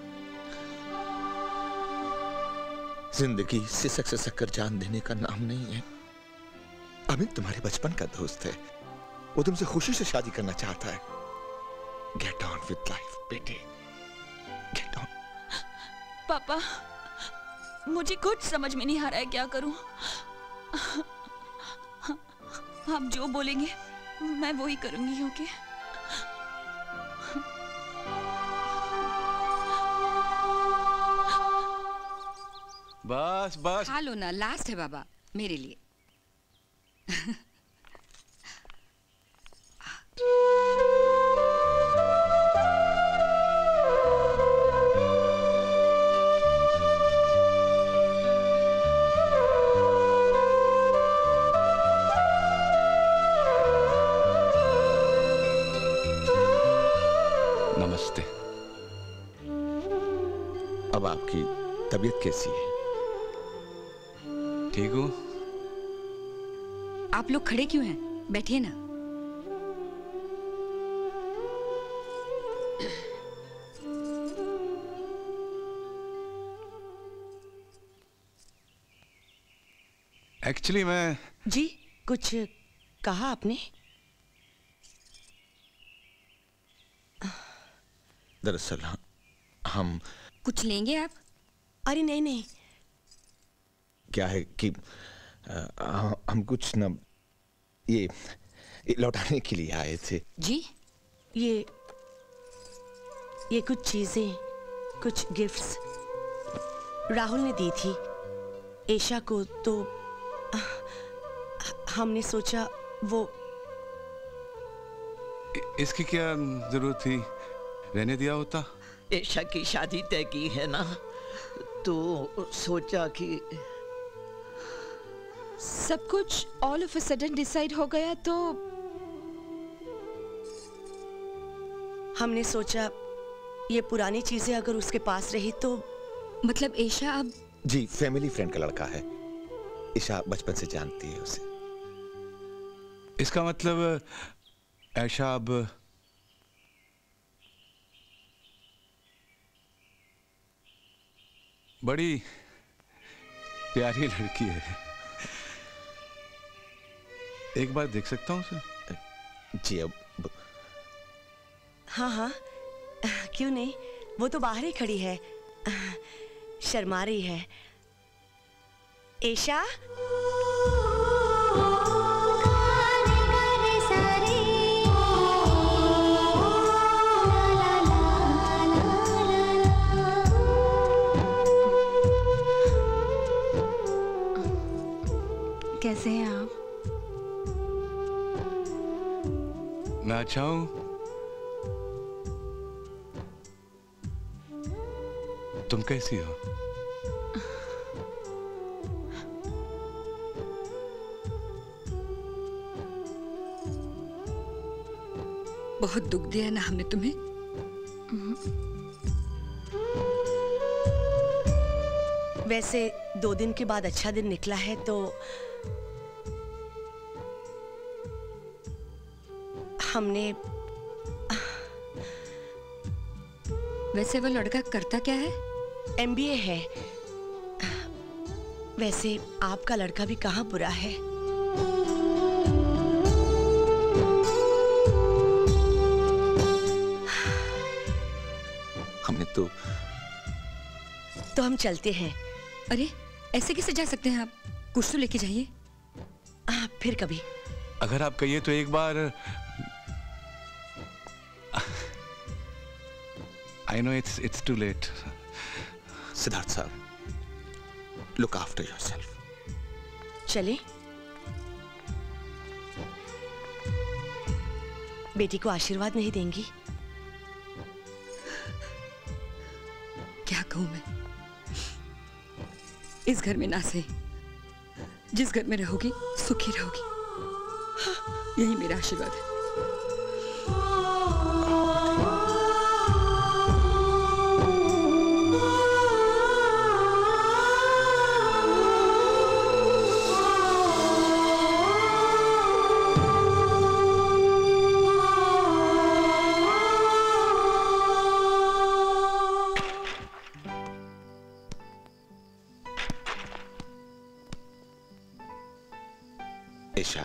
जिंदगी सिसक सिसक कर जान देने का नाम नहीं है। अमित तुम्हारे बचपन का दोस्त है, वो तुमसे खुशी से शादी करना चाहता है। गेट ऑन विद लाइफ बेटे, गेट ऑन। पापा, मुझे कुछ समझ में नहीं आ रहा है, क्या करूं? आप जो बोलेंगे मैं वो ही करूंगी। ओके? बस बस खा लो ना, लास्ट है बाबा मेरे लिए। नमस्ते। अब आपकी तबीयत कैसी है? ठीक हूँ। आप लोग खड़े क्यों हैं? बैठिए ना। एक्चुअली मैं जी कुछ कहा आपने? दरअसल हम कुछ लेंगे आप? अरे नहीं नहीं, क्या है कि हम कुछ न ये लौटाने के लिए आए थे। जी? ये कुछ चीजें, कुछ गिफ्ट्स राहुल ने दी थी एशा को, तो हमने सोचा वो। इसकी क्या जरूरत थी, रहने दिया होता। एशा की शादी तय की है ना, तो सोचा कि सब कुछ all of a sudden decide हो गया, तो हमने सोचा ये पुरानी चीजें अगर उसके पास रही तो। मतलब एशा अब? जी, फैमिली फ्रेंड का लड़का है। एशा बचपन से जानती है उसे। इसका मतलब एशा अब बड़ी प्यारी लड़की है। एक बार देख सकता हूं उसे? जी अब हाँ हाँ, क्यों नहीं, वो तो बाहर ही खड़ी है, शर्मा रही है। एशा, कैसे हैं आप? मैं अच्छा हूं। तुम कैसी हो? बहुत दुख दिया ना हमने तुम्हें। वैसे 2 दिन के बाद अच्छा दिन निकला है, तो हमने। वैसे वो लड़का करता क्या है? MBA है। वैसे आपका लड़का भी कहाँ बुरा है। हमने तो हम चलते हैं। अरे ऐसे कैसे जा सकते हैं आप? कुछ तो लेके जाइए। फिर कभी। अगर आप कहिए तो एक बार। I know it's too late. Siddharth साहब, look after yourself. चले? बेटी को आशीर्वाद नहीं देंगी? क्या कहूं मैं? इस घर में ना सही, जिस घर में रहोगी सुखी रहोगी, यही मेरा आशीर्वाद है। एशा,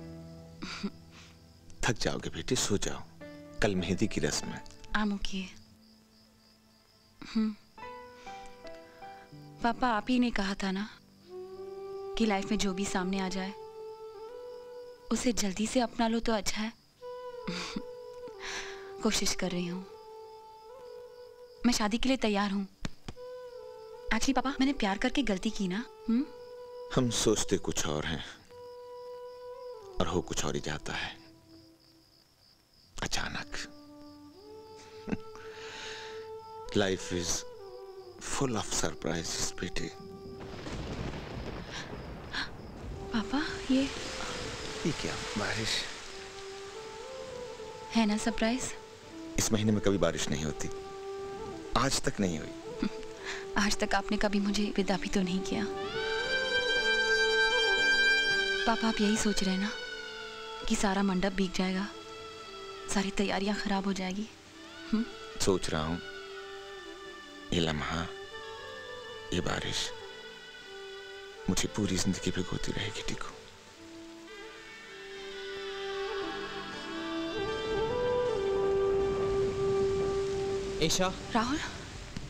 थक जाओगे बेटी, सो जाओ। कल मेहंदी की रस्म है। I'm okay. पापा, आप ही ने कहा था ना कि लाइफ में जो भी सामने आ जाए उसे जल्दी से अपना लो तो अच्छा है। कोशिश कर रही हूँ। मैं शादी के लिए तैयार हूँ। एक्चुअली पापा, मैंने प्यार करके गलती की ना। हम सोचते कुछ और हैं और हो कुछ और ही जाता है अचानक। Life is full of surprises बेटे। पापा, ये क्या बारिश है ना सरप्राइज? इस महीने में कभी बारिश नहीं होती, आज तक नहीं हुई। आज तक आपने कभी मुझे विदा भी तो नहीं किया। पापा, आप यही सोच रहे हैं ना कि सारा मंडप भीग जाएगा, सारी तैयारियां खराब हो जाएगी? सोच रहा हूं ये लम्हा, ये बारिश मुझे पूरी जिंदगी भिगोती रहेगी। टिको। एशा। राहुल।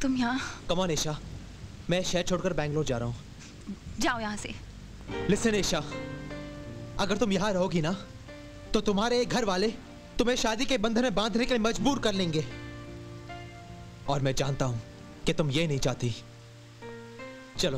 तुम यहाँ? कम ऑन एशा, मैं शहर छोड़कर बैंगलोर जा रहा हूँ। जाओ यहाँ से। लिसन एशा, अगर तुम यहाँ रहोगी ना तो तुम्हारे घर वाले तुम्हें शादी के बंधन में बांधने के लिए मजबूर कर लेंगे, और मैं जानता हूं कि तुम ये नहीं चाहती। चलो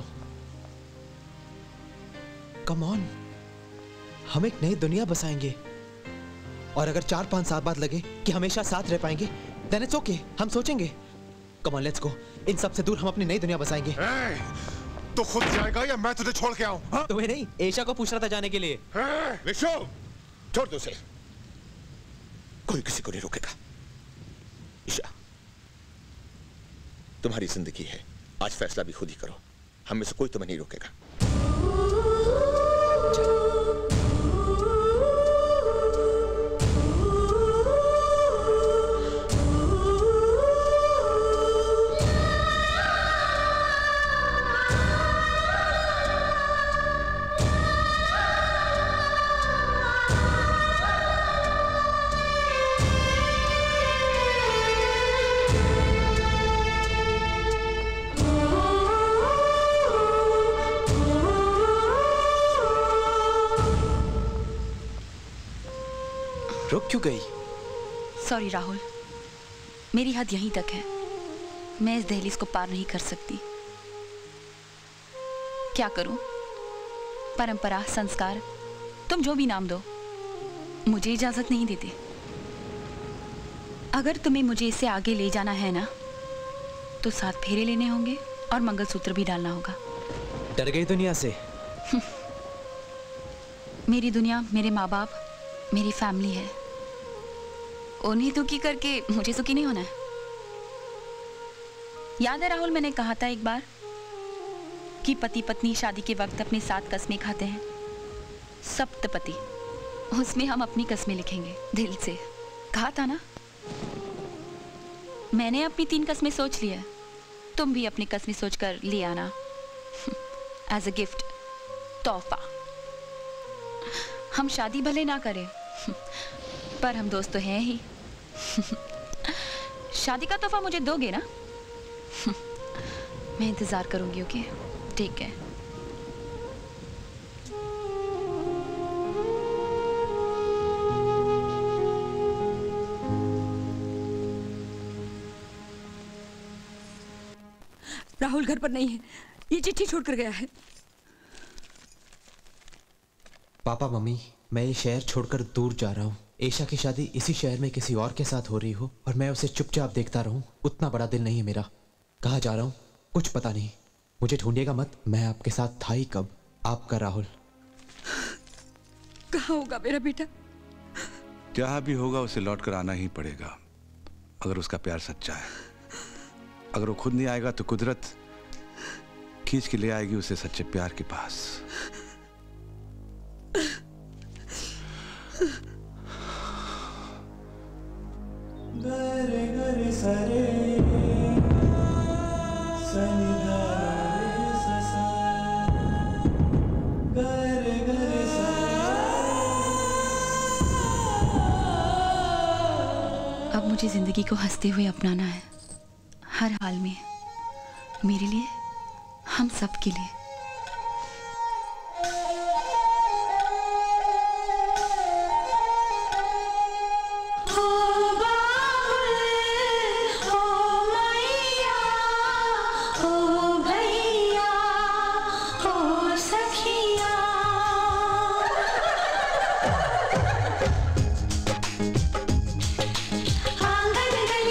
कम ऑन, हम एक नई दुनिया बसाएंगे, और अगर 4-5 साल बाद लगे कि हमेशा साथ रह पाएंगे देन इट्स ओके, हम सोचेंगे। कम ऑन लेट्स गो, इन सब से दूर हम अपनी नई दुनिया बसाएंगे। तो खुद जाएगा या मैं तुझे छोड़ के आऊं? तुम्हें नहीं, एशा को पूछ रहा था जाने के लिए। विशु, छोड़ दो उसे, कोई किसी को नहीं रोकेगा। ईशा, तुम्हारी जिंदगी है, आज फैसला भी खुद ही करो, हम में से कोई तुम्हें नहीं रोकेगा। रुक क्यों गई? सॉरी राहुल, मेरी हद यहीं तक है, मैं इस दहलीज को पार नहीं कर सकती। क्या करूं? परंपरा, संस्कार, तुम जो भी नाम दो, मुझे इजाजत नहीं देते। अगर तुम्हें मुझे इससे आगे ले जाना है ना, तो 7 फेरे लेने होंगे और मंगलसूत्र भी डालना होगा। डर गई दुनिया से? मेरी दुनिया मेरे माँ बाप, मेरी फैमिली है, उन्हें दुखी करके मुझे सुखी नहीं होना है। याद है राहुल, मैंने कहा था एक बार कि पति पत्नी शादी के वक्त अपने 7 कस्में खाते हैं, सप्तपति, उसमें हम अपनी कस्में लिखेंगे दिल से, कहा था ना। मैंने अपनी 3 कस्में सोच ली है, तुम भी अपनी कस्में सोचकर ले आना एज अ गिफ्ट, तोहफा। हम शादी भले ना करें पर हम दोस्त तो हैं ही। शादी का तोहफा मुझे दोगे ना? मैं इंतजार करूंगी। ओके, ठीक है। राहुल घर पर नहीं है, ये चिट्ठी छोड़कर गया है। पापा मम्मी, मैं ये शहर छोड़कर दूर जा रहा हूँ। एशा की शादी इसी शहर में किसी और के साथ हो रही हो और मैं उसे चुपचाप देखता रहूं, उतना बड़ा दिल नहीं है मेरा। कहाँ जा रहा हूँ कुछ पता नहीं, मुझे ढूंढिएगा मत, मैं आपके साथ था ही कब। आपका राहुल। कहाँ होगा मेरा बेटा? जहाँ भी होगा उसे लौट कर आना ही पड़ेगा, अगर उसका प्यार सच्चा है। अगर वो खुद नहीं आएगा तो कुदरत खींच के ले आएगी उसे सच्चे प्यार के पास। गरे गरे सरे सनिधा रे ससा गरे गरे अब मुझे जिंदगी को हंसते हुए अपनाना है, हर हाल में, मेरे लिए, हम सब के लिए।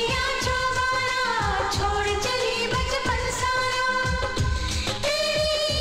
छोड़ चली बचपन सारा, तेरी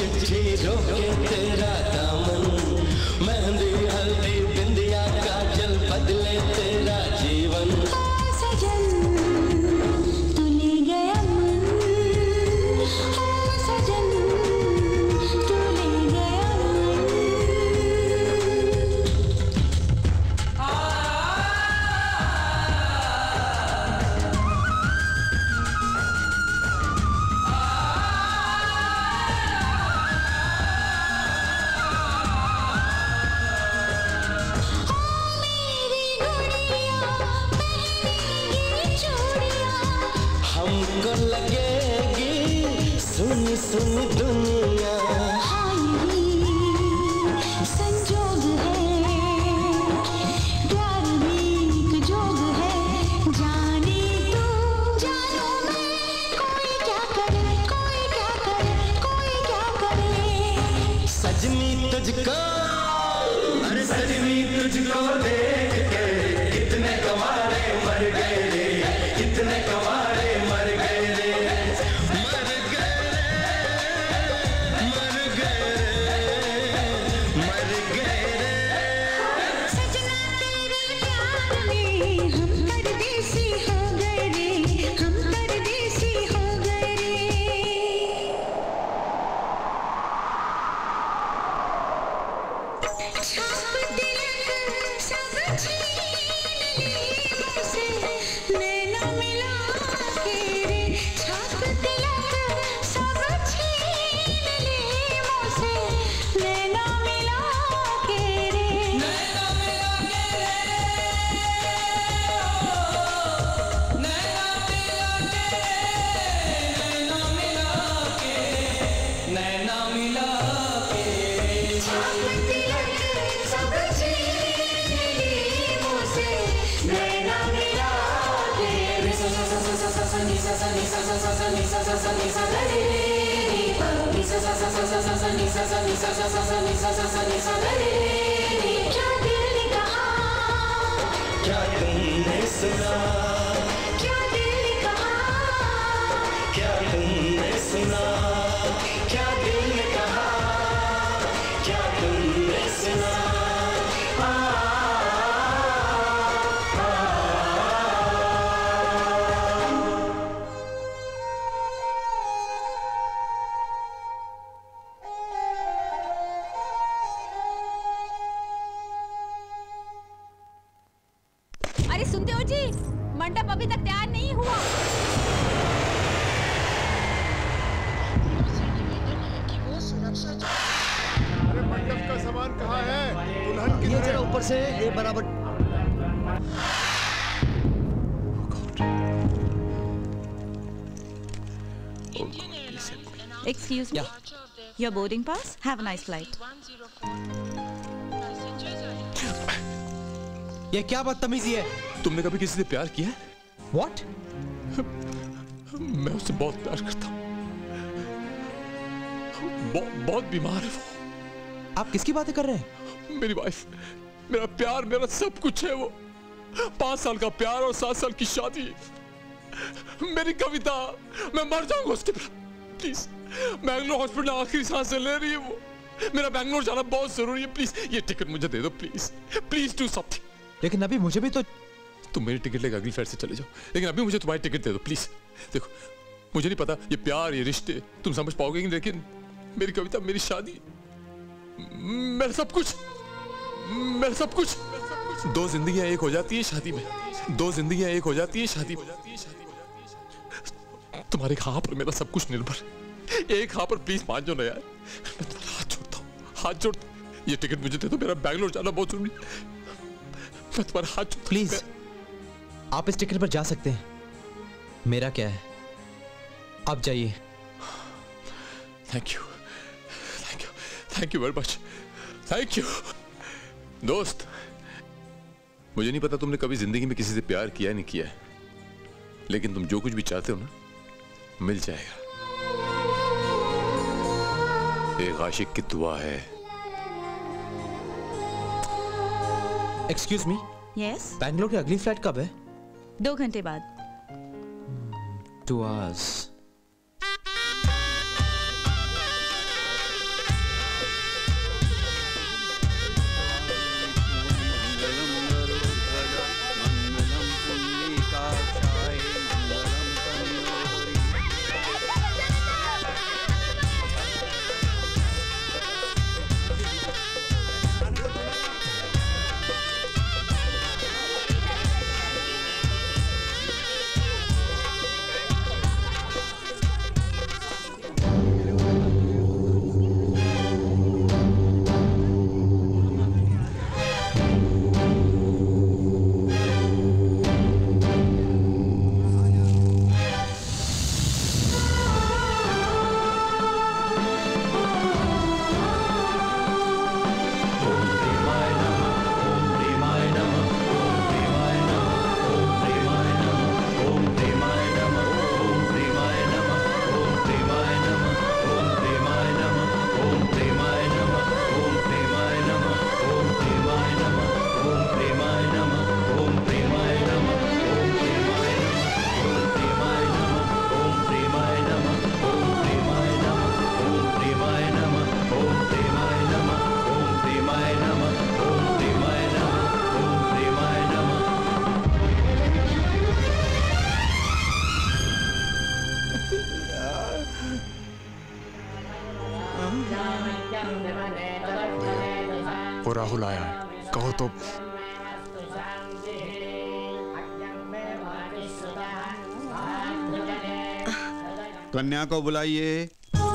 चिट्ठी रोके तेरा दामन, मेहंदी हल्दी बिंदिया काजल बदले तेरा जीवन। सजन तू ले गया मन, सजन तू ले गया हमको लगेगी सुनी सुनी दुनिया। संजोग है प्यार भी एक जोग है, जाने तू जानो मैं, कोई क्या करे कोई क्या करे कोई क्या करे। सजनी तुझको, अरे सजनी तुझको देख के कितने कवारे मर गए रे, कितने कवारे मर गए रे, मर गए रे, मर गए रे, मर गए रे। सजना तेरे प्यार में हम परदेसी हो गए रे, हम परदेसी हो गए रे। छाप तिलक सब छीन लिए मुझसे, नैना मिला के रे। छाप तिलक सब छीन लिए मुझसे, नैना मिला के रे। नैना मिला के रे, नैना मिला के, नैना मिला के, नैना मिला के। छाप तिलक सब छीन लिए मुझसे, नैना मिला के रे। सा सा सा सा सा सा नी सा सा नी सा सा सा सा नी सा सा सा नी सा गा रे नी पा नी सा सा सा सा सा सा सा नी सा सा नी सा सा सा सा नी सा सा सा नी सा गा रे नी। क्या दिल ने कहा, क्या तुमने सुना, क्या दिल ने कहा, क्या तुमने सुना, क्या दिल ने कहा, क्या तुमने सुना। अरे सुनते हो जी, मंडप अभी तक तैयार नहीं हुआ। अरे मंडप का सामान कहाँ है? दुल्हन ये जरा ऊपर से ये बराबर। Excuse me. Your boarding pass. Have a nice flight. ये क्या बदतमीजी है? तुमने कभी किसी से प्यार किया है? What? मैं उससे बहुत प्यार करता हूँ। बहुत बीमार है वो। आप किसकी बातें कर रहे हैं? मेरी वाइफ, मेरा प्यार, मेरा सब कुछ है वो। 5 साल का प्यार और 7 साल की शादी। मेरी कविता, मैं मर जाऊंगा उसके बिना। प्लीज, बैंगलोर हॉस्पिटल आखिरी सांसें ले रही है वो। मेरा बैंगलोर जाना बहुत जरूरी है। प्लीज ये टिकट मुझे दे दो। Please please do something. लेकिन अभी मुझे भी तो। तुम मेरी टिकट लेकर अगली फ्लाइट से चले जाओं, लेकिन अभी मुझे तुम्हारी टिकट दे दो प्लीज। देखो, मुझे नहीं पता ये प्यार, ये रिश्ते तुम समझ पाओगे कि, लेकिन मेरी कविता, मेरी शादी, मेरा सब कुछ, मेरा सब कुछ। 2 जिंदगियां एक हो जाती है शादी में। 2 जिंदगियां एक हो जाती है शादी में। तुम्हारे हाँ पर मेरा सब कुछ निर्भर। एक हाँ पर प्लीज मान जाओ ना यार। मैं तुम्हारा हाथ जोड़ता हूँ, हाथ जोड़ता हूँ। ये टिकट मुझे दे दो, मेरा बैंगलोर जाना बहुत जरूरी। मैं तुम्हारा हाथ जोड़ता हूँ। प्लीज, आप इस टिकट पर जा सकते हैं। मेरा क्या है, आप जाइए। Thank you, thank you, thank you very much, thank you. दोस्त, मुझे नहीं पता तुमने कभी जिंदगी में किसी से प्यार किया नहीं किया है, लेकिन तुम जो कुछ भी चाहते हो ना, मिल जाएगा। एक आशिक की दुआ है। Excuse me. यस। बैंगलोर की अगली फ्लाइट कब है? 2 घंटे बाद। 2 hours। वो राहुल आया है, कहो तो। कन्या को बुलाइए।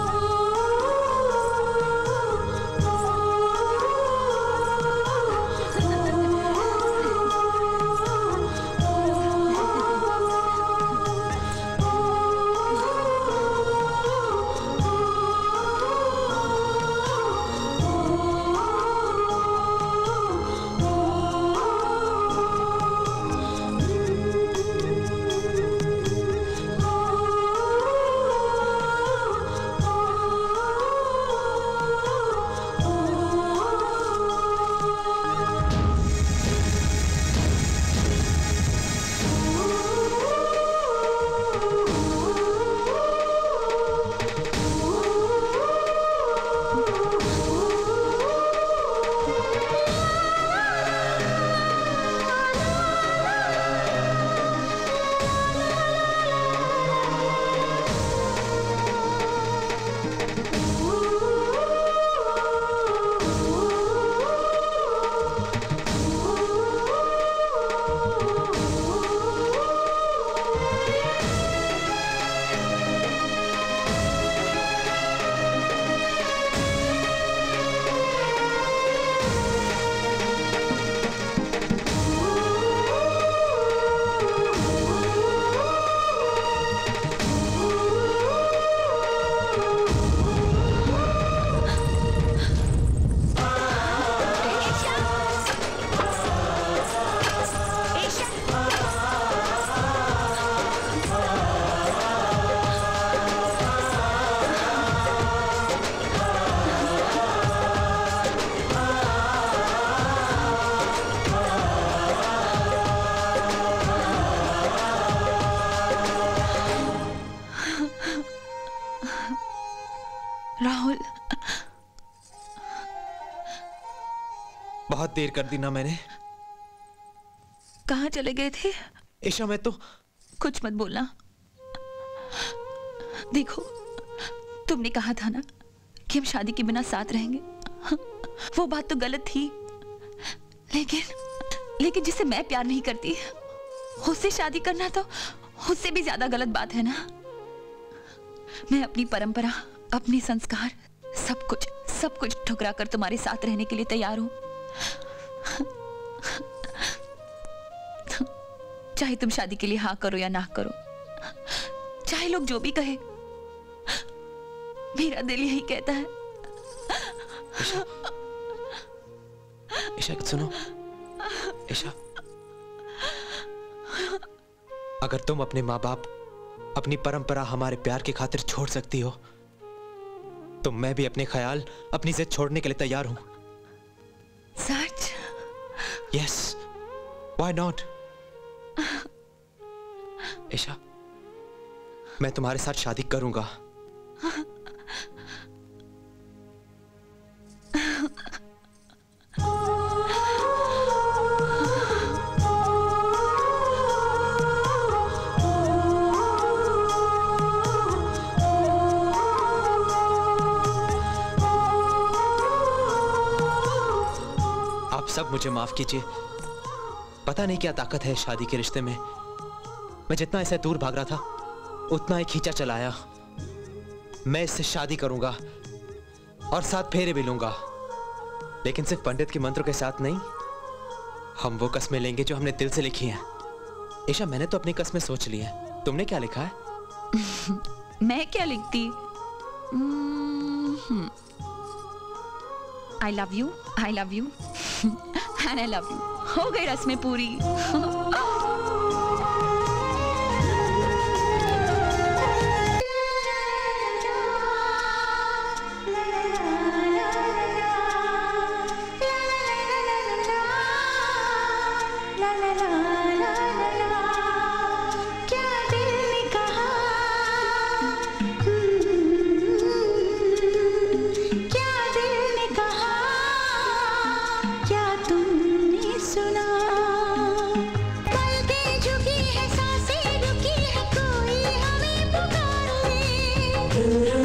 राहुल, बहुत देर कर दी ना मैंने। कहाँ चले गए थे? ईशा मैं तो कुछ मत बोलना। देखो, तुमने कहा था ना कि हम शादी के बिना साथ रहेंगे। वो बात तो गलत थी, लेकिन जिसे मैं प्यार नहीं करती उससे शादी करना तो उससे भी ज्यादा गलत बात है ना। मैं अपनी परंपरा, अपने संस्कार, सब कुछ ठुकरा कर तुम्हारे साथ रहने के लिए तैयार हूं। चाहे तुम शादी के लिए हाँ करो या ना करो, चाहे लोग जो भी कहे, मेरा दिल यही कहता है। ईशा सुनो, ईशा, अगर तुम अपने माँ बाप, अपनी परंपरा हमारे प्यार की खातिर छोड़ सकती हो, तो मैं भी अपने ख्याल, अपनी जिद छोड़ने के लिए तैयार हूं। सच? Yes, why not? ईशा, मैं तुम्हारे साथ शादी करूंगा। सब मुझे माफ कीजिए। पता नहीं क्या ताकत है शादी के रिश्ते में। मैं जितना इससे दूर भाग रहा था, उतना ही खींचा चलाया। मैं इससे शादी करूंगा और साथ फेरे भी लूंगा, लेकिन सिर्फ पंडित के मंत्रों के साथ नहीं। हम वो कस्में लेंगे जो हमने दिल से लिखी हैं। ईशा, मैंने तो अपनी कस्में सोच ली है। तुमने क्या लिखा है? मैं क्या लिखती? I love you, and I love you। हो गई रस्में पूरी। Ooh.